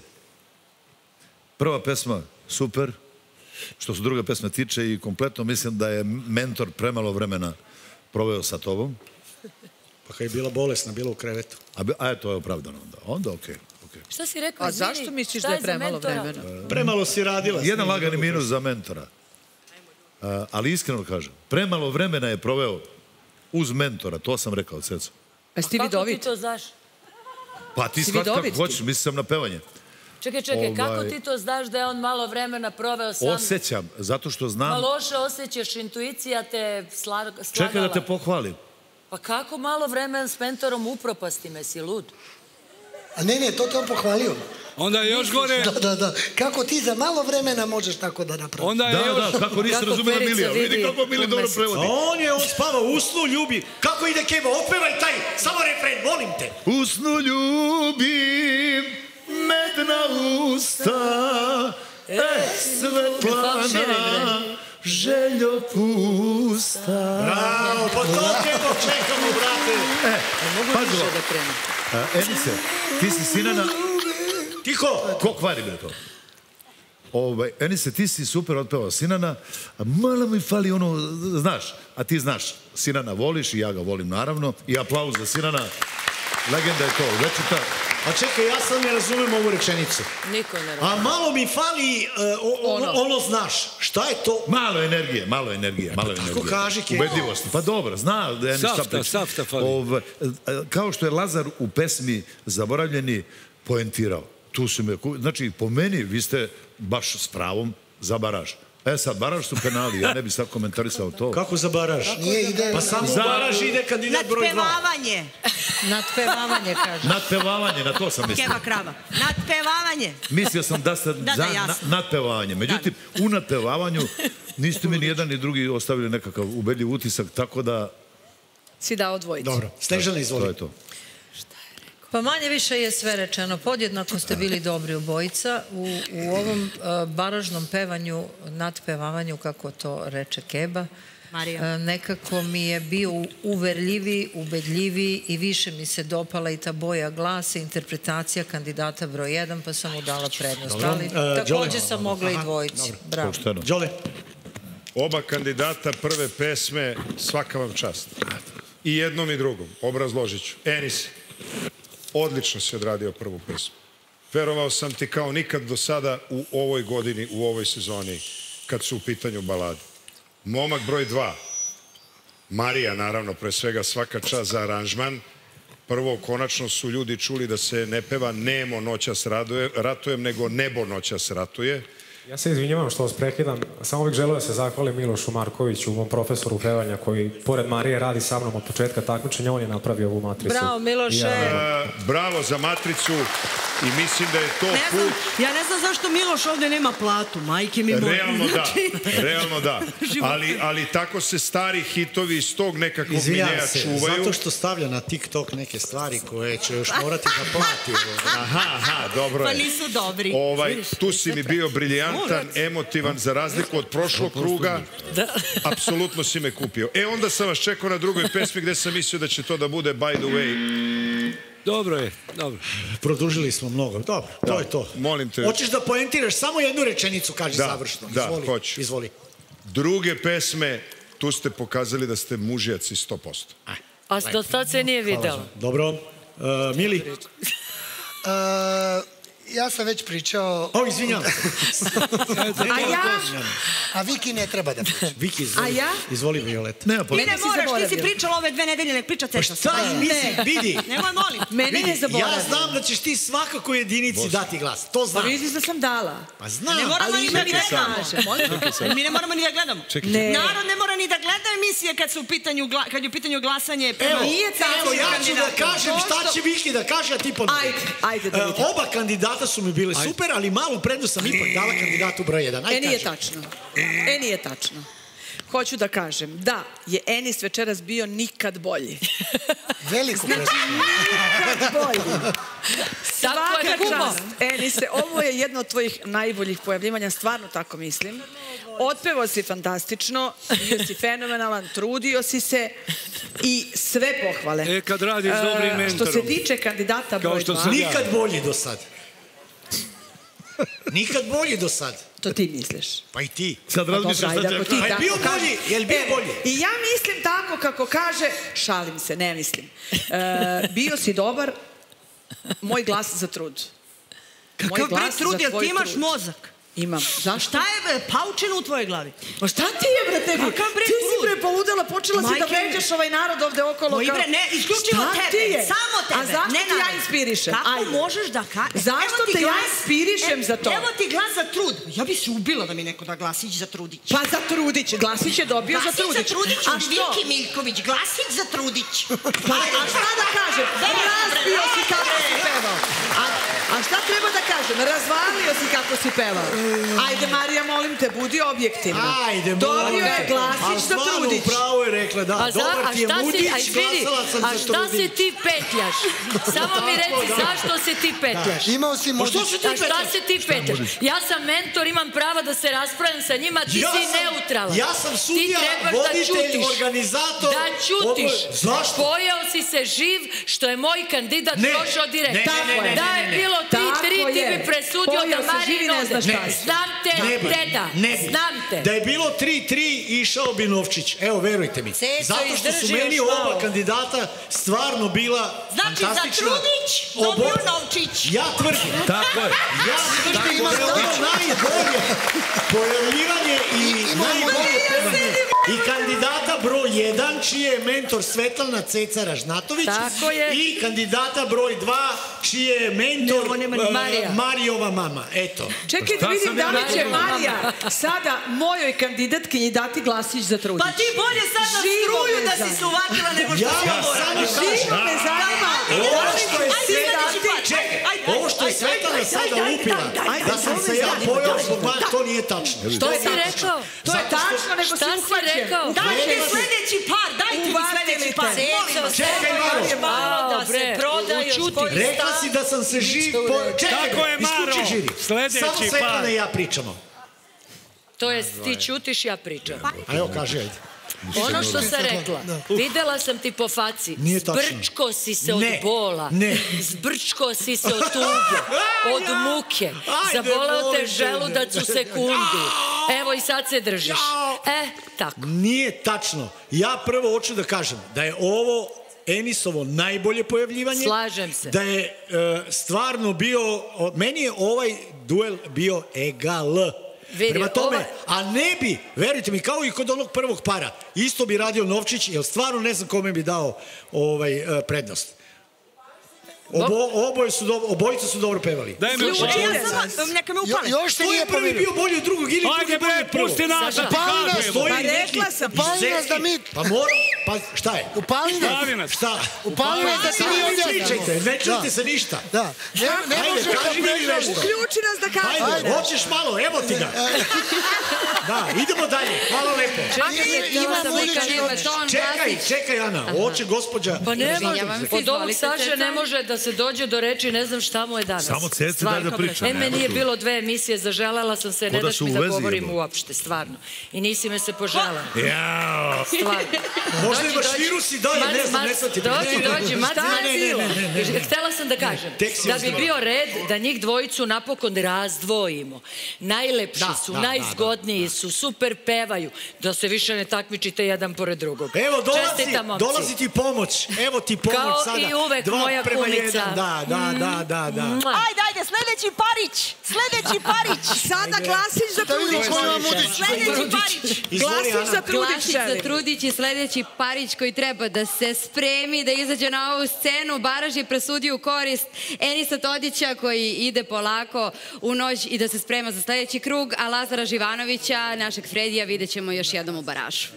prva pesma, super. Što se druga pesma tiče i kompletno mislim da je mentor premalo vremena proveo sa tobom. Pa kad je bila bolesna, bila u krevetu. A, bi- a to je opravdano onda. Onda okej. Šta si rekao? A izvini, zašto misliš šta da je za premalo mentora? vremena? Premalo si radila. s Jedan njim. lagani minus za mentora. A, ali iskreno kažem, premalo vremena je proveo uz mentora, to sam rekao, Ceco. Jesi ti Kako ti vidovit? to znaš? Pa ti Si shvat vidovit kako ti. hoćeš, mislim sam na pevanje. Čekaj, čekaj, kako Ovaj- ti to znaš da je on malo vremena proveo sam? Osjećam, zato što znam... Ma loše osjećaš, intuicija te sla- slagala. Čekaj da te pohvalim. Pa kako malo vremena s mentorom upropasti me, si lud? A ne, ne, to te on pohvalio. Onda je još gore... Da, da, da. Kako ti za malo vremena možeš tako da napraviš? Onda je Da, još... da, kako niste Kako razumeli Perica Milija. Vidi vidi kako Mili od dobro meseca. prevodi. A on je, on spava, usnu, ljubi. Kako ide Kebo? Otpevaj taj, samo refren, molim te. Usnu ljubim, medna usta, eh, svetlana, željo pusta. Bravo, pa to Kebo čekamo, brate. E, pazi ovo. A, Enise, ti si sinana... Tiho! Ko kvari bre to? Ovaj, Enise, ti si super otpevao Sinana, a malo mi fali ono, znaš, a ti znaš, Sinana voliš i ja ga volim naravno, i aplauz za Sinana, legenda je to, večita. A čekaj, ja sam ne razumem ovu rečenicu. Niko ne razumije. A malo mi fali e, o- ono, Ono. ono znaš. Šta je to? Malo energije, malo energije, malo energije. tako kaži, Kebo. Ubedljivosti. Pa dobro, zna da je Safta, safta fali. Ovaj, kao što je Lazar u pesmi Zaboravljeni poentirao. Tu su me, ku- znači, po meni vi ste baš s pravom za baraž. E sad, baraž su penali, ja ne bi sad komentarisao to. Kako za baraž? Nije ide... Pa samo Za- u baraž ide kandidat broj dva. Nadpevavanje. Nadpevavanje, kaže. Nadpevavanje, na to sam mislio. Keva krava. Nadpevavanje. Mislio sam da ste da, za jasno. na- nadpevavanje. Međutim, u nadpevavanju niste mi ni jedan ni drugi ostavili nekakav ubedljiv utisak, tako da Si dao dvojicu. Dobro, Snežana to izvoli. je to. Pa manje više je sve rečeno. Podjednako ste bili dobri obojica. U, u ovom uh, baražnom pevanju, nadpevavanju, kako to reče Keba, Marija. uh, nekako mi je bio uverljiviji, ubedljiviji i više mi se dopala i ta boja glasa, interpretacija kandidata broj jedan, pa sam mu dala prednost. Dobro. Ali E, također Đole. sam mogla i Aha, dvojici. Bravo. Pošteno. Đole. Oba kandidata prve pesme, svaka vam čast. I jednom i drugom, obrazložit ću. Enis, odlično si odradio prvu pesmu. Verovao sam ti kao nikad do sada u ovoj godini, u ovoj sezoni, kad su u pitanju balade. Momak broj dva, Marija, naravno, pre svega svaka čast za aranžman. Prvo, konačno su ljudi čuli da se ne peva Nemo noćas raduje, ratujem, nego Nebo noćas ratuje. Ja se izvinjavam što vas prekidam, samo bih želeo da se zahvalim Milošu Markoviću, mom profesoru pevanja, koji pored Marije radi sa mnom od početka takmičenja, on je napravio ovu matricu. Bravo, Miloše. I ja- E, bravo za matricu i mislim da je to Ne znam, put... ja ne znam zašto Miloš ovde nema platu, majke mi moje. Realno da, Znači, realno da. Život. Ali, ali tako se stari hitovi iz tog nekakvog Izvinjavam miljeja se, čuvaju. zato što stavlja na TikTok neke stvari koje će još morati da plati. Aha, aha, dobro Pa je. nisu dobri. Ovaj, tu si mi bio briljantan, emotivan, za razliku od prošlog kruga. Apsolutno si me kupio. E, onda sam vas čekao na drugoj pesmi gde sam mislio da će to da bude By the way. Dobro je, dobro. Produžili smo mnogo. Dobro, to je to. Molim te. Hoćeš da poentiraš samo jednu rečenicu, kaži Da, završno. da, Izvoli, hoću. Izvoli. Druge pesme, tu ste pokazali da ste mužjaci sto posto. A do sad se nije videlo. Dobro. Uh, Mili? Uh, Ja sam već pričao... O, izvinjam se. A ja? A Viki ne treba da priča. Viki, izvoli. A ja? Izvoli, Violeta. Ti ne moraš, ti si pričala ove dve nedelje, nek priča Ceša. Šta mislim, vidi. Nemoj, molim. Mene ne zaboravim. Ja znam da ćeš ti svakako jedinici dati glas. To znam. Pa vidiš da sam dala. Pa znam. Ne moramo ali ni ima da mi da gledamo. kaže. Mi ne moramo ni da gledamo. Ne. Narod ne mora ni da gleda emisije kad su u pitanju, gla- kad je u pitanju glasanje. Evo, Nije evo, ja ću da kažem šta će Viki da kaže, a ti ponovno. Ajde, ajde da E, vidim. Oba kandidata su mi bile super, ali malu prednost sam ipak dala kandidatu broj jedan. Ajde, E, nije kaži. tačno. E, nije tačno. Hoću da kažem da je Enis večeras bio nikad bolji. Veliko Znači, nikad bolji. Tako je, Svaka kumo. čast. Enise, ovo je jedno od tvojih najboljih pojavljivanja, stvarno tako mislim. Otpevao si fantastično, bio si fenomenalan, trudio si se i sve pohvale. E, kad radiš s dobrim E, mentorom. Što se tiče kandidata broj što dva... sam ja. Nikad bolji do sad. Nikad bolji do sad. To ti misliš. Pa i ti. Sad razmišljaš Dobro, šta ajde, će... ako ti Pa je tako bio kažeš. bolji, je li bio Evo, bolji? I ja mislim tako kako kaže, šalim se, ne mislim. E, bio si dobar, moj glas za trud. Moj Kakav bre glas trud, za jel tvoj ti imaš trud. mozak? Imam. Zašto? Šta je bre, paučeno u tvojoj glavi? Ma šta ti je, bre, tebi? Kakav bre Ti si, trud? bre, poludela, počela si da Majke mi. vređaš ovaj narod ovde okolo. Moji kao- bre, ne, isključivo Šta tebe, ti je? samo tebe. A zašto ne te ja narod? inspirišem? Kako Ajde. možeš da ka... Zašto Evo ti te ja glas- inspirišem e- za to? Evo ti glas za trud. Ja bi se ubila da mi neko da glasić za trudić. Pa za Trudić, Glasić je dobio za Trudić. Glasić za trudić, A a što? Viki Miljković, glasić za trudić. Pa, a šta da kažem? Razbio si kako si pevao. A, a šta treba da kažem? Razvalio si kako si pevao. Ajde, Marija, molim te, budi objektivna. Ajde, Dobio je Ali Glasić za stvarno, Trudić. upravo je rekla, da, A, za, dobar a ti je šta si, Mudić, a izvini, glasala sam a za šta se Trudić. ti petljaš? Samo mi reci da. zašto se ti petljaš? Imao si Pa što Mudić. se ti A šta petljaš? se ti petljaš? Ja sam mentor, imam prava da se raspravljam sa njima, ti Ja si sam- neutralan. ja sam sudija, Ti trebaš voditelj, da ćutiš. organizator. Da ćutiš. Ovo- zašto? Pojeo si se živ što je moj kandidat Ne. prošao direkt. Ne, ne, ne, ne, Da ne, je ne, ne. bilo tri Tako tri, ti je. bi presudio Pojeo da se živ i Marin ne ode. znaš šta je. Znam te, Ne bi, deda, ne bi. znam te. Da je bilo tri tri, išao bi Novčić. Evo, verujte mi. Ceco, Zato što su izdrži meni još oba malo. kandidata stvarno bila Znači, za fantastična. Trudić dobio Obo- Novčić. Ja tvrdim. Tako je. Ja tvrdim Tako da je je. ovo najbolje pojavljivanje i najbolje pevanje. I kandidata broj jedan, čiji je mentor Svetlana Ceca Ražnatović. Tako je. I kandidata broj dva, čiji je mentor Ne, on je eh, Marija. Marijova mama. Eto. Čekaj da Šta vidim sam da ja li će rekao? Marija sada mojoj kandidatkinji dati Glasić za Trudić. Pa ti bolje sad na Živo struju me da si zanima. se uvatila nego što Ja si vam ovo samo radiš. kažem. Živo me zanima. Ovo Da li što će je ti Svetlana, dati- čekaj, Ajde, ajde, ovo što je ajde, Svetlana ajde, sada ajde, lupila, ajde, ajde, da sam ajde, se ja ajde, pojao ajde, zbog vas, to nije tačno. Što si rekao? To je tačno, nego si Šta si uhvaćen. rekao? Dajte mi sledeći par, dajte mi Uvatili sledeći te. par. Molim vas. Čekaj malo. Malo da se bre, proda još učuti. koji Rekla si da sam se živ po... Čekaj, Tako je, Maro. isključi žiri. Sledeći Samo Svetlana par. i ja pričamo. To jest, ti ćutiš, ja pričam. A evo, kaži, ajde. Ono što sam rekla, videla sam ti po faci, Nije tačno. zbrčko si se od Ne, bola, ne. zbrčko si se od tuge, od muke, Ajde, zaboleo te molim te. želudac u sekundu. Evo i sad se držiš. E, tako. Nije tačno. Ja prvo hoću da kažem da je ovo Enisovo najbolje pojavljivanje. Slažem se. Da je e, stvarno bio, o, meni je ovaj duel bio egal. Vidi, Prema tome, ovaj- a ne bi, verujte mi, kao i kod onog prvog para, isto bi radio Novčić, jer stvarno ne znam kome bi dao ovaj, e, prednost. Obo, oboje su dobro, obojica su dobro pevali. Daj mi Ljudi, ušao. ja samo, neka me upale. Još te To nije je prvi pomirio. bio bolji od drugog ili drugi Ajde bolji bre, od prvog. pusti nas da ti Upali nas, kažemo. Stoji Pa neki rekla sam, upali nas da mi- Pa moram, pa šta je? Upali nas. Stavi nas. Šta? Upali nas da ti mi Ne objasnimo. pričajte, ne čujte Da. se ništa. Da. Ne, ne Ajde, možeš da kaži mi pređeš. nešto. Uključi nas da kažemo. Ajde, hoćeš malo, evo ti ga. Da, idemo dalje. Hvala lepo. Čekaj, ima htjela sam Mudić da kažem, i beton, Čekaj, Glasić. čekaj, Ana. Hoće gospođa... Pa nema, Izvinjavam se, od ovog izvolite, Saše Ceca. ne može da se dođe do reči, ne znam šta mu je danas. Samo Ceci Stvarno. daj da priča, E, nema meni je tu. bilo dve emisije, zaželela sam se, Ko ne da daš su mi u da vezi, govorim jebote. uopšte, stvarno. I nisi me se požela. Jao. Stvarno. Možda Dođi, imaš dođi. virus i dalje, Mac, ne znam, Mac, ne shvatim. Dođi, dođi, Mac, Šta? Mac, Ne, ne, ne, ne, ne, ne. Htela sam da kažem, Tek si da bi ozdravila. bio red da njih dvojicu napokon razdvojimo. Najlepši Da, su, da, da, najzgodniji su, super pevaju, da se više ne takmičite jedan pored drugog. Evo, dolazi, Čestitam, momci. dolazi ti pomoć. Evo ti pomoć Kao sada. i uvek, Dva moja prema kumica. Danica. Da, da, da, da, da. Ajde, ajde, sledeći parić. Sledeći parić. Sada Glasić za Trudić. Sledeći parić. Glasić za Trudić Glasić za želim. Trudić i sledeći parić koji treba da se spremi, da izađe na ovu scenu. Baraž je presudio u korist Enisa Todića koji ide polako u noć i da se sprema za sledeći krug, a Lazara Živanovića, našeg Fredija, vidjet ćemo još jednom u baražu.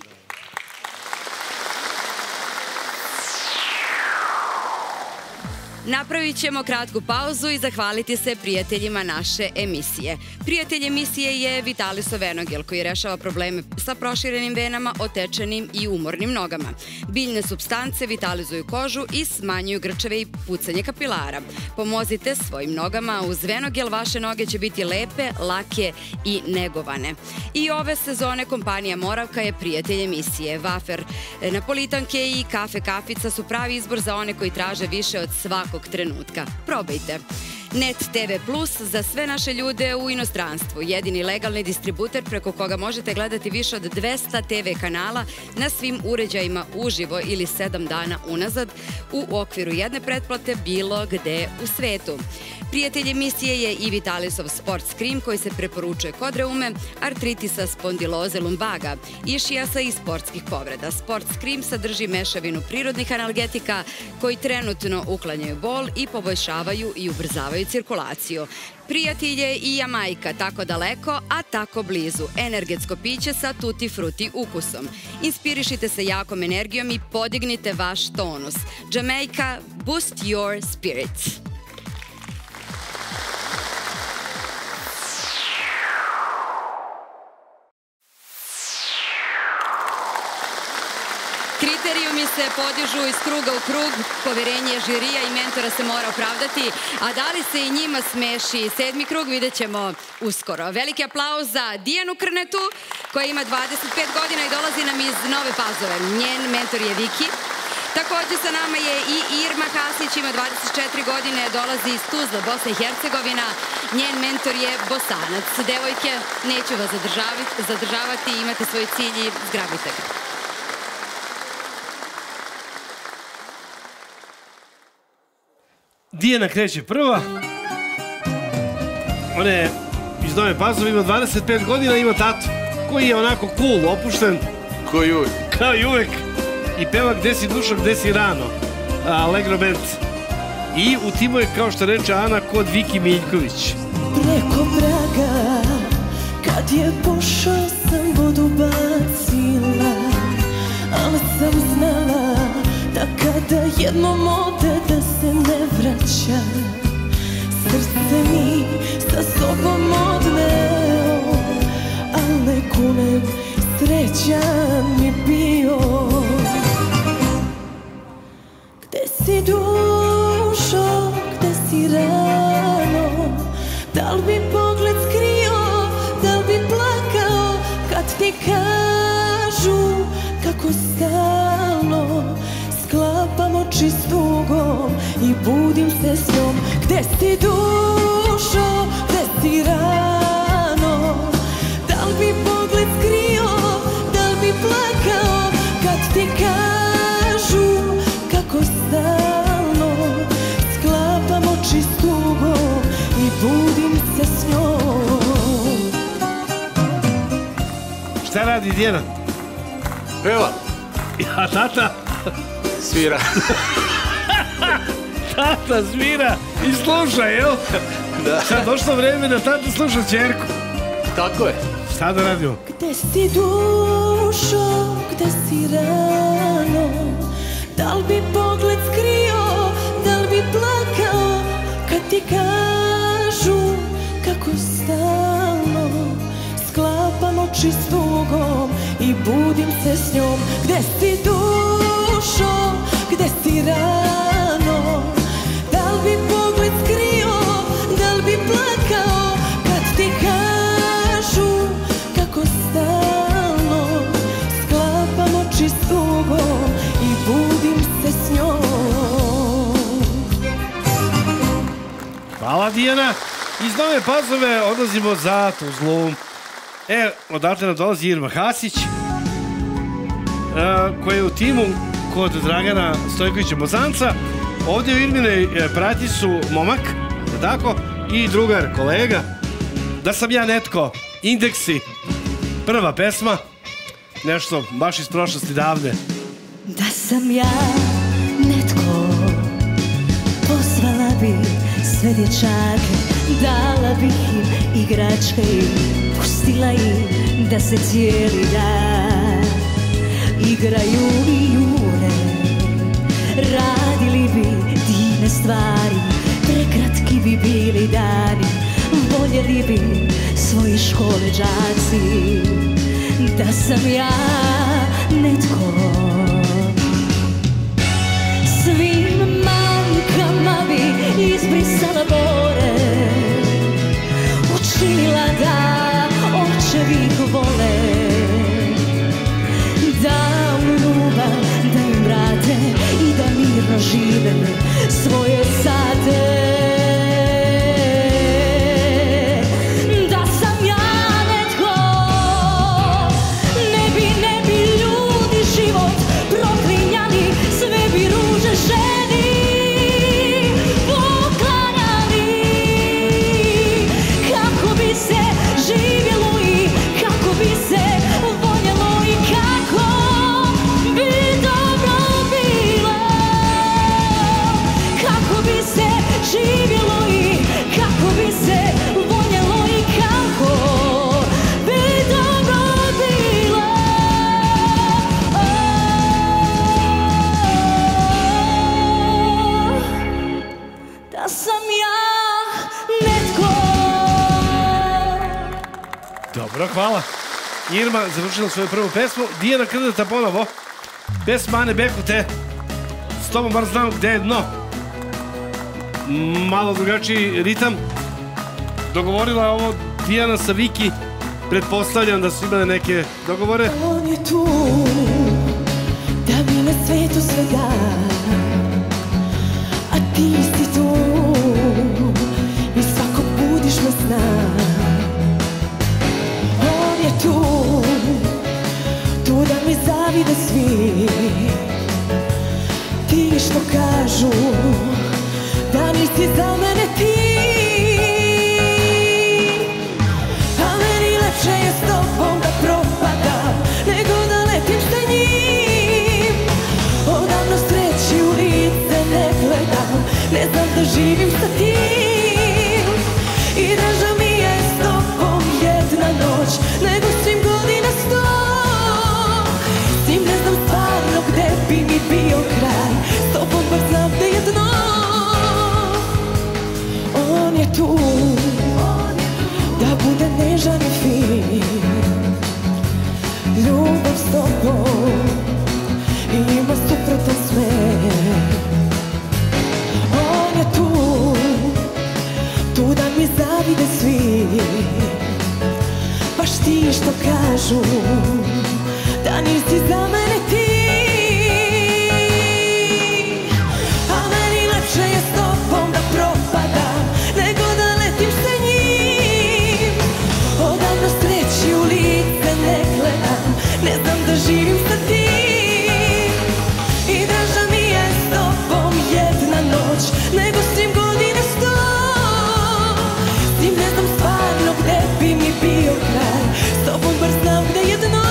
Napravit ćemo kratku pauzu i zahvaliti se prijateljima naše emisije. Prijatelj emisije je Vitalis Venogel koji rešava probleme sa proširenim venama, otečenim i umornim nogama. Biljne supstance vitalizuju kožu i smanjuju grčeve i pucanje kapilara. Pomozite svojim nogama, uz Venogel vaše noge će biti lepe, lake i negovane. I ove sezone kompanija Moravka je prijatelj emisije. Wafer, napolitanke i kafe kafica su pravi izbor za one koji traže više od svakog trenutka. Probajte. Net te ve plus za sve naše ljude u inostranstvu. Jedini legalni distributer preko koga možete gledati više od dvesta te ve kanala na svim uređajima uživo ili sedam dana unazad u okviru jedne pretplate bilo gde u svetu. Prijatelj emisije je i Vitalisov Sports Cream koji se preporučuje kod reume, artritisa, spondiloze, lumbaga, išijasa i sportskih povreda. Sports Cream sadrži mešavinu prirodnih analgetika koji trenutno uklanjaju bol i poboljšavaju i ubrzavaju cirkulaciju. Prijatelj je i Jamajka, tako daleko, a tako blizu. Energetsko piće sa tutti frutti ukusom. Inspirišite se jakom energijom i podignite vaš tonus. Jamaica, boost your spirits. Kriterijumi se podižu iz kruga u krug, poverenje žirija i mentora se mora opravdati, a da li se i njima smeši sedmi krug vidjet ćemo uskoro. Veliki aplauz za Dijanu Krnetu koja ima dvadeset pet godina i dolazi nam iz Nove Pazove. Njen mentor je Viki. Također sa nama je i Irma Hasić, ima dvadeset četiri godine, dolazi iz Tuzla, Bosna i Hercegovina. Njen mentor je Bosanac. Devojke, neću vas zadržavati, imate svoj cilj i zgrabite ga. Dijana kreće prva. Ona je iz Nove Pazove, ima dvadeset pet godina, ima tatu koji je onako cool, opušten. Kao i uvek. Kao i uvek. I peva Gde si dušo, gde si rano. Allegro band. I u timu je, kao što reče Ana, kod Viki Miljković. Preko praga, kad je pošao sam vodu bacila, ali sam znala da kada jednom ode da se ne vraća, srce mi sa sobom odneo, al ne kunem, srećan mi bio. Gde si dušo, gde si rano, da li bi pogled skrio, da li bi plakao kad ti kažu kako stalno sklapam oči s tugom i budim se s njom. Gde si dušo, gde si rano, da li bi pogled skrio, da li bi plakao kad ti kažu kako stalno sklapam oči s tugom i budim se s njom. Šta radi Dijana? Peva. A tata? Svira. Tata svira i sluša, jel? Da. Sad došlo vreme da tata sluša ćerku. Tako je. Šta da radimo? Gde si dušo, gde si rano, da li bi pogled skrio, da li bi plakao kad ti kažu kako stalno sklapam oči s tugom i budim se s njom. Gde si dušo, gde si rano, da li bi pogled skrio, da li bi plakao kad ti kažu kako stalno sklapam oči s tugom i budim se s njom. Hvala Dijana. Iz Nove Pazove odlazimo za Tuzlu. E, odatle nam dolazi Irma Hasić, koja je u timu kod Dragana Stojkovića Bozanca Ovdje u Irminoj prati su momak, tako, i drugar, kolega. Da sam ja netko, Indeksi, prva pesma, nešto baš iz prošlosti davne. Da sam ja netko, pozvala bi sve dječake, dala bih im igračke i pustila im da se cijeli dan igraju i jure. Radili bi divne stvari, prekratki bi bili dani, voljeli bi svoje škole đaci. Da sam ja netko, svim mankama bi izbrisala bore, učinila da očevi ih vole, da u ljubav da im vrate i da mirno žive svoje sate. Da sam ja netko, ne bi, ne bi ljudi život proklinjali, sve bi ruže ženi poklanjali. Kako bi se živjelo i kako bi se voljelo i kako bi dobro bilo. Kako bi se živjelo i kako bi se voljelo i kako bi dobro bilo. Da sam ja netko. Dobro, hvala. Irma završila svoju prvu pesmu. Dijana Krdata ponovo. Pesma Ane Bekute. S tobom bar znam gde je dno. Malo drugačiji ritam. Dogovorila je ovo Dijana sa Viki. Pretpostavljam da su imale neke dogovore. On je tu da mi na svetu sve da, a ti si tu i svakog budiš me sna. On je tu, tu da mi zavide svi, ti što kažu da nisi za mene ti. A meni lepše je s tobom da propadam nego da letim sa njim. Odavno sreći u lice ne gledam, ne znam da živim sa tim. I draža mi je s tobom jedna noć nego svim godina sto. S tim ne znam stvarno gde bi mi bio kraj, s tobom bar znam gde je dno. On je tu da bude nežan i fin, ljubav s tobom ima suprotan smer. On je tu, tu da mi zavide svi, baš ti što kažu da nisi za mene ti. A meni lepše je s tobom da propadam nego da letim sa njim. Odavno sreći u lice ne gledam, ne znam da živim sa tim. I draža mi je s tobom jedna noć nego svim godina sto. S tim ne znam stvarno gde bi mi bio kraj, s tobom bar znam gde je dno.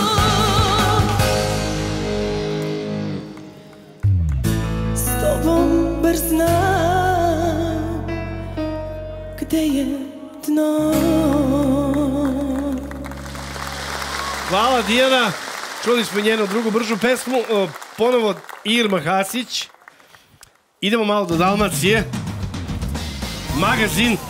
S tobom bar znam gde je dno. Hvala Dijana. Čuli smo njenu drugu bržu pesmu. O, ponovo Irma Hasić. Idemo malo do Dalmacije. Magazin.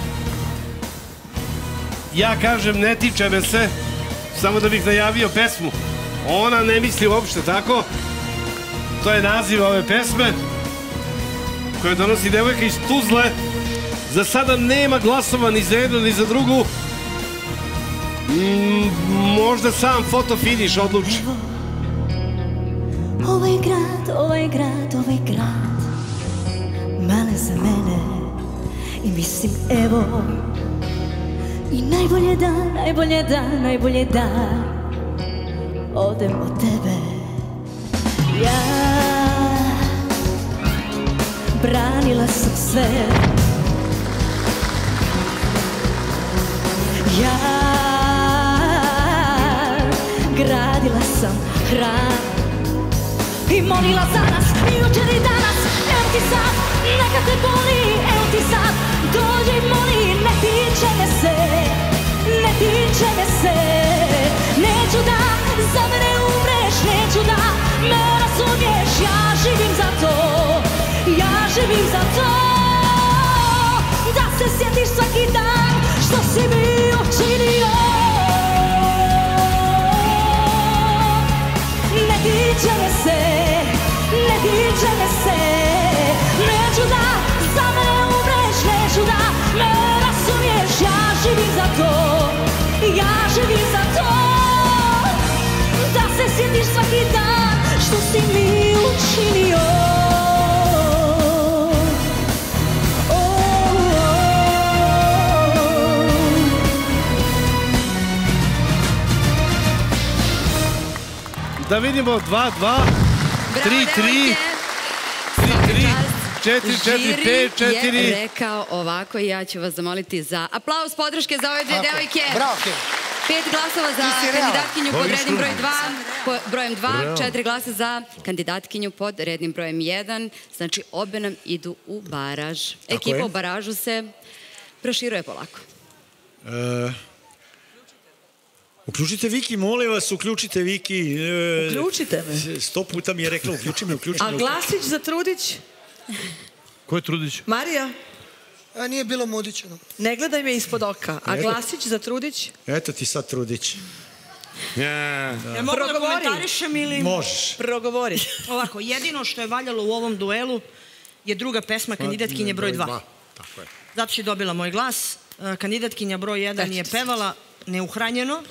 Ja kažem ne tiče me se, samo da bih najavio pesmu. Ona ne misli uopšte tako. To je naziv ove pesme koje donosi devojka iz Tuzle. Za sada nema glasova ni za jednu ni za drugu. Mm, možda sam fotofiniš odluči. Ovaj grad, ovaj grad, ovaj grad male za mene. I mislim evo i najbolje dan, najbolje dan, najbolje dan odem od tebe. Ja gradila sam sve. Ja gradila sam hram i molila za nas, jučer i danas. Evo ti sad, neka te boli, evo ti sad, dođi moli, ne tiče me se, ne tiče me se. Neću da za mene umreš, neću da me razumiješ, ja živim za to, ja živim za to. Da se sjetiš svaki dan što si mi učinio. Ne tiče me se, ne tiče me se. Neću da za mene umreš, neću da me razumiješ, ja živim za to, ja živim za to. Da se sjetiš svaki dan što si mi učinio. Da vidimo dva dva, tri tri, tri tri, četiri četiri, pet četiri. Je rekao ovako i ja ću vas zamoliti za aplauz podrške za ove dve devojke. Bravo, Kevin. Pet glasova za kandidatkinju pod rednim broj dva, brojem dva, četiri glasa za kandidatkinju pod rednim brojem jedan. Znači, obe nam idu u baraž. Ekipa u baražu se proširuje polako. Uključite Viki, molim vas, uključite Viki. Uključite me. Sto puta mi je rekla, uključi me, uključi me. A Glasić za Trudić? Ko je Trudić? Marija? A nije bilo Mudićeno. Ne gledaj me ispod oka. A Glasić za Trudić? Eto ti sad Trudić. Ja mogu da komentarišem ili... Možeš. Progovori. Ovako, jedino što je valjalo u ovom duelu je druga pesma kandidatkinje broj dva. Tako je. Zato si dobila moj glas. Kandidatkinja broj jedan je pevala neuhranjeno.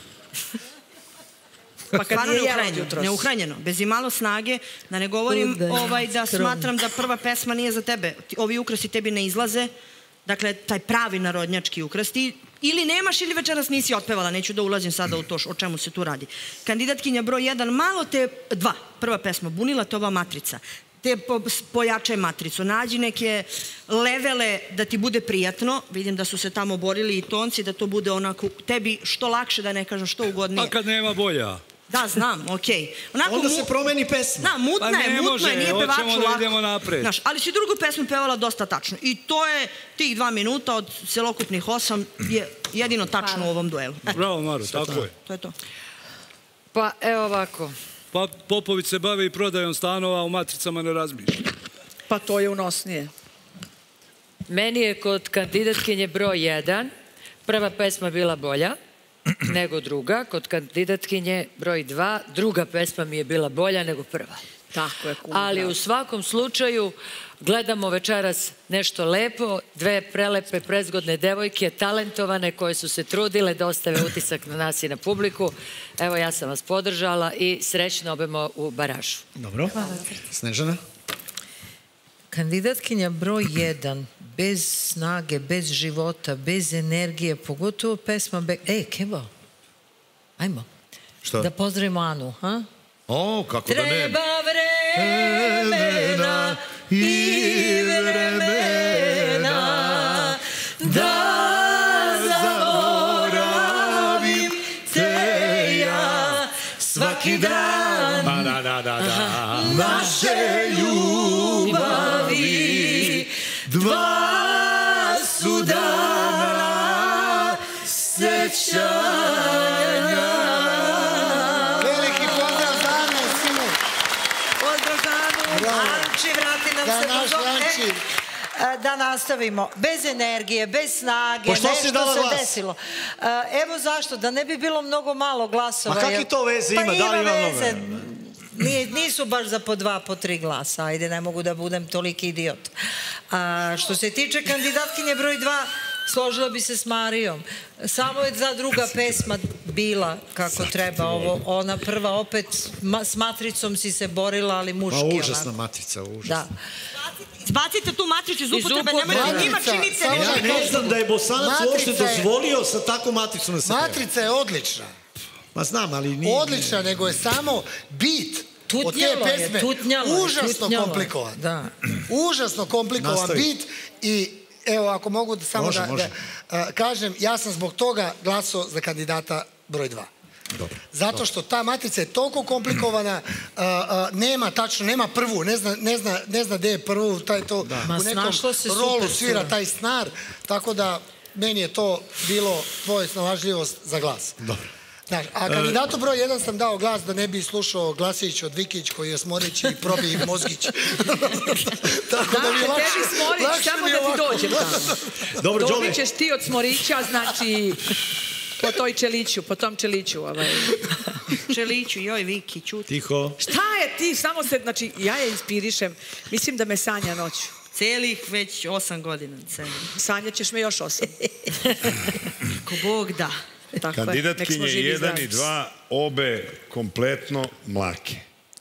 Pa kad nije jela jutros. Neuhranjeno, bez imalo snage, da ne govorim ovaj, da smatram da prva pesma nije za tebe. Ovi ukrasi tebi ne izlaze, dakle, taj pravi narodnjački ukras. Ti ili nemaš ili večeras nisi otpevala, neću da ulazim sada u to o čemu se tu radi. Kandidatkinja broj jedan, malo te, dva, prva pesma, bunila te ova matrica. Te pojačaj matricu, nađi neke levele da ti bude prijatno, vidim da su se tamo borili i tonci, da to bude onako tebi što lakše, da ne kažem što ugodnije. A kad nema bolja? Da, znam, okej. Onda se promeni pesma. Da, mutna je, mutna je, nije pevaču lako. Hoćemo da idemo napred. Ali si drugu pesmu pevala dosta tačno. I to je tih dva minuta od celokupnih osam je jedino tačno u ovom duelu. Bravo, Maro, tako je. To je to. Pa, evo ovako. Pa Popović se bavi i prodajom stanova, u matricama ne razmišlja. Pa to je unosnije. Meni je kod kandidatkinje broj jedan prva pesma bila bolja nego druga. Kod kandidatkinje broj dva druga pesma mi je bila bolja nego prva. Tako je. Ali u svakom slučaju gledamo večeras nešto lepo, dve prelepe, prezgodne devojke, talentovane koje su se trudile da ostave utisak na nas i na publiku. Evo, ja sam vas podržala i srećno obemo u baražu. Dobro. Snežana? Kandidatkinja broj jedan, bez snage, bez života, bez energije, pogotovo pesma... E, Kebo, ajmo. Šta? Da pozdravimo Anu, ha? O, kako da ne. Treba vremena i vremena da zaboravim te ja svaki dan naše ljubavi dva su dana sećanja. Da nastavimo. Bez energije, bez snage, nešto se desilo. Evo zašto, da ne bi bilo mnogo malo glasova. Ma kakvi to veze ima? Da li ima veze? Nisu baš za po dva, po tri glasa. Ajde, ne mogu da budem toliki idiot. Što se tiče kandidatkinje broj dva, složila bi se s Marijom. Samo je za druga pesma bila kako treba. Ona prva opet s matricom si se borila, ali muški. Ma užasna matrica, užasna. Zbacite tu matricu iz upotrebe, nemojte njima činite. Ja ne znam da je Bosanac uopšte dozvolio sa takvom matricom da se peva. Matrica je odlična. Ma znam, ali nije... Odlična, nego je samo bit od te pesme užasno komplikovan. Da. Užasno komplikovan Nastavi. bit i evo, ako mogu da samo Može, da, može. da a, kažem, ja sam zbog toga glasao za kandidata broj dva. Dobro. Zato što ta matrica je toliko komplikovana, a, a, nema tačno, nema prvu, ne zna, ne zna, ne zna gde je prvu, taj to Ma, u nekom snašlo se rolu super svira cura. taj snar, tako da meni je to bilo tvoja snalažljivost za glas. Dobro. Znaš, a kandidatu broj jedan sam dao glas da ne bi slušao Glasić od Vikić koji je Smorić i probi Mozgić. Tako da mi je Dakle, lakše, tebi Smorić, lakše samo mi je da ti ovako. dođem tamo. Dobro, Đole. Dobit ćeš ti od Smorića, znači, po toj čeliću, po tom čeliću. Ovaj. Čeliću, joj, Viki, čuti. Tiho. Šta je ti, samo se, znači, ja je inspirišem, mislim da me sanja noću. Celih već osam godina. Sanja ćeš me još osam. Ko Bog da. Tako je, nek smo Kandidatkinje živi i jedan zdravi. i dva, obe kompletno mlake.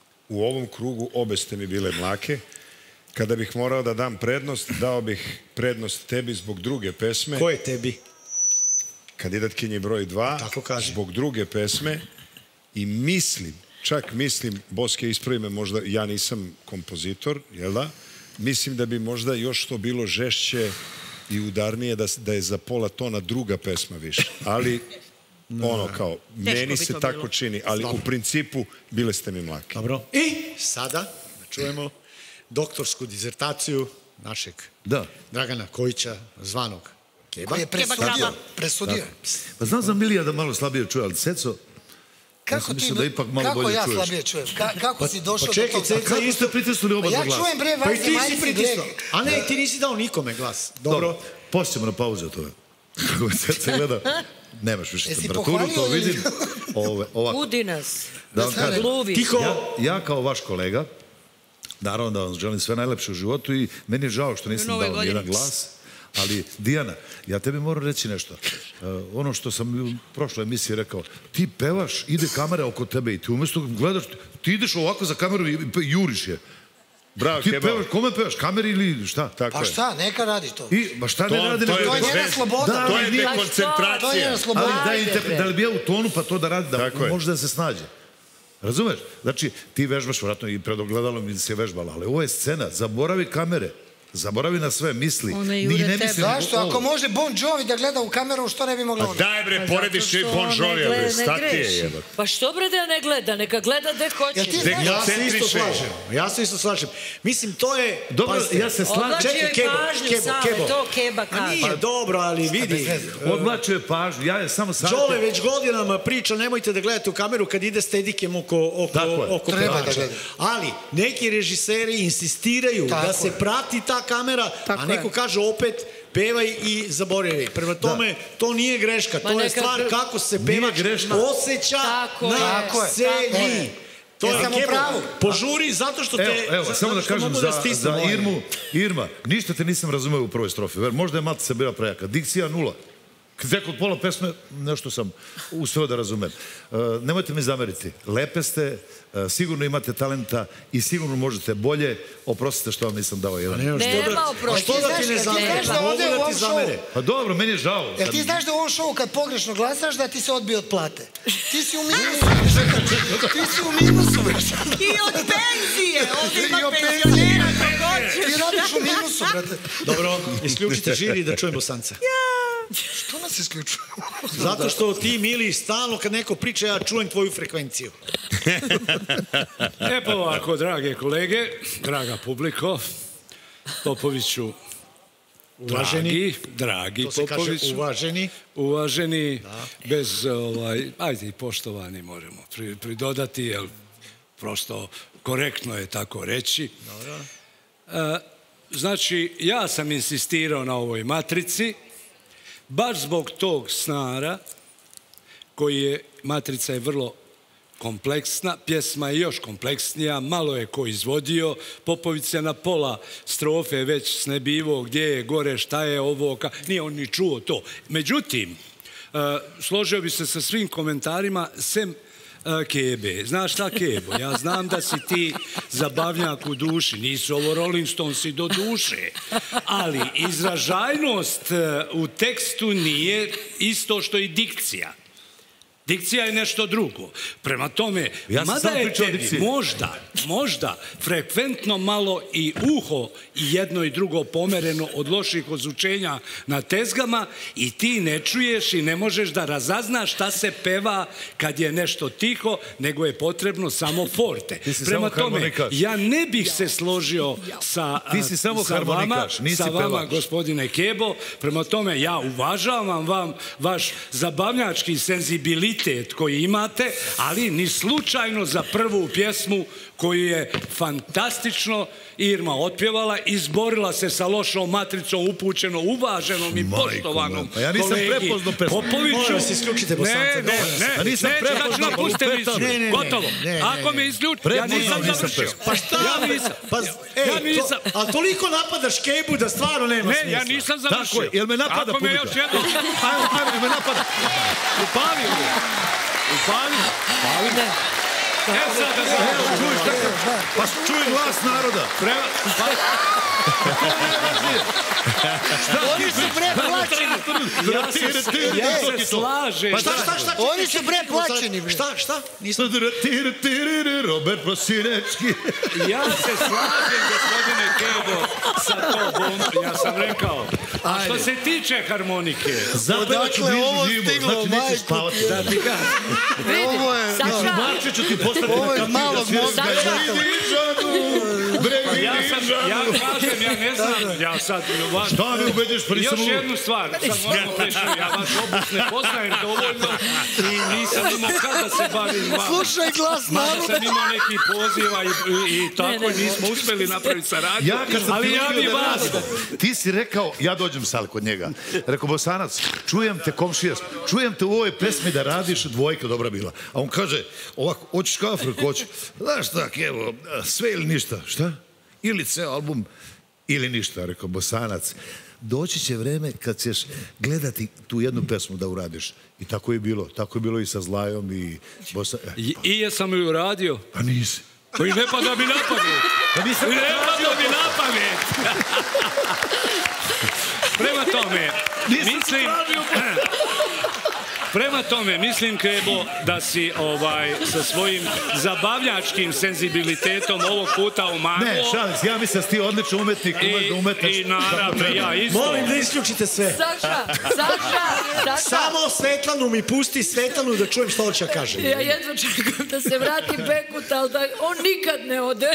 U ovom krugu obe ste mi bile mlake. Kada bih morao da dam prednost, dao bih prednost tebi zbog druge pesme. Ko je tebi? Kandidatkinje broj dva, Tako kaže. zbog druge pesme i mislim, čak mislim, Boske ispravi me možda, ja nisam kompozitor, jel da? Mislim da bi možda još to bilo žešće i udarnije da, da je za pola tona druga pesma više. Ali, ono kao, meni bi se to tako bilo. čini, ali u principu bile ste mi mlake. Dobro. I sada da čujemo doktorsku dizertaciju našeg Da. Dragana Kojića, zvanog Keba. Koji je presudio. Presudio. Pa znam za Milija da malo slabije čuje, ali Ceco, ja Kako sam ti, mislio da ipak malo kako bolje ja čuješ. slabije čujem? Ka, kako si došao pa čekaj, do tog... Ceca, Kako ste pritisnuli oba Pa dva ja glasa? čujem bre Pa i vas ti si majci pritisnuo. Greg. A ne, ti nisi dao nikome glas. Dobro. Posljedemo na pauzu od toga. Kako me Ceca gleda, nemaš više Jesi temperaturu, to pohvalio ili- vidim. Ove, ovako. Budi nas. Da vam kažem, Gluvi. Tiho. ja, ja kao vaš kolega, naravno da vam želim sve najlepše u životu i meni je žao što nisam Nove dao godine. jedan glas, ali Dijana, ja tebi moram reći nešto. Uh, ono što sam u prošloj emisiji rekao, ti pevaš, ide kamera oko tebe i ti umjesto gledaš, ti ideš ovako za kameru i, i juriš je. Bravo, Ti Keba. pevaš, kome pevaš, kameri ili šta? Tako Pa je. šta, neka radi to. I, ba šta To- ne radi? to na- je To je njena bez- sloboda. Da, To ali je nije- dekoncentracija. To je njena sloboda. Ali da, Ajde, interpre- bre. da li bi ja u tonu pa to da radi, da Tako je. može da se snađe. Razumeš? Znači, ti vežbaš, vratno i pred ogledalom mi se vežbala, ali ovo je scena, zaboravi kamere, zaboravi na sve, misli. One Ni jure ne tebe. misli Zašto? ovo. Ako može Bon Jovi da gleda u kameru, što ne bi mogla A ona? daj bre, Pa porediš zato i što Bon ne Jovi, gleda, bre, ne stati je greši. jebate. Pa što bre da ne gleda? Neka gleda gde hoće. Jel ti Dek- znaš? Ja se isto Koncentriše. slažem. Ja se isto slažem. Mislim, to je... Dobro, pazite, ja se slažem. Odlačio Čekaj, je Kebo, pažnju, Kebo, Sale, Kebo. to Keba Ma kaže. nije dobro, ali vidi. Odlačio je pažnju, ja je samo savjetujem. Đole već godinama priča, nemojte da gledate u kameru kad ide stedikem oko, oko, Tako je. oko Treba da pevača. gleda. Ali neki režiseri insistiraju Tako da se je. prati ta kamera, Tako a neko je. kaže opet pevaj i zaboravi. Prema tome, to nije greška, Ma to je neka- stvar kako se Nije pevač greška. osjeća Tako na je. Tako je. sceni. To je Jesam u Kebo, pravu? požuri zato što te... Evo, evo, za- samo da zato što kažem mogu za, stisnem za ovaj. Irmu. Irma, ništa te nisam razumeo u prvoj strofi. Ver, možda je malce bila prejaka. Dikcija nula. Tek od pola pesme nešto sam uspeo da razumem. E, nemojte mi zameriti. Lepe ste, e, sigurno imate talenta i sigurno možete bolje. Oprostite što vam nisam dao jedan. Nema, što Nema da- oprosti. A što da ti ne Ti znaš zamere? da Pa mogu ovde u da ovom ti šovu- zamere. Pa dobro, meni je žao. Jel kad- ti znaš da u ovom šovu kad pogrešno glasaš da ti se odbije od plate? Ti si u minusu. Ti si u minusu. I od penzije, ovdje I ima od penzije. penzionera ko hoće. Ti radiš u minusu, brate. Dobro, isključite žiri da čujem Bosanca. Što nas isključuje? Zato što ti, Mili, stalno kad neko priča, ja čujem tvoju frekvenciju. E pa ovako, drage kolege, draga publiko, Popoviću, Uvaženi. dragi, dragi To se kaže Popoviću, uvaženi. uvaženi, bez, ovaj, ajde i poštovani možemo pri- pridodati, jer prosto korektno je tako reći. E, znači, ja sam insistirao na ovoj matrici, baš zbog tog snara, koji je, matrica je vrlo kompleksna, pjesma je još kompleksnija, malo je ko izvodio, Popović se na pola strofe već snebivo gdje je gore, šta je ovo, ka... nije on ni čuo to. Međutim, e, složio bi se sa svim komentarima, sem e, Kebe. Znaš šta, Kebo? Ja znam da si ti zabavnjak u duši, nisu ovo Rolling Stonesi do duše, ali izražajnost e, u tekstu nije isto što i dikcija. Dikcija je nešto drugo. Prema tome, Ja sam mada samo je pričao o tebi dikciji. možda, možda frekventno malo i uho i jedno i drugo pomereno od loših ozučenja na tezgama i ti ne čuješ i ne možeš da razaznaš šta se peva kad je nešto tiho, nego je potrebno samo forte. Ti si Prema samo tome, harmonikaš. ja ne bih se složio sa, Ti si samo sa vama, harmonikaš, nisi sa vama, pevač. gospodine Kebo. Prema tome, ja uvažavam vam vaš zabavljački senzibilitet koji imate, ali ni slučajno za prvu pjesmu koju je fantastično Irma otpjevala, izborila se sa lošom matricom, upućeno, uvaženom i Majko poštovanom moja, pa ja nisam kolegi prepoznao pesmu. Popoviću. Molim vas, isključite Bosanca, Ne, ne, dovoljno sam. ne, Ja nisam neću, prepoznao, tačno pa puste lupetam. mi Ne, ne, ne, gotovo. ne, ne, Ako ne. me izljuči, ja Prepoznao nisam nisam završio. pesmu. Pa šta? Ja nisam. Pa, ej, Ja nisam. to, ali toliko napadaš Kebu da stvarno nema smisla. Ne, ja nisam završio. Tako je, jel me napada Ako me publika? još jednom... Ajmo, ajmo, jel me napada? Upali me. Upali me. Upali me. E sad da Evo, čuj, šta ka- pa čuj glas naroda. Prema... Pa... Oni su bre plaćeni. Ja se, ja se slažem. Pa šta, šta, šta? Oni su bre plaćeni. bre. Šta, šta? Nisam... Robert Prosinečki. Ja se slažem, gospodine Kebo, sa tobom. Ja sam rekao. A što se tiče harmonike... Zapevat ću Odakle ovo bliži živo, stiglo, znači nećeš majko spavati. ti je. Da ti kažem. Ovo je... Saša, Marče ću ti poslati Ovo na je kafić malog da sviraš mozga. Bregi Dižanu, Bregi Ja sam, ja Dižanu. kažem, ja ne znam, ja sad... Vas, Šta me ubediš, pa nisam Još u- jednu stvar, sad moramo reći, ja vaš obus ne poznajem dovoljno i nisam imao kada se bavim vama. Slušaj glas Mada naroda. sam imao neki poziva i, i, i tako nismo uspeli napraviti saradnju, Ja kad sam ali ti ja vidio bi da vas... radi, ti si rekao, ja dođem sad kod njega. Rekao, Bosanac, čujem te komšija, čujem te u ovoj pesmi da radiš, dvojka dobra bila. A on kaže, ovako, hoćeš kafu, rekao, hoću. Znaš šta, Kevo, sve ili ništa. Šta? Ili ceo album, ili ništa, rekao Bosanac. Doći će vreme kad ćeš gledati tu jednu pesmu da uradiš. I tako je bilo. Tako je bilo i sa Zlajom i Bosa... I, i jesam li uradio? A nisi. Pa i ne pada mi na pamet. Pa nisam I ne tražio pada mi na pamet. Prema tome, mislim... Prema tome, mislim, Kebo, da si ovaj, sa svojim zabavljačkim senzibilitetom ovog puta umanuo. Ne, šalim se, ja mislim da si ti odličan umetnik, umeš da umetneš. I naravno, ja isto. Molim da isključite sve. Saša, Saša, Saša. Samo Svetlanu mi pusti, Svetlanu da čujem što hoće da kaže. Ja jedva čekam da se vrati Bekut, ali da on nikad ne ode.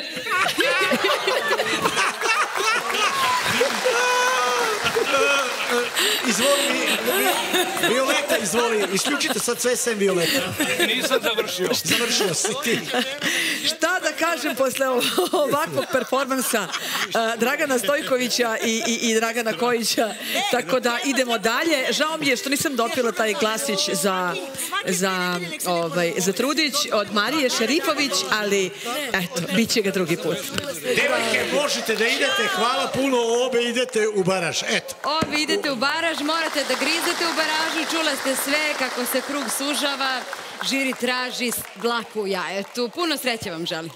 Izvoli mi, Violeta, izvoli, isključite sad sve sem Violeta. Nisam završio. Završio si ti. Šta da kažem posle ovakvog performansa uh, Dragana Stojkovića i, i, i Dragana Kojića, tako da idemo dalje. Žao mi je što nisam dopila taj glasić za, za, ovaj, za Trudić od Marije Šerifović, ali eto, bit će ga drugi put. Devojke, možete da idete, hvala puno, obe idete u baraž, eto. Ovi idete u baraž, morate da grizete u baražu, čula ste sve kako se krug sužava, žiri traži dlaku u jajetu. Puno sreće vam želim.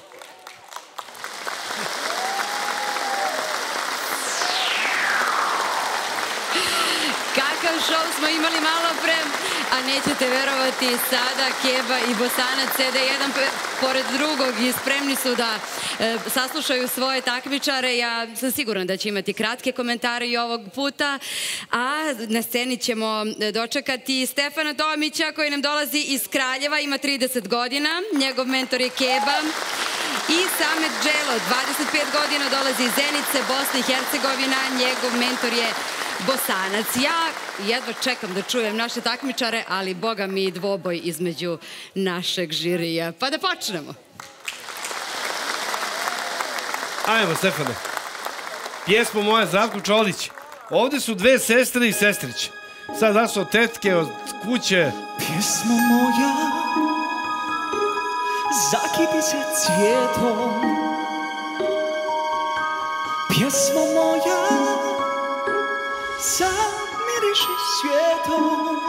Kakav šov smo imali malo pre, a nećete verovati, sada Keba i Bosanac sede jedan pored drugog i spremni su da e, saslušaju svoje takmičare. Ja sam sigurna da će imati kratke komentare i ovog puta, a na sceni ćemo dočekati Stefana Tomića koji nam dolazi iz Kraljeva, ima trideset godina, njegov mentor je Keba. I Samet Dželo, dvadeset pet godina, dolazi iz Zenice, Bosna i Hercegovina, njegov mentor je Bosanac. Ja jedva čekam da čujem naše takmičare, ali boga mi i dvoboj između našeg žirija. Pa da počnemo. Ajmo, Stefane. Pjesmo moja Zdravko Čolić. Ovde su dve sestre i sestrić. Sad da su od tetke, od kuće. Pjesmo moja zakiti se cvijetom. Pjesmo moja zamiriši svijetom.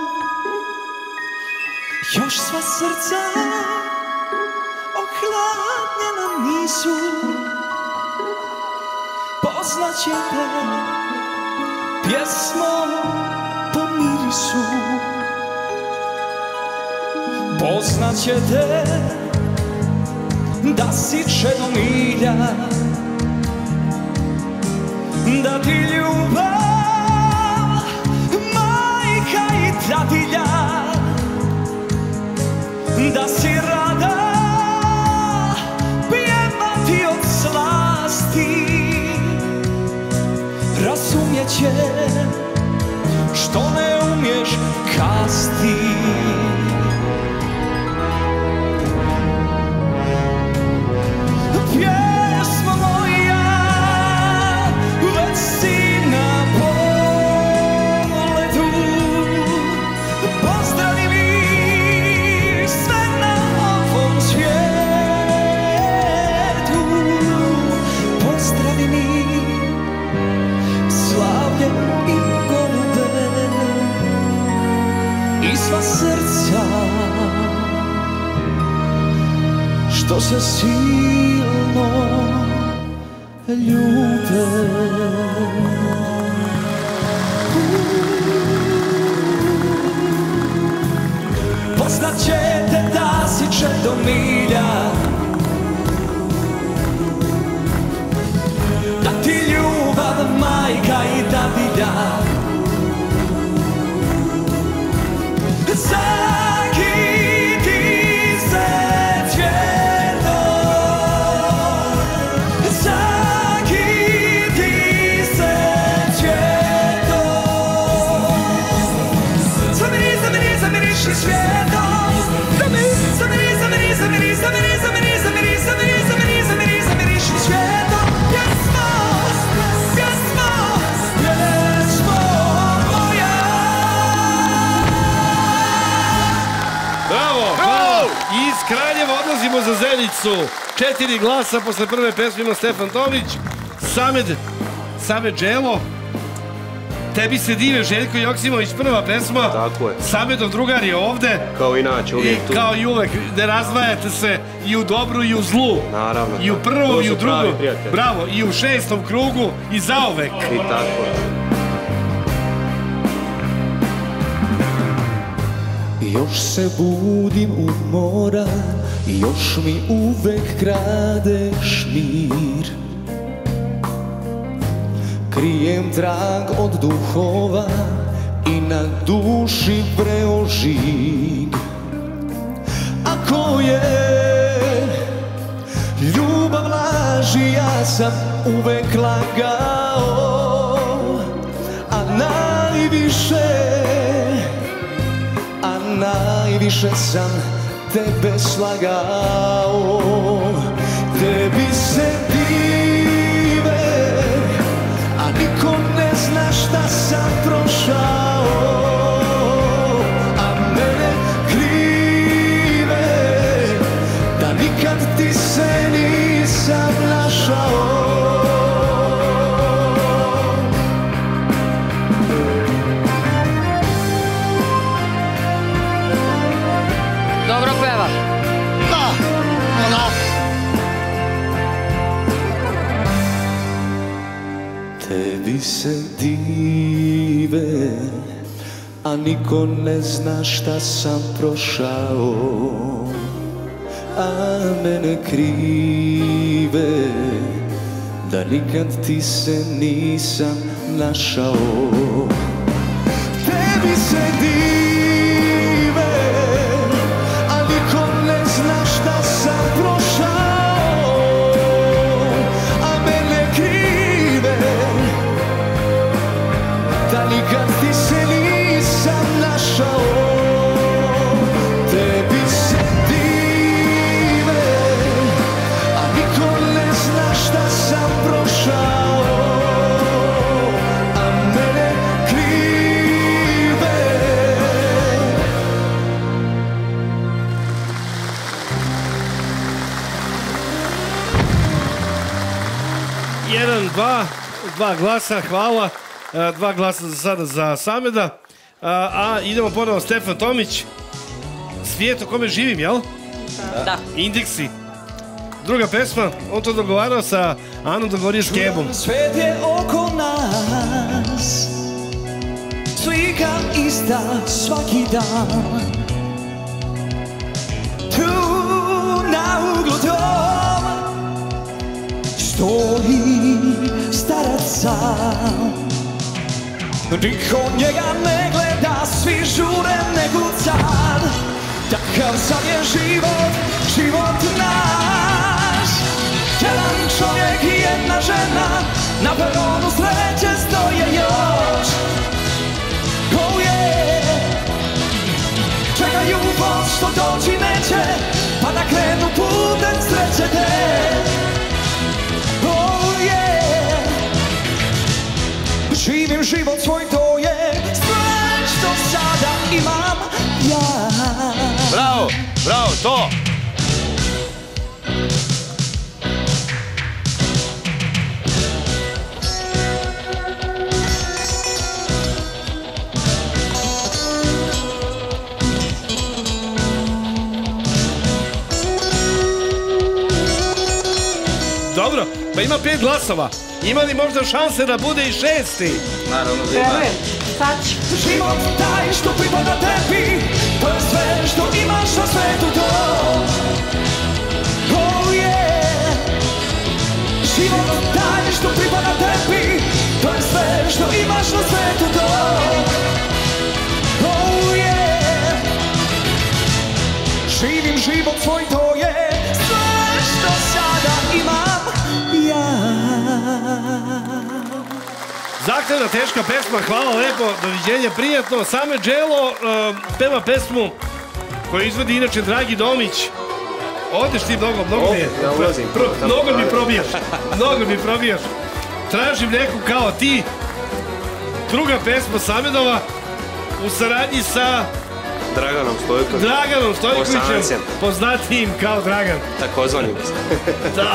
Još sva srca ohladnjena nisu. Poznaćete pjesmo po mirisu. Poznaćete da si čedomilja, da ti ljubav majka i dadilja, da si rada pjevati od slasti. Razumjeće što ne umiješ kasti. Pjesmo moja, već si na poledu. Pozdravi mi sve na ovom svijetu. Pozdravi mi slavlje i golube i sva srca što se silno ljube. Poznaćete da si čedomilja, da ti ljubav majka i dadilja. Zakiti se cvjetom, zakiti se cvjetom. Zamiri, zamiri, zamiriši svijetom. Zamiri, zamiri, zamiri, zamiri, zamiri, zamiri, zamiri, zamiri, zamiri, zamiri, zamiriši svijetom. Pjesmo, pjesmo, pjesmo moja. Bravo, bravo! Iz Kraljeva odlazimo za Zenicu. Četiri glasa posle prve pesme ima Stefan Tomić. Samed, Samed Đelo. Tebi se dive Željko Joksimović, prva pesma. Tako je. Samedov drugar je ovde. Kao inače, uvijek tu. I kao i uvek, ne razdvajate se i u dobru i u zlu. Naravno. I u prvom To i u su pravi drugom. prijatelji. Bravo, i u šestom krugu i zauvek. I tako je. Još se budim u mora, još mi uvek kradeš mir. Krijem trag od duhova i na duši vreo žig. Ako je ljubav laži, ja sam uvek lagao, a najviše A najviše sam tebe slagao. Tebi se dive, a niko ne zna šta sam prošao, a mene krive, da nikad ti se nisam našao. Dobro peva. Da, onako. Tebi se dive, a niko ne zna šta sam prošao, a mene krive, da nikad ti se nisam našao. Tebi se dive, a niko ne zna šta sam prošao, a mene krive, da nikad ti se nisam našao. Tebi se dive, a niko ne zna šta sam prošao, a mene krive. Jedan, dva, dva glasa, hvala. E, Dva glasa za sada za Sameda. A, a idemo ponovo Stefan Tomić. Svijet u kome živim, jel? Da. Indeksi. Druga pesma, on to dogovarao sa Anom Dogorije s Kebom. Svet je oko nas, slika ista svaki dan. Tu na uglu dom stoji starac sam. Niko njega ne gleda, svi žure nego car. Takav sam je život, život naš. Jedan čovjek i jedna žena, na peronu sreće stoje još. Oh yeah. Čekaju voz što doći neće, pa da krenu putem sreće te. Oh yeah. Živim život svoj, to je sve što sada imam ja. Bravo, bravo, to! Dobro, pa ima pet glasova. Ima li možda šanse da bude i šesti? Naravno da ima. Sad ću. Život taj što pripada tebi, to je sve što imaš na svetu to. Oh yeah. Život taj što pripada tebi, to je sve što imaš na svetu to. Oh yeah. Živim život svoj, to je sve što sada imam ja. Zahtevna, teška pesma, hvala lepo, doviđenja, prijatno. Same Dželo uh, peva pesmu koju izvodi inače Dragi Domić. Odeš ti mnogo, mnogo mi je. Ja ulazim. Mnogo mi probijaš, mnogo mi probijaš. Tražim neku kao ti. Druga pesma Samedova u saradnji sa Draganom Stojkovićem. Draganom Stojkovićem, Bosancem. poznatijim kao Dragan. Takozvanim. Da.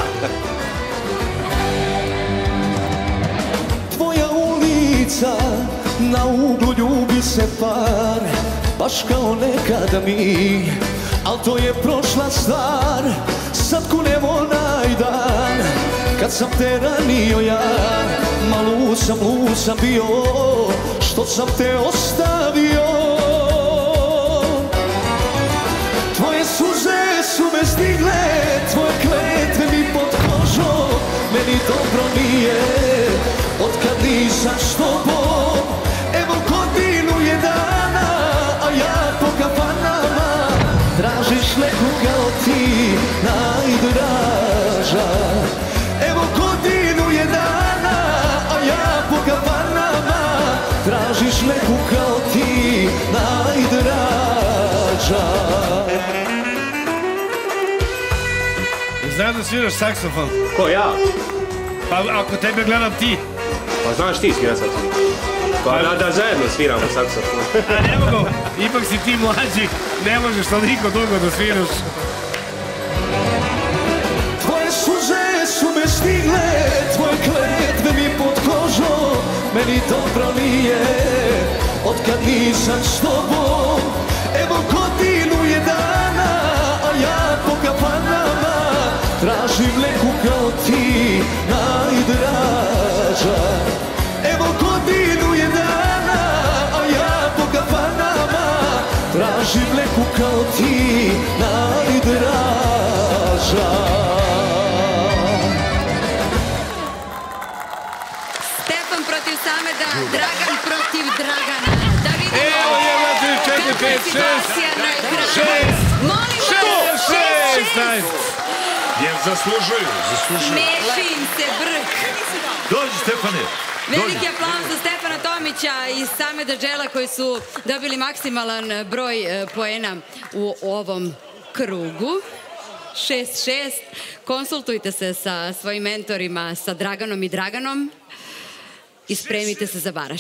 Tvoja ulica, na uglu ljubi se par, baš kao nekada mi, al to je prošla stvar. Sad kunem onaj dan, kad sam te ranio ja, ma lud sam, lud sam bio, što sam te ostavio. Tvoje suze su me stigle, tvoje kletve mi pod kožom, meni dobro nije, otkad nisam s tobom. Evo godinu je dana, a ja po kafanama, tražiš neku kao ti, najdraža. Evo godinu je dana, a ja po kafanama, tražiš neku kao ti, najdraža. Znaš da sviraš saksofon? Ko, ja? Pa ako tebe gledam ti. Pa znaš ti svira saksofon? Pa da, da zajedno sviramo saksofon. A ne mogu, ipak si ti mlađi, ne možeš toliko dugo da sviraš. Tvoje suze su me stigle, tvoje kletve mi pod kožom, meni dobro nije, otkad nisam s tobom. Evo godinu je dana, a ja po kafanama, tražim neku kao ti, najdraža. Evo godinu je dana, a ja po kafanama, tražim neku kao ti, najdraža. Stefan protiv Sameda, Dragan protiv Dragana. Da vidimo Evo, jedna, tri, četiri, kakva je pet, situacija šest, na ekranu. šest, Molim vas, šest, šest, šest, ajde. Jer zaslužuju, zaslužuju. Smeši im se brk. Dođi, Stefane. Veliki aplauz za Stefana Tomića i Sameda Džela koji su dobili maksimalan broj e, poena u ovom krugu. šest šest. Konsultujte se sa svojim mentorima, sa Draganom i Draganom i spremite se za baraš.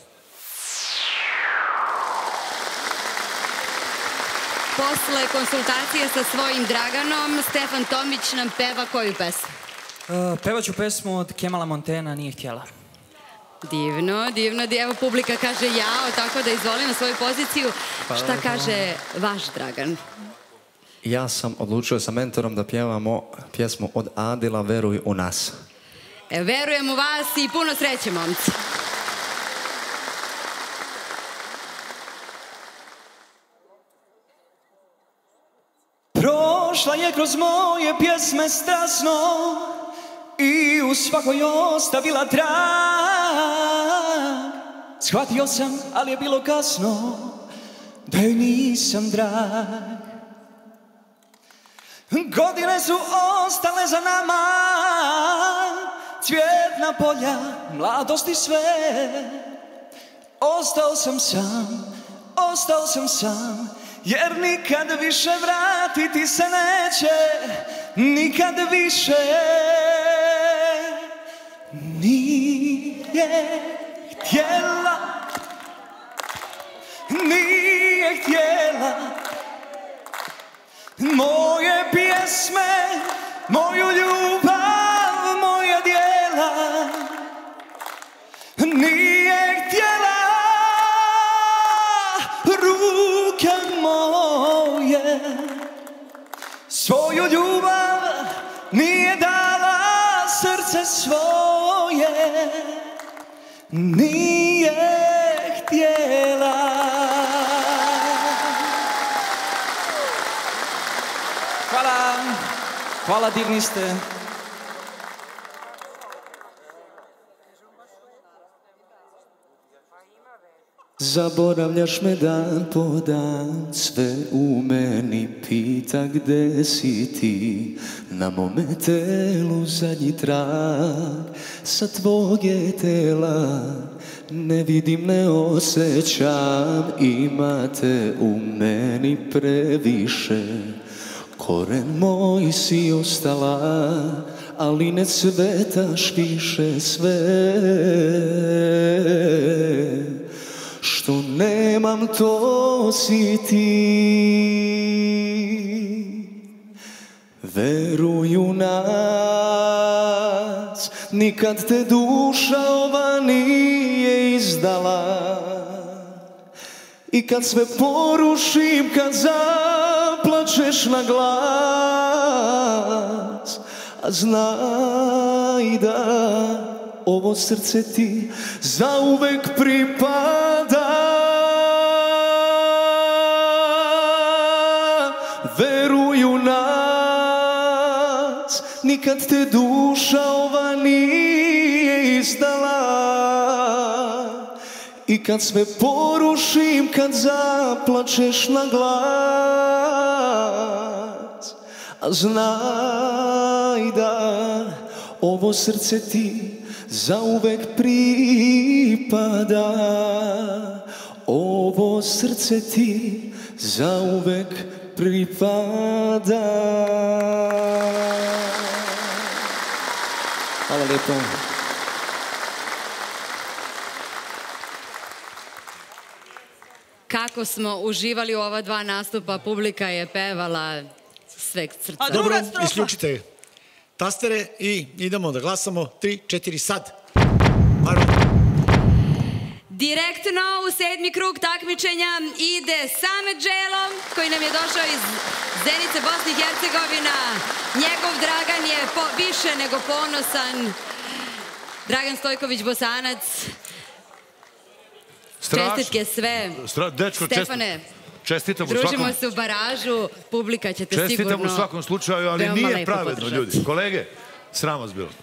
Posle konsultacije sa svojim Draganom, Stefan Tomić nam peva koju pesmu? Uh, pevaću pesmu od Kemala Montena, Nije htjela. Divno, divno. Evo publika kaže jao, tako da izvoli na svoju poziciju. Šta kaže vaš Dragan? Ja sam odlučio sa mentorom da pjevamo pjesmu od Adila Veruj u nas. E, verujem u vas i puno sreće, momci. Prošlo Prošla je kroz moje pjesme strasno i u svakoj ostavila trag. Shvatio sam, ali je bilo kasno, da joj nisam drag. Godine su ostale za nama, cvjetna polja, mladosti sve. Ostao sam sam, ostao sam sam, jer nikad više vratiti se neće, nikad više. Nije htjela, nije htjela moje pjesme, moju ljubav, moja djela. Nije htjela ruke moje, svoju ljubav nije dala, srce svoje nije htjela. Hvala, hvala, divni ste. Zaboravljaš me dan po dan, sve u meni pita gde si ti. Na mome telu zadnji trag, sa tvog je tela. Ne vidim, ne osjećam, imate u meni previše. Koren moj si ostala, ali ne cvetaš više sve. Što nemam, to si ti. Veruju nas, nikad te duša ova nije izdala. I kad sve porušim, kad zaplačeš na glas, a znaj da ovo srce ti zauvek pripada. Veruju nas, nikad te duša ova nije izdala. I kad sve porušim, kad zaplačeš na glas, a znaj da ovo srce ti zauvek pripada. Ovo srce ti zauvek pripada. Hvala lijepo. Kako smo uživali u ova dva nastupa, publika je pevala sveg srca. Dobro, isključite tastere i idemo da glasamo. Tri, četiri, sad. Maro. Direktno u sedmi krug takmičenja ide Samet Dželo, koji nam je došao iz Zenice, Bosne i Hercegovina. Njegov Dragan je više nego ponosan. Dragan Stojković, Bosanac. Čestitke sve. Dečko, Stefane, čestitam u družimo svakom... se u baražu, publika će te sigurno... Čestitam u svakom slučaju, ali nije pravedno, ljudi. Kolege, sram vas bilo.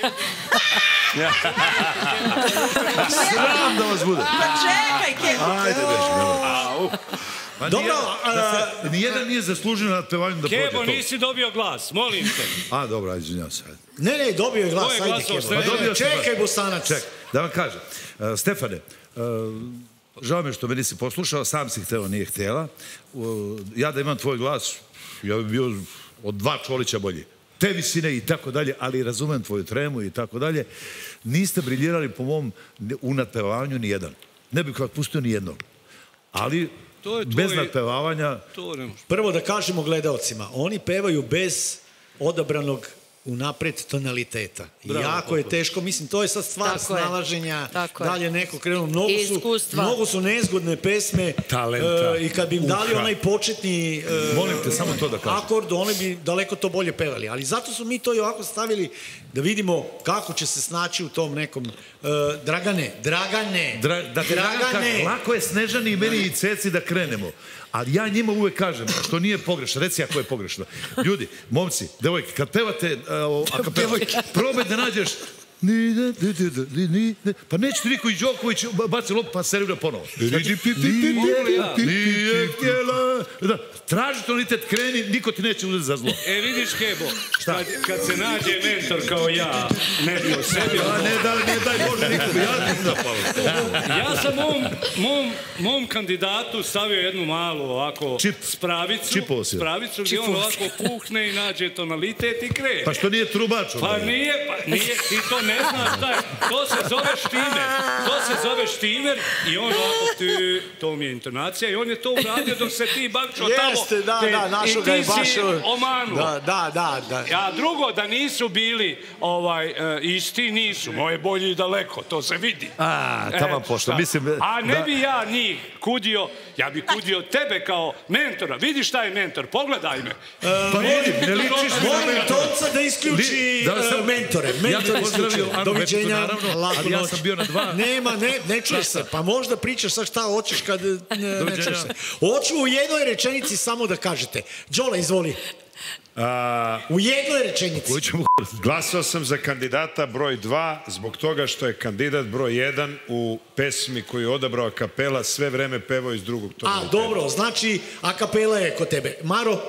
Sram da vas bude. Pa čekaj, Keko. Ajde, dečko. Dobro, nijedan nije zaslužio na pevanju da prođe to. Kebo, nisi dobio glas, molim te. A, dobro, izvinjam se. Ne, ne, dobio je glas, ajde Kebo. Čekaj, Bosanac. Čekaj, da vam kažem. Stefane, žao mi što me nisi poslušao, sam si hteo, nije htjela. Ja da imam tvoj glas, ja bi bio od dva Čolića bolji. Te visine i tako dalje, ali razumem tvoju tremu i tako dalje. Niste briljirali po mom u nadpevavanju ni jedan. Ne bih vas pustio ni jednog. Ali bez nadpevavanja... Prvo da kažemo gledalcima, oni pevaju bez odabranog unapred tonaliteta. Jako je teško, mislim, to je sad stvar snalaženja, dalje neko krenuo. Mnogo su nezgodne pesme i kad bi im dali onaj početni akord, oni bi daleko to bolje pevali. Ali zato su mi to i ovako stavili da vidimo kako će se snaći u tom nekom... Dragane, Dragane, Dragane. Lako je Snežani i meni i Ceci da krenemo. Ali ja njima uvek kažem, što nije pogrešno, reci ako je pogrešno. Ljudi, momci, devojke, kad pevate akapelu, probaj da nađeš pa neće ti niko i Đoković baci lop pa servira ponovo. Nije htjela. Traži tonitet, kreni, niko ti neće uzeti za zlo. E, vidiš, Kebo, kad se nađe mentor kao ja, ne bi o sebi... Ne daj Bože nikom, ja ne zapalo. Ja sam mom kandidatu stavio jednu malu ovako spravicu, spravicu gdje on ovako puhne i nađe tonalitet i krene. Pa što nije trubač? Pa nije, pa nije, ti to ne znaš šta je. To se zove štimer. To se zove štimer i on ovako ti, to mi je intonacija i on je to uradio dok se ti bakčo tamo. Jeste, da, da, našo ga je baš... I ti si omanuo. Da, da, da. A drugo, da nisu bili isti, nisu. Moje bolji i daleko, to se vidi. A, tamo pošto, mislim... A ne bi ja njih kudio, ja bi kudio tebe kao mentora. Vidi šta je mentor, pogledaj me. Pa vidim, ne ličiš mi na Molim Tonca da isključi mentore. Mentor isključio. Doviđenja, laku noć. Ja sam bio na dva. Nema, ne čuješ se. Pa možda pričaš sad šta hoćeš kad ne čuješ se. Hoću u jednoj rečenici samo da kažete. Đole, izvoli. U jednoj rečenici. Glasao sam za kandidata broj dva zbog toga što je kandidat broj jedan u pesmi koju je odabrao akapela sve vreme pevao iz drugog tona. A, dobro, znači akapela je kod tebe. Maro?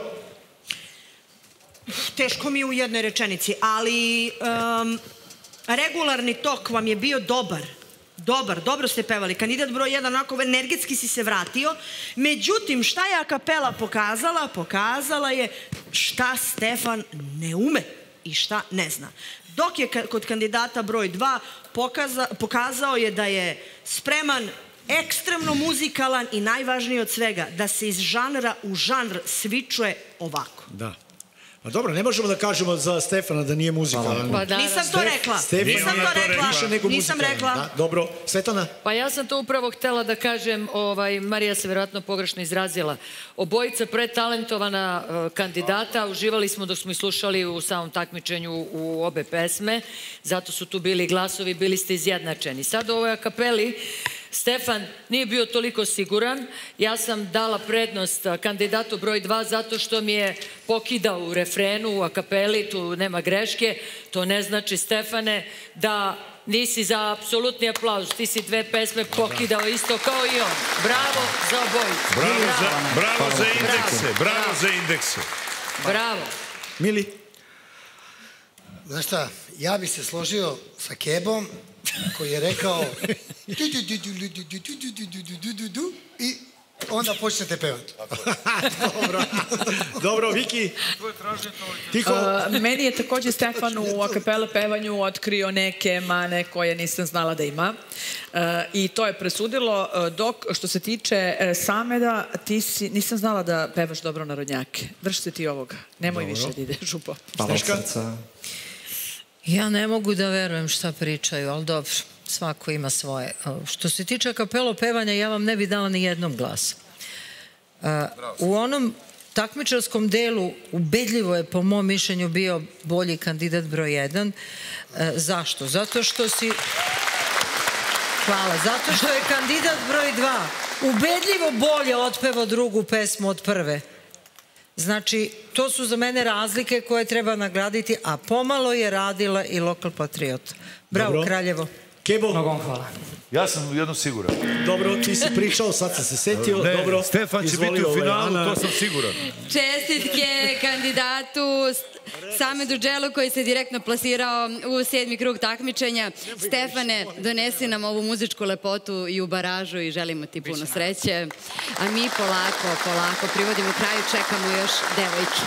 Teško mi je u jednoj rečenici, ali regularni tok vam je bio dobar. Dobar, dobro ste pevali. Kandidat broj jedan, onako energetski si se vratio. Međutim, šta je akapela pokazala? Pokazala je šta Stefan ne ume i šta ne zna. Dok je kod kandidata broj dva pokazao je da je spreman, ekstremno muzikalan i najvažnije od svega, da se iz žanra u žanr svičuje ovako. Da. Pa dobro, ne možemo da kažemo za Stefana da nije muzikalan. Nisam to rekla. Nisam to rekla. Nisam rekla. Dobro. Svetana? Pa ja sam to upravo htela da kažem, Marija se vjerojatno pogrešno izrazila. Obojica pretalentovana kandidata, uživali smo dok smo ih slušali u samom takmičenju u obe pesme, zato su tu bili glasovi, bili ste izjednačeni. Sad u ovoj akapeli Stefan nije bio toliko siguran. Ja sam dala prednost kandidatu broj dva zato što mi je pokidao u refrenu, u akapeli, tu nema greške. To ne znači, Stefane, da nisi za apsolutni aplauz. Ti si dve pesme pokidao isto kao i on. Bravo za obojicu. Bravo za indekse. Bravo za indekse. Bravo. Mili? Znaš šta, ja bi se složio sa Kebom koji je rekao i onda počnete pevati. Dobro. Dobro, Viki. Meni je također Stefan u akapela pevanju otkrio neke mane koje nisam znala da ima. I to je presudilo, dok što se tiče Sameda, ti si, nisam znala da pevaš dobro narodnjake. Drži se ti ovoga. Nemoj više da ideš u pop. Ja ne mogu da verujem šta pričaju, ali dobro, svako ima svoje. Što se tiče akapelo pevanja, ja vam ne bi dala ni jednom glasa. U onom takmičarskom delu ubedljivo je, po mom mišljenju, bio bolji kandidat broj jedan. Zašto? Zato što si... Hvala. Zato što je kandidat broj dva ubedljivo bolje otpevao drugu pesmu od prve. Znači, to su za mene razlike koje treba nagraditi, a pomalo je radila i Lokal Patriota. Bravo, Kraljevo. Kebo? Mnogo hvala. Ja sam jedno siguran. Dobro, ti si pričao, sad sam se setio. Ne, Stefan će biti u finalu, to sam siguran. Čestitke kandidatu Samedu Dželu koji se direktno plasirao u sedmi krug takmičenja. Stefane, donesi nam ovu muzičku lepotu i u baražu i želimo ti puno sreće. A mi polako, polako privodimo kraju, čekamo još devojke.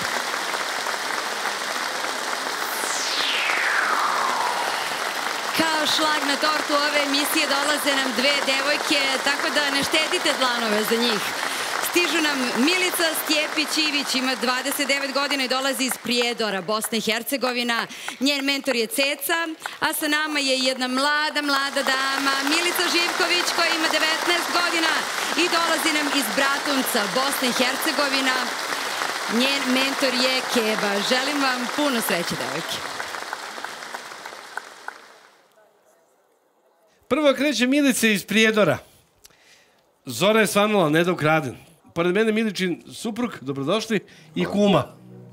Kao šlag na tortu ove emisije dolaze nam dve devojke, tako da ne štedite dlanove za njih. Stižu nam Milica Stjepić-Ivić, ima dvadeset devet godina i dolazi iz Prijedora, Bosna i Hercegovina. Njen mentor je Ceca, a sa nama je jedna mlada, mlada dama, Milica Živković, koja ima devetnaest godina i dolazi nam iz Bratunca, Bosna i Hercegovina. Njen mentor je Keba. Želim vam puno sreće, devojke. Prvo kreće Milica iz Prijedora. Zora je svanula, ne da ukraden. pored mene Miličin suprug, dobrodošli, i kuma.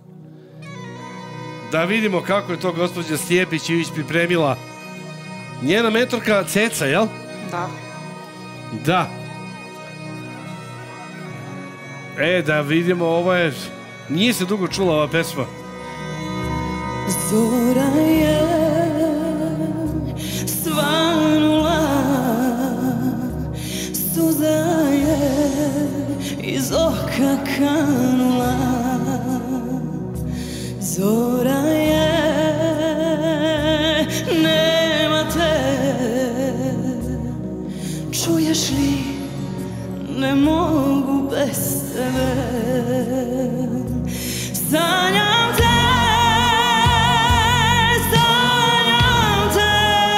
Da vidimo kako je to gospođa Stjepić-Ivić pripremila. Njena mentorka Ceca, jel? Da. Da. E, da vidimo, ovo je... Nije se dugo čula ova pesma. Zora je svanula, suza je iz oka kanula. Zora je, nema te, čuješ li, ne mogu bez tebe. Sanjam te, sanjam te,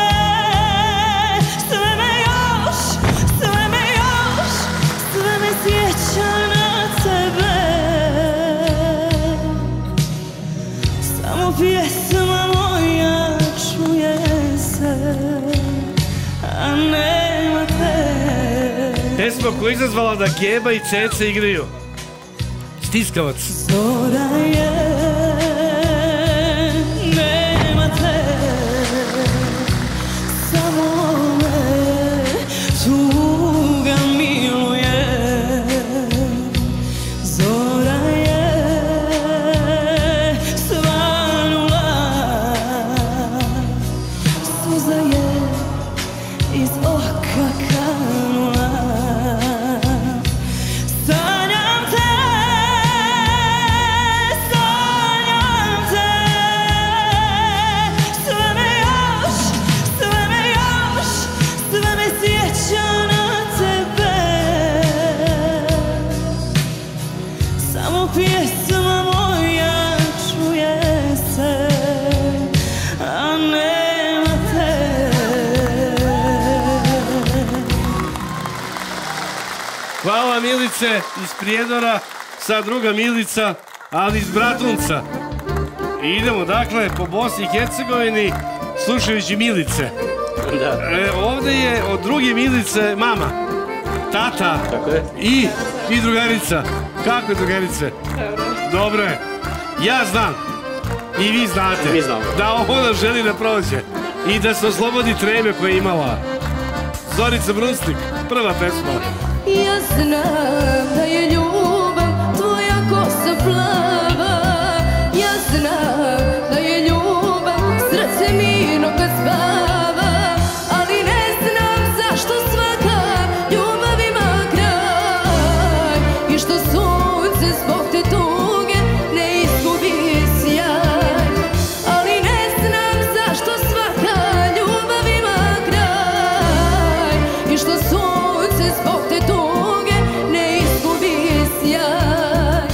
sve me još, sve me još, sve me sjeća na tebe. Samo pjesma moja čuje se, a nema te. Pesma koja je izazvala da Keba i Ceca igraju. Stiskavac. Zora je, nema te, samo me tuga miluje. Zora je svanula, suza je iz oka kanula. Sanjam te, sanjam te, sve me još, sve me još, sve me sjeća na tebe. Samo pjesma moja čuje se, a nema te. Hvala Milice iz Prijedora, sad druga Milica, ali iz Bratunca. I idemo dakle po Bosni i Hercegovini slušajući Milice. Da. E, ovde je od druge Milice mama, tata i, i drugarica. Kako je drugarice? Dobro je. Ja znam i vi znate Mi znamo. da ona želi da prođe i da se oslobodi treme koje je imala. Zorica Brusnik, prva pesma. Ja znam da je ljubav tvoja kosa plava. Ja znam da je ljubav srce mirno kad spava. Ali ne znam zašto svaka ljubav ima kraj. I što sunce zbog te tuge ne izgubi sjaj. Ali ne znam zašto svaka ljubav ima kraj. I što sunce zbog te tuge ne izgubi sjaj.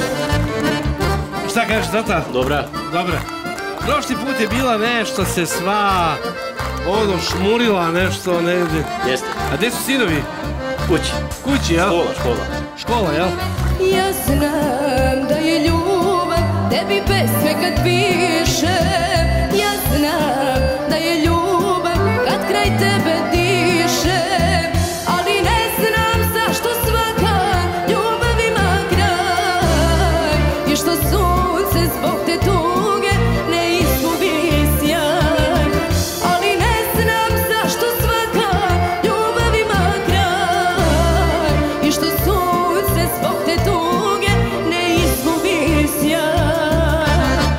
Šta kažeš, tata? Dobra. Dobra. Prošli put je bila nešto se sva ono šmurila nešto negdje. Jeste. A gdje su sinovi? Kući. Kući, jel? Škola, škola. Škola, jel? Ja znam da je ljubav tebi pesme kad piše. Ja znam da je ljubav kad kraj tebe diše. Ali ne znam zašto svaka ljubav ima kraj. I što sunce zbog te tuge ne izgubi sjaj. Ali ne znam zašto svaka ljubav ima kraj. I što sunce zbog te tuge ne izgubi sjaj.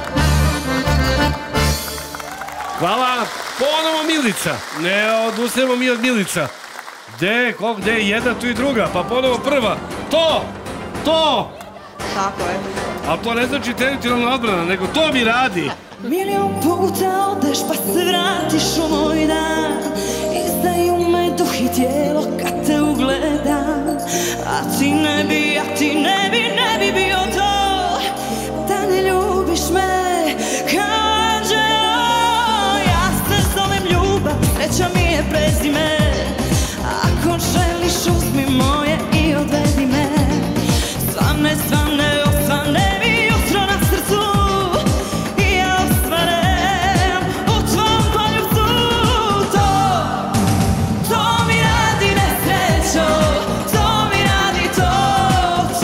Hvala. Ponovo Milica. Ne odustajemo mi od Milica. Gde, koliko, gde je jedna, tu i druga. Pa ponovo prva. To! To! Tako je. A to ne znači teritorijalna odbrana, nego to mi radi. Milion puta odeš pa se vratiš u moj dan. Izdaju me duh i tijelo kad te ugledam. A ti ne bi, a ti ne bi, ne bi bio to da ne ljubiš me. Kaže o, ja se zovem ljubav, sreća mi je prezime. Ako želiš uzmi moje i odvedi me. Svane, svane, osvane mi jutro na srcu. I ja osvanem u tvom poljubcu. To, to mi radi nesrećo. To mi radi to,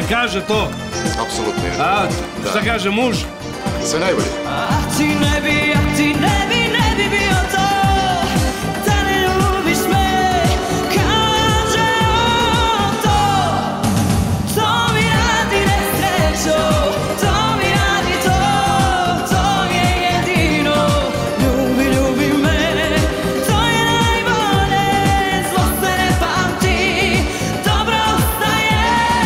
kaže to? Apsolutno. A, šta kaže muž? Sve najbolje. A ti ne bi, a ti ne bi, ne bi bio to, da ne ljubiš me, kaže on to. To mi radi nesrećo, to mi radi to, to je jedino, ljubi, ljubi me, to je najbolje, zlo se ne pamti, dobro ostaje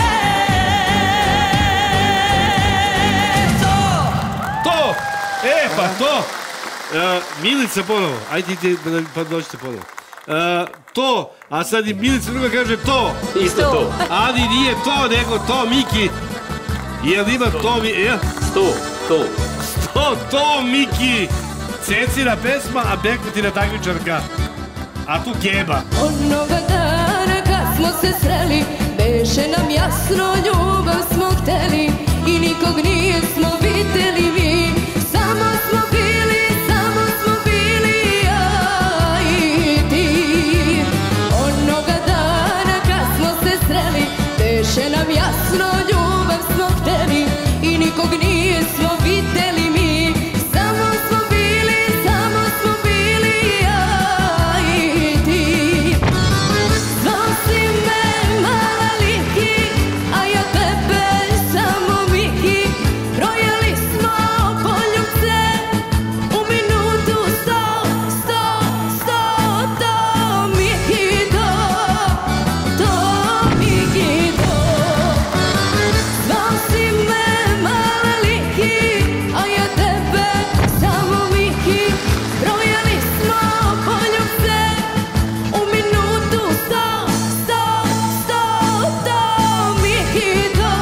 to. To! E, pa to! Milica ponovo. Ajde, ide, pa dođite ponovo. To, a sad i Milica druga kaže to. Isto to. Ali nije to, nego to, Miki. Jel ima to, jel? Sto, to. Sto, to, Miki. Cecina pesma, a Bekutina takmičarka. A tu Keba. Onoga dana kad smo se sreli, beše nam jasno, ljubav smo hteli i nikog nije smo videli mi. Samo smo bili, samo smo bili ja i ti. Onoga dana kad smo se sreli, beše nam jasno, ljubav smo hteli i nikog nije smo videli mi. Samo smo bili, samo smo bili ja i ti. Zvao si me mala Liki, a ja tebe samo Miki. Brojali smo poljubce u minutu sto, sto, sto, to Miki to, to Miki to. Zvao si me mala Liki, a ja tebe samo Miki. Brojali smo poljubce u minutu sto, sto, sto, to Miki to,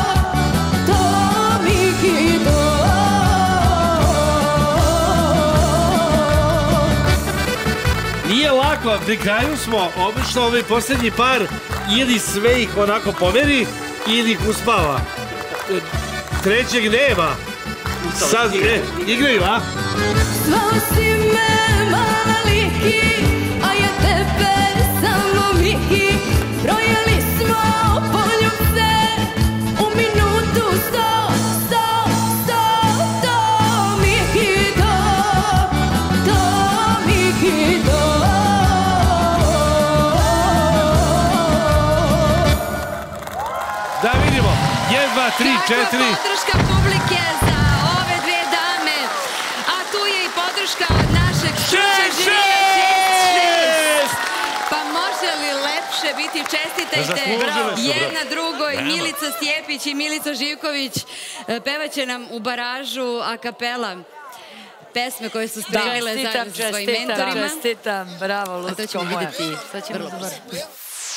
to Miki to. Nije lako, pri kraju smo, obično ovaj posljednji par ili sve ih onako pomeri ili ih uspava. Trećeg nema. Sad, e, igraju, a? Zvao si me mala Liki, a ja tebe samo Miki. Brojali smo poljubce u minutu sto, sto, sto, to Miki to, to Miki to. Da vidimo. jedan, dva, tri, četiri. Podrška publike za ove dve dame. A tu je i podrška od našeg stručnog žirija. Šest, šest. Pa može li lepše biti? Čestitajte Zaslužile su, jedna bro. drugoj. Nema. Milica Stjepić i Milica Živković pevaće nam u baražu a kapela pesme koje su skrivile zajedno sa svojim mentorima. Čestitam, bravo, A to Lucko ćemo moja. vidjeti To ćemo vrlo završiti. brzo.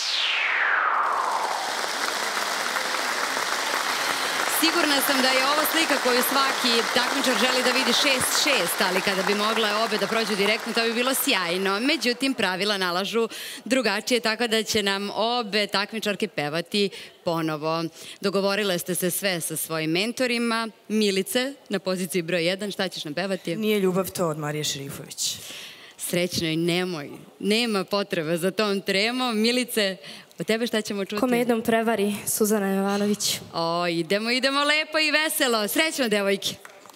Sigurna sam da je ovo slika koju svaki takmičar želi da vidi šest šest, ali kada bi mogle obe da prođu direktno, to bi bilo sjajno. Međutim, pravila nalažu drugačije, tako da će nam obe takmičarke pevati ponovo. Dogovorile ste se sve sa svojim mentorima. Milice, na poziciji broj jedan, šta ćeš nam pevati? Nije ljubav to od Marije Šerifović. Srećno i nemoj. Nema potrebe za tom tremom. Milice, od tebe šta ćemo čuti? Ko me jednom prevari, Suzana Jovanović. O, idemo, idemo lepo i veselo. Srećno, devojke.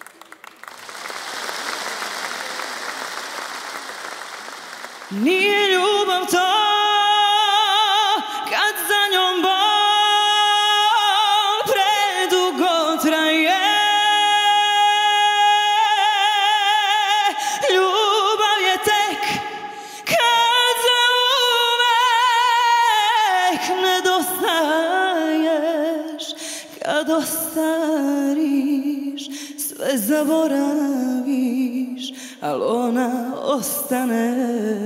Nije ljubav to kad za njom bol predugo traje. Ljubav je tek kad za uvek nedostaješ. Kad ostariš sve zaboraviš, al ona ostane.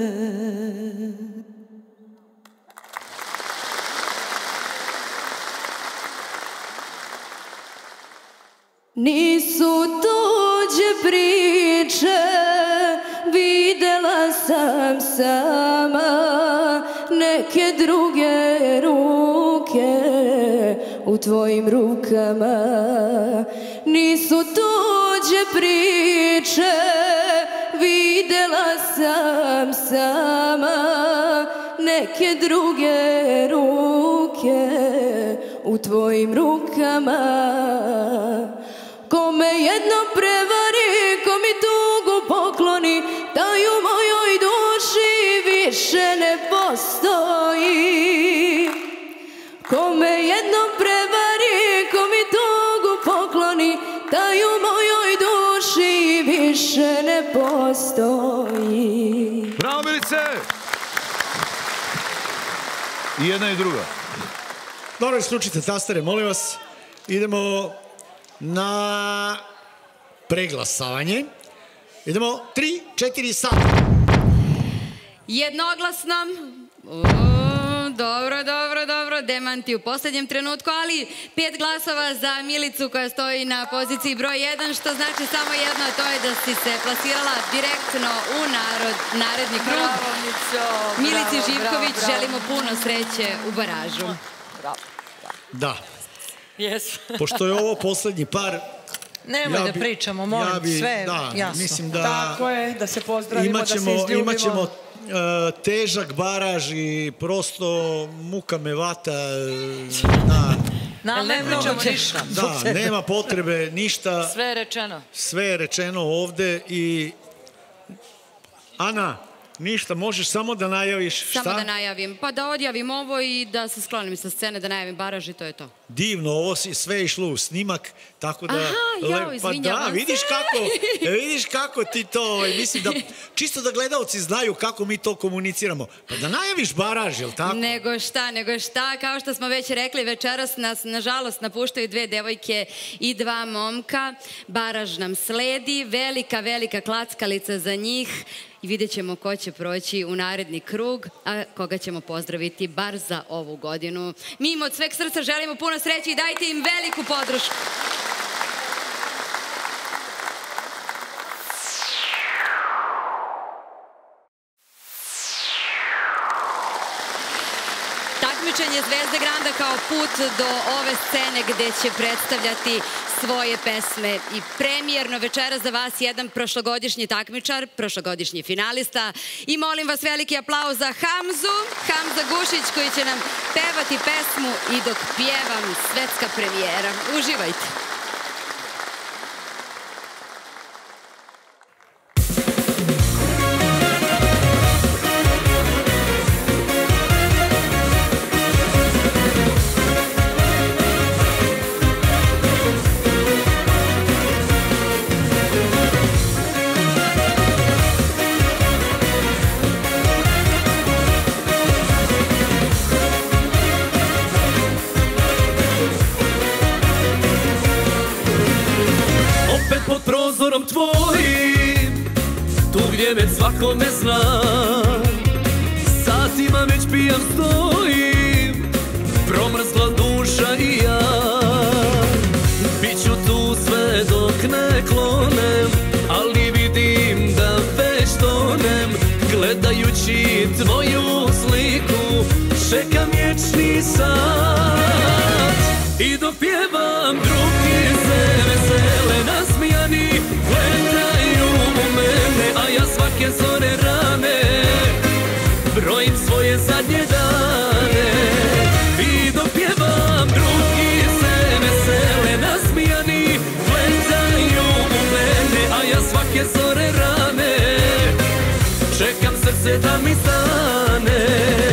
Nisu tuđe priče, videla sam sama neke druge ruke u tvojim rukama. Nisu tuđe priče, videla sam sama neke druge ruke u tvojim rukama. Ko me jedno prevari, ko mi tugu pokloni, taj u mojoj duši više ne postoji. Ko me jedno prevari, ko mi tugu pokloni, taj u mojoj duši više ne postoji. Bravo, Milice! I jedna i druga. Dobro, isključite tastere, molim vas. Idemo na preglasavanje. Idemo tri, četiri, sad. Jednoglasno. O, dobro, dobro, dobro. Demanti u posljednjem trenutku, ali pet glasova za Milicu koja stoji na poziciji broj jedan, što znači samo jedno, a to je da si se plasirala direktno u narod, naredni krug. Bravo, Mico. Milici Bravo, Živković bravo, bravo. želimo puno sreće u baražu. Bravo. Da. Yes. Pošto je ovo posljednji par, Nemoj ja da bi- pričamo, molim, ja bi- sve da, jasno. mislim da- Tako je, da se pozdravimo, da se imaćemo, izljubimo. imaćemo uh, težak baraž i prosto muka me vata. uh, Na, Nama ne je mnogo pričamo teško. da, nema potrebe ništa. Sve je rečeno. Sve je rečeno ovde i... Ana, ništa, možeš samo da najaviš šta? Samo da najavim. Pa da odjavim ovo i da se sklonim sa scene, da najavim baraž i to je to. Divno, ovo si sve išlo u snimak, tako da... Aha, jao, le- pa da, izvinjavam se. vidiš kako, vidiš kako ti to, ovaj, mislim da, čisto da gledaoci znaju kako mi to komuniciramo. Pa da najaviš baraž, jel tako? Nego šta, nego šta, kao što smo već rekli, večeras nas, nažalost, napuštaju dve devojke i dva momka. Baraž nam sledi, velika, velika klackalica za njih i vidjet ćemo ko će proći u naredni krug, a koga ćemo pozdraviti bar za ovu godinu. Mi im od sveg srca želimo puno sreće i dajte im veliku podršku. Takmičenje Zvezde Granda kao put do ove scene gde će predstavljati svoje pesme i premijerno večera za vas jedan prošlogodišnji takmičar, prošlogodišnji finalista i molim vas veliki aplauz za Hamzu, Hamza Gušić koji će nam pevati pesmu I dok pjevam, svetska premijera. Uživajte! Opet pod prozorom tvojim, tu gdje već svako me zna, satima već pijam stojim, promrzla duša i ja. Biću tu sve dok ne klonem, ali vidim da već tonem, gledajući tvoju sliku, čekam vječni sat. I dok pjevam drugi se vesele nasmijani, gledaju u mene, a ja svake zore rane brojim svoje zadnje dane. I dok pjevam drugi se vesele nasmijani, gledaju u mene, a ja svake zore rane čekam srce da mi stane.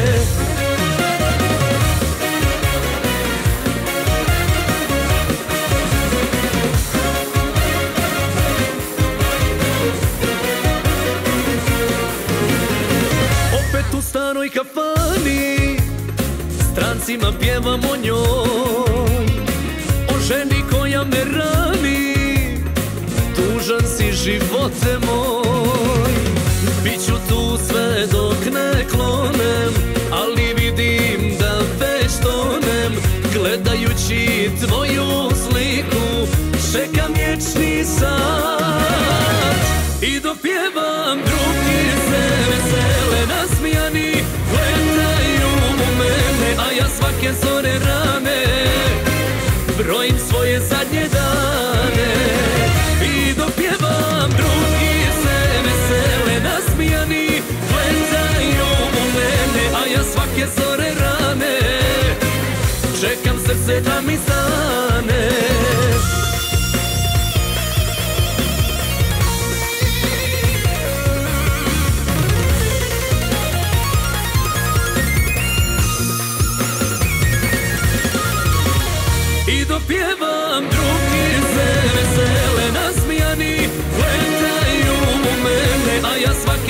U stanoj kafani strancima pjevam o njoj, o ženi koja me rani, tužan si živote moj. Biću tu sve dok ne klonem, ali vidim da već tonem, gledajući tvoju sliku, čekam vječni sat. I dok pjevam drugi se vesele nasmijani, gledaju u mene, a ja svake zore rane brojim svoje zadnje dane. I dok pjevam drugi se vesele nasmijani, gledaju u mene, a ja svake zore rane čekam srce da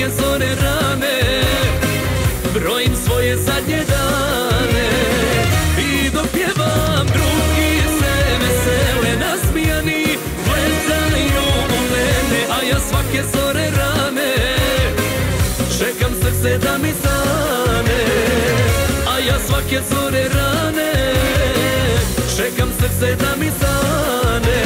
svake zore rane, brojim svoje zadnje dane. I dok pjevam drugi se vesele, nasmijani gledaju u mene, a ja svake zore rane čekam srce da mi stane. A ja svake zore rane čekam srce da mi stane.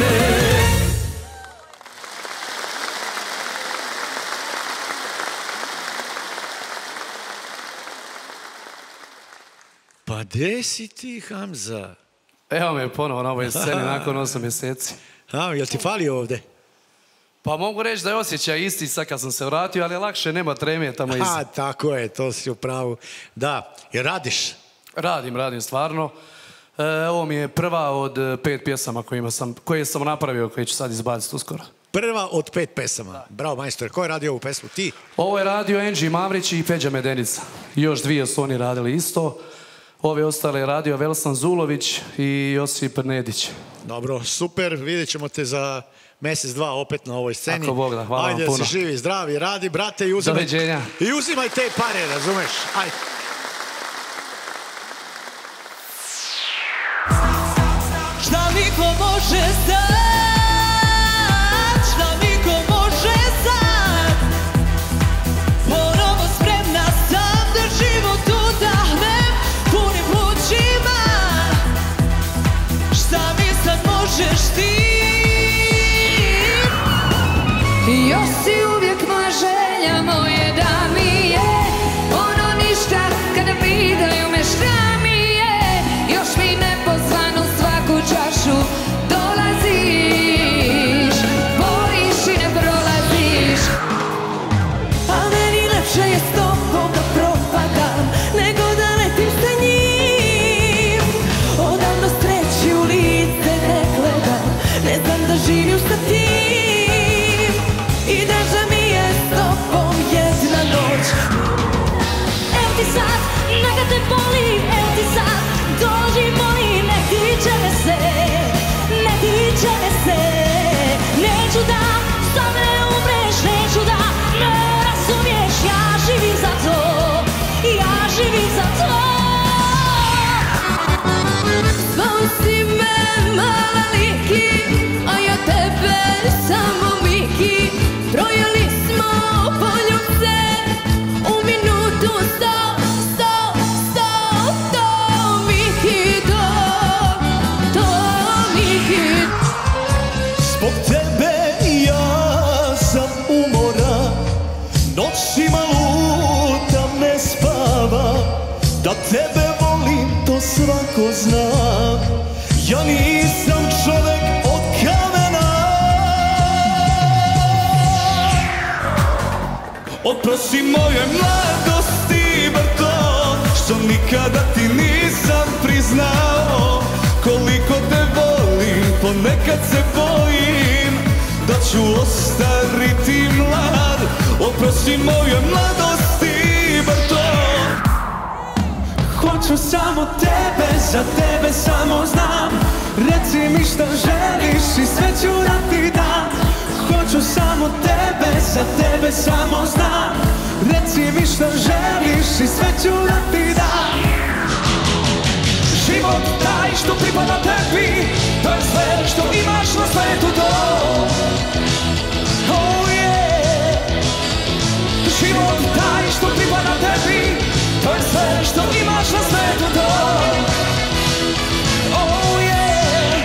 Pa gde si ti, Hamza? Evo me ponovo na ovoj sceni nakon osam mjeseci. A, jel ti fali ovde? Pa mogu reći da je osjećaj isti sad kad sam se vratio, ali lakše, nema treme tamo iza. A, tako je, to si u pravu. Da, i radiš? Radim, radim stvarno. E, ovo mi je prva od pet pjesama kojima sam, koje sam napravio, koje ću sad izbaciti uskoro. Prva od pet pesama. Bravo, majstor. Ko je radio ovu pesmu? Ti? Ovo je radio Angie Mavrić i Peđa Medenica. Još dvije su oni radili isto. Ove ostale je radio Velsan Zulović i Josip Nedić. Dobro, super. Vidjet ćemo te za mjesec, dva opet na ovoj sceni. Ako Bog da, hvala vam puno. Ajde, si živi, zdravi, radi, brate, i uzimaj, doviđenja. I uzimaj te pare, razumeš? Ajde. Šta niko može sad, šta niko može sad, ponovo spremna sam da život udahnem punim plućima. Šta mi sad možeš ti? Još si uvijek moja želja, moje da mi je ono ništa kada pitaju me šta mi je. Još mi nepozvano svaku čašu dolaziš, boriš i ne prolaziš. A meni lepše je s tobom da propadam nego da letim sa njim. Odavno streći u lice ne gledam, ne znam da živim sa tim. I draža mi je s tobom jedna noć. Evo ti sad, neka te boli, evo ti sad, dođi moli, ne tiče me se, ne tiče me se. Neću da sa mene umreš, neću da me razumiješ, ja živim za to, ja živim za to. Zvao si me mala liki, a ja tebe samo Miki. Brojali smo poljubce u minutu sto, sto, sto, sto, Miki, to, to, Miki. Zbog tebe ja sam umoran, noćima lutam, ne spavam. Da tebe volim, to svako zna. Ja nisam čovek od kamena. Oprosti moje mladosti, bar to što nikada ti nisam priznao. Koliko te volim, ponekad se bojim da ću ostariti mlad. Oprosti moje mladosti, bar to. Hoću samo tebe, za tebe samo znam. Reci mi šta želiš i sve ću da ti dam. Hoću samo tebe, za tebe samo znam. Reci mi šta želiš i sve ću da ti dam. Život taj što pripada tebi, to je sve što imaš na svetu to. Oh yeah. Život taj što pripada tebi, to je sve što imaš na svetu to. Oh yeah.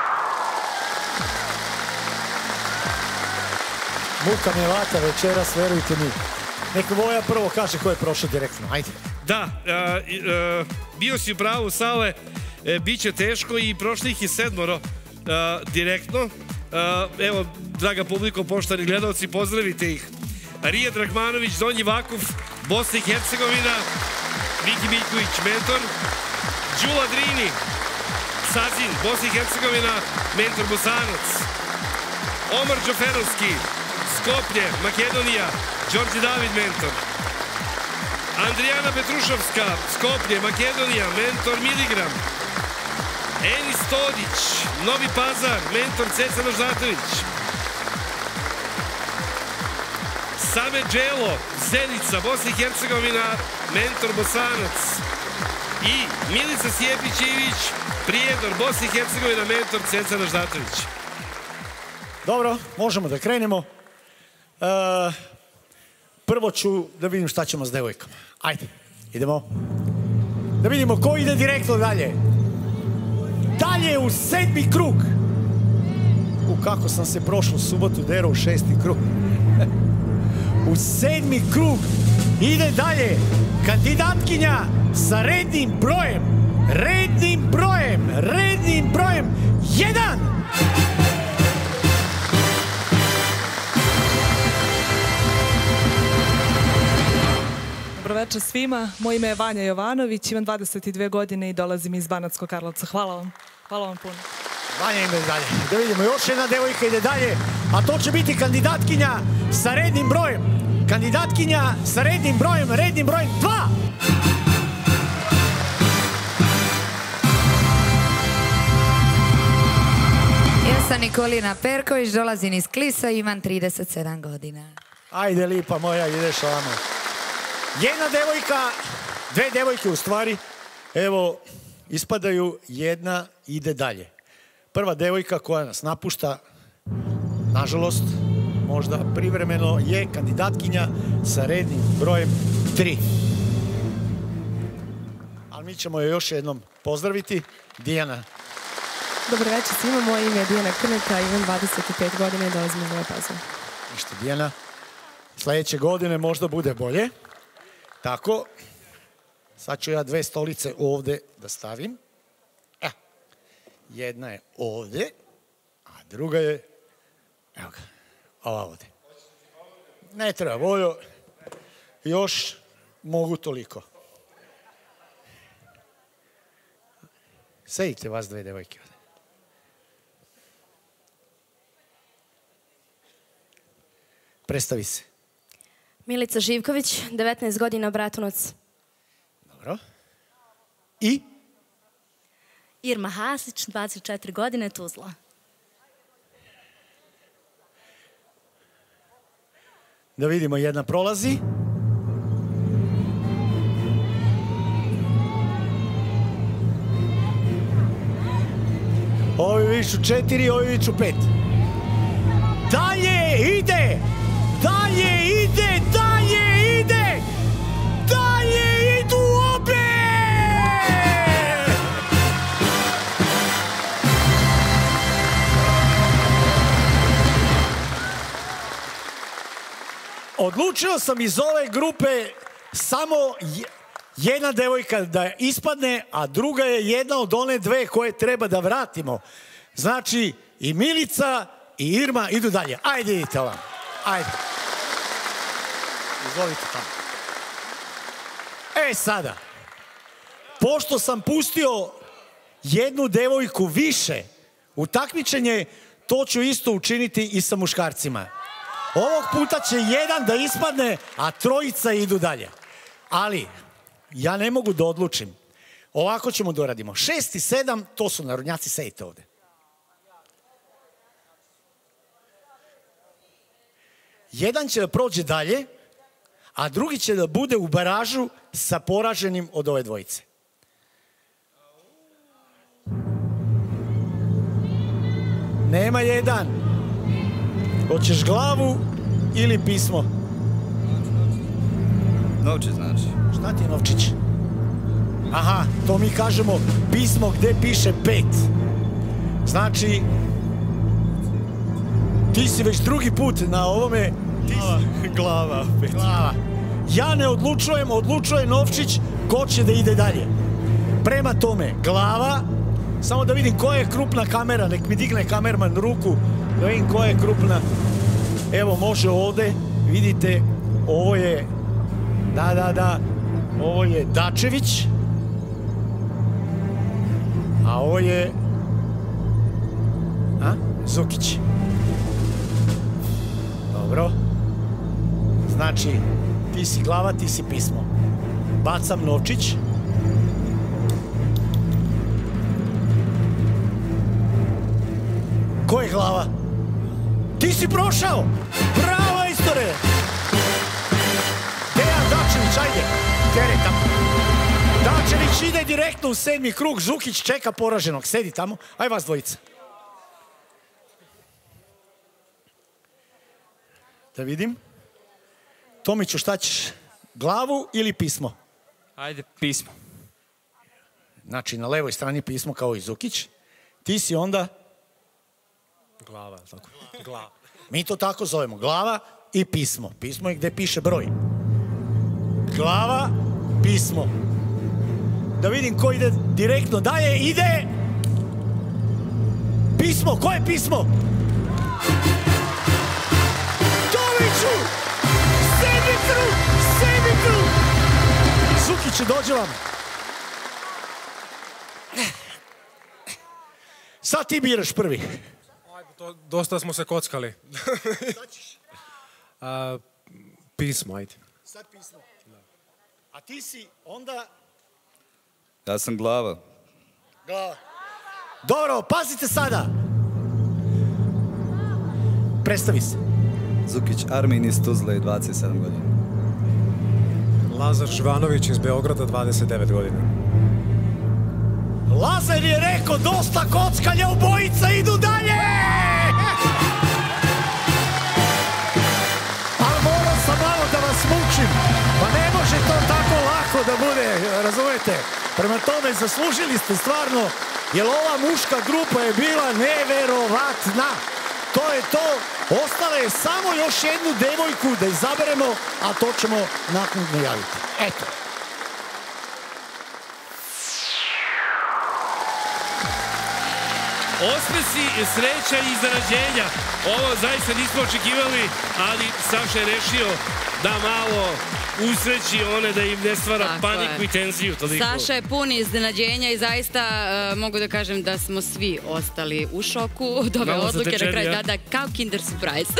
Muka mi je vata večeras, verujte mi. Neka Voja prvo kaže ko je prošao direktno, ajde. Da, a, i, a, bio si u pravu, Sale, e, bit će teško i prošli ih je sedmoro a, direktno. A, evo, draga publiko, poštovani gledalci, pozdravite ih. Rijad Rahmanović, Donji Vakuf, Bosna i Hercegovina, Viki Miljković, mentor, Đula Drini, Sazin, Bosna i Hercegovina, mentor Bosanac, Omar Džoferovski, Skoplje, Makedonija, Đorđe David, mentor, Andrijana Petrušovska, Skoplje, Makedonija, mentor Miligram, Enis Todić, Novi Pazar, mentor Ceca Noždatović, Same Đelo, Zenica, Bosna i Hercegovina, mentor Bosanac. I Milica Sjepić-Ivić, Prijedor, Bosna i Hercegovina, mentor Ceca Raždatović. Dobro, možemo da krenemo. E, prvo ću da vidim šta ćemo s devojkama. Ajde, idemo. Da vidimo ko ide direktno dalje. Dalje u sedmi krug. U kako sam se prošlu subotu derao u šesti krug. U sedmi krug ide dalje kandidatkinja sa rednim brojem. Rednim brojem. Rednim brojem. Jedan. Dobroveče svima. Moje ime je Vanja Jovanović, imam dvadeset dve godine i dolazim iz Banatskog Karlovca. Hvala vam. Hvala vam puno. Vanja ide dalje. Da vidimo, još jedna devojka ide dalje, a to će biti kandidatkinja sa rednim brojem. Kandidatkinja sa rednim brojem, rednim brojem dva. Ja sam Nikolina Perković, dolazim iz Klisa i imam trideset sedam godina. Ajde, lipa moja, ideš ovamo. Jedna devojka, dve devojke u stvari, evo, ispadaju, jedna ide dalje. Prva devojka koja nas napušta, nažalost, možda privremeno, je kandidatkinja sa rednim brojem tri. Ali mi ćemo je još jednom pozdraviti. Dijana. Dobro večer svima, moje ime je Dijana Krneta, imam dvadeset pet godina i dolazim iz Nove Pazove. Ništa, Dijana. Sljedeće godine možda bude bolje. Tako, sad ću ja dve stolice ovde da stavim. E, jedna je ovde, a druga je, evo ga, ova ovde. Ne treba, Vojo, još mogu toliko. Sedite vas dve devojke ovde. Predstavi se. Milica Živković, devetnaest godina, Bratunac. Dobro. I? Irma Hasić, dvadeset četiri godine, Tuzla. Da vidimo, jedna prolazi. Ovi viču četiri, ovi viču pet. Dalje ide! Dalje ide! Dalje ide! Dalje idu obe! Odlučio sam iz ove grupe samo jedna devojka da ispadne, a druga je jedna od one dve koje treba da vratimo. Znači, i Milica i Irma idu dalje. Ajde, idite vam. Ajde. Izvolite tamo. E sada, pošto sam pustio jednu devojku više u takmičenje, to ću isto učiniti i sa muškarcima. Ovog puta će jedan da ispadne, a trojica idu dalje. Ali, ja ne mogu da odlučim. Ovako ćemo da uradimo. Šest i sedam, to su narodnjaci, sedite ovde. Jedan će da prođe dalje, a drugi će da bude u baražu sa poraženim od ove dvojice. Nema jedan. Hoćeš glavu ili pismo? Novčić znači. Šta ti je novčić? Aha, to mi kažemo pismo gde piše pet. Znači, ti si već drugi put na ovome. Glava opet. Glava. Ja ne odlučujem, odlučuje Novčić ko će da ide dalje. Prema tome, glava, samo da vidim koja je krupna kamera, nek mi digne kamerman ruku, da vidim koja je krupna. Evo, može ovde, vidite, ovo je, da, da, da, ovo je Dačević, a ovo je, a, Zukić. Dobro. Znači, ti si glava, ti si pismo. Bacam novčić. Ko je glava? Ti si prošao! Bravo, Istore! Dačević, ajde. Tere tamo. Dačević ide direktno u sedmi krug. Žukić čeka poraženog. Sedi tamo. Aj vas dvojica. Da vidim. Tomiću, šta ćeš? Glavu ili pismo? Ajde, pismo. Znači, na levoj strani pismo kao i Zukić. Ti si onda... Glava, tako. Glava. Mi to tako zovemo. Glava i pismo. Pismo je gde piše broj. Glava, pismo. Da vidim ko ide direktno dalje. Ide... Pismo. Ko je pismo? Tomiću! Sedmi krug! Sedmi krug! Zukiću, dođe vam. Sad ti biraš prvi. Dosta smo se kockali. Pismo, ajde. Sad pismo. A ti si onda... Ja sam glava. Glava. Dobro, pazite sada. Predstavi se. Zukić Armin iz Tuzle, dvadeset sedam godina. Lazar Živanović iz Beograda, dvadeset devet godina. Lazar je rekao dosta kockanja, obojica idu dalje! Ali morao sam malo da vas mučim. Pa ne može to tako lako da bude, razumete? Prema tome, zaslužili ste stvarno, jer ova muška grupa je bila neverovatna. To je to. Ostale je samo još jednu devojku da izaberemo, a to ćemo naknadno javiti. Eto. Osmesi, sreća i iznenađenja. Ovo zaista nismo očekivali, ali Saša je rešio da malo usreći one, da im ne stvara Tako paniku je. i tenziju. Toliko. Saša je pun iznenađenja i zaista e, mogu da kažem da smo svi ostali u šoku od ove Malo odluke. Na zatečeni, kraju, ja? da, da, kao Kinder Surprise.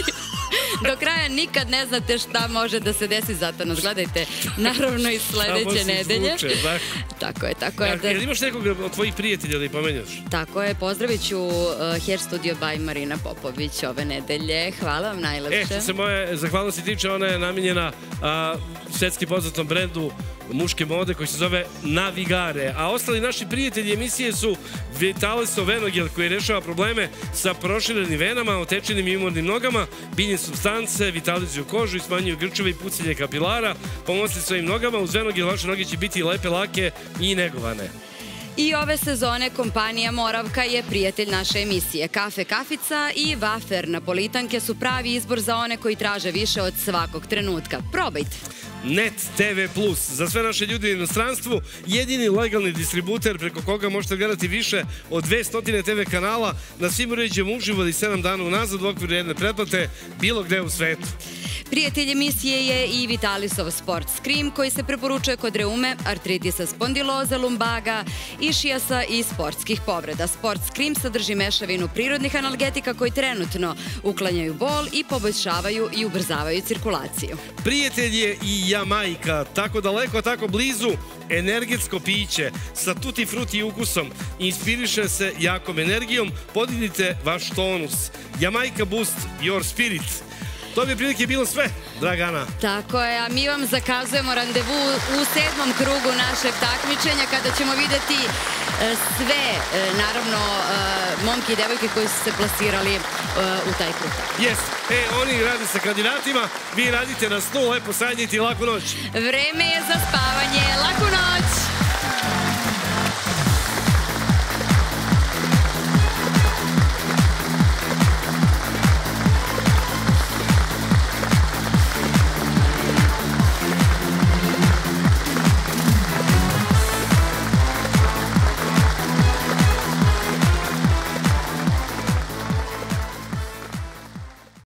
Do kraja nikad ne znate šta može da se desi, zato nas gledajte naravno i sledeće nedelje. Tako je, tako je. Ja, jel imaš nekog od tvojih prijatelja da ih pomenjaš? Tako je, pozdravit ću uh, Hair Studio by Marina Popović ove nedelje. Hvala vam najlepše. E, što se moje zahvalnosti tiče, ona je namenjena a, svetski poznatom brendu muške mode koji se zove Navigare. A ostali naši prijatelji emisije su Vitaleso Venogel koji rešava probleme sa proširenim venama, otečenim i umornim nogama, biljne supstance, vitalizuju kožu i smanjuju grčeve i pucanje kapilara. Pomocite svojim nogama, uz Venogel vaše noge će biti lepe, lake i negovane. I ove sezone kompanija Moravka je prijatelj naše emisije. Kafe Kafica i Wafer Napolitanke su pravi izbor za one koji traže više od svakog trenutka. Probajte! Net te ve plus, za sve naše ljudi u inostranstvu, jedini legalni distributer preko koga možete gledati više od dvesta te ve kanala na svim uređajima uživo i sedam dana unazad u okviru jedne pretplate bilo gde u svetu. Prijatelj emisije je i Vitalisov Sport Scream koji se preporučuje kod reume, artritisa spondiloze, lumbaga, išijasa i sportskih povreda. Sport Scream sadrži mešavinu prirodnih analgetika koji trenutno uklanjaju bol i poboljšavaju i ubrzavaju cirkulaciju. Prijatelj je i Jamajka, tako daleko, tako blizu, energetsko piće sa tutti frutti ukusom. Inspiriše se jakom energijom, podignite vaš tonus. Jamajka Boost Your Spirit. To bi prilike bilo sve, Dragana. Tako je, a mi vam zakazujemo randevu u sedmom krugu našeg takmičenja kada ćemo videti e, sve, e, naravno, e, momke i devojke koji su se plasirali e, u taj krug. Jes, e, oni rade sa kandidatima, vi radite na snu, lepo sanjite i laku noć. Vreme je za spavanje, laku noć!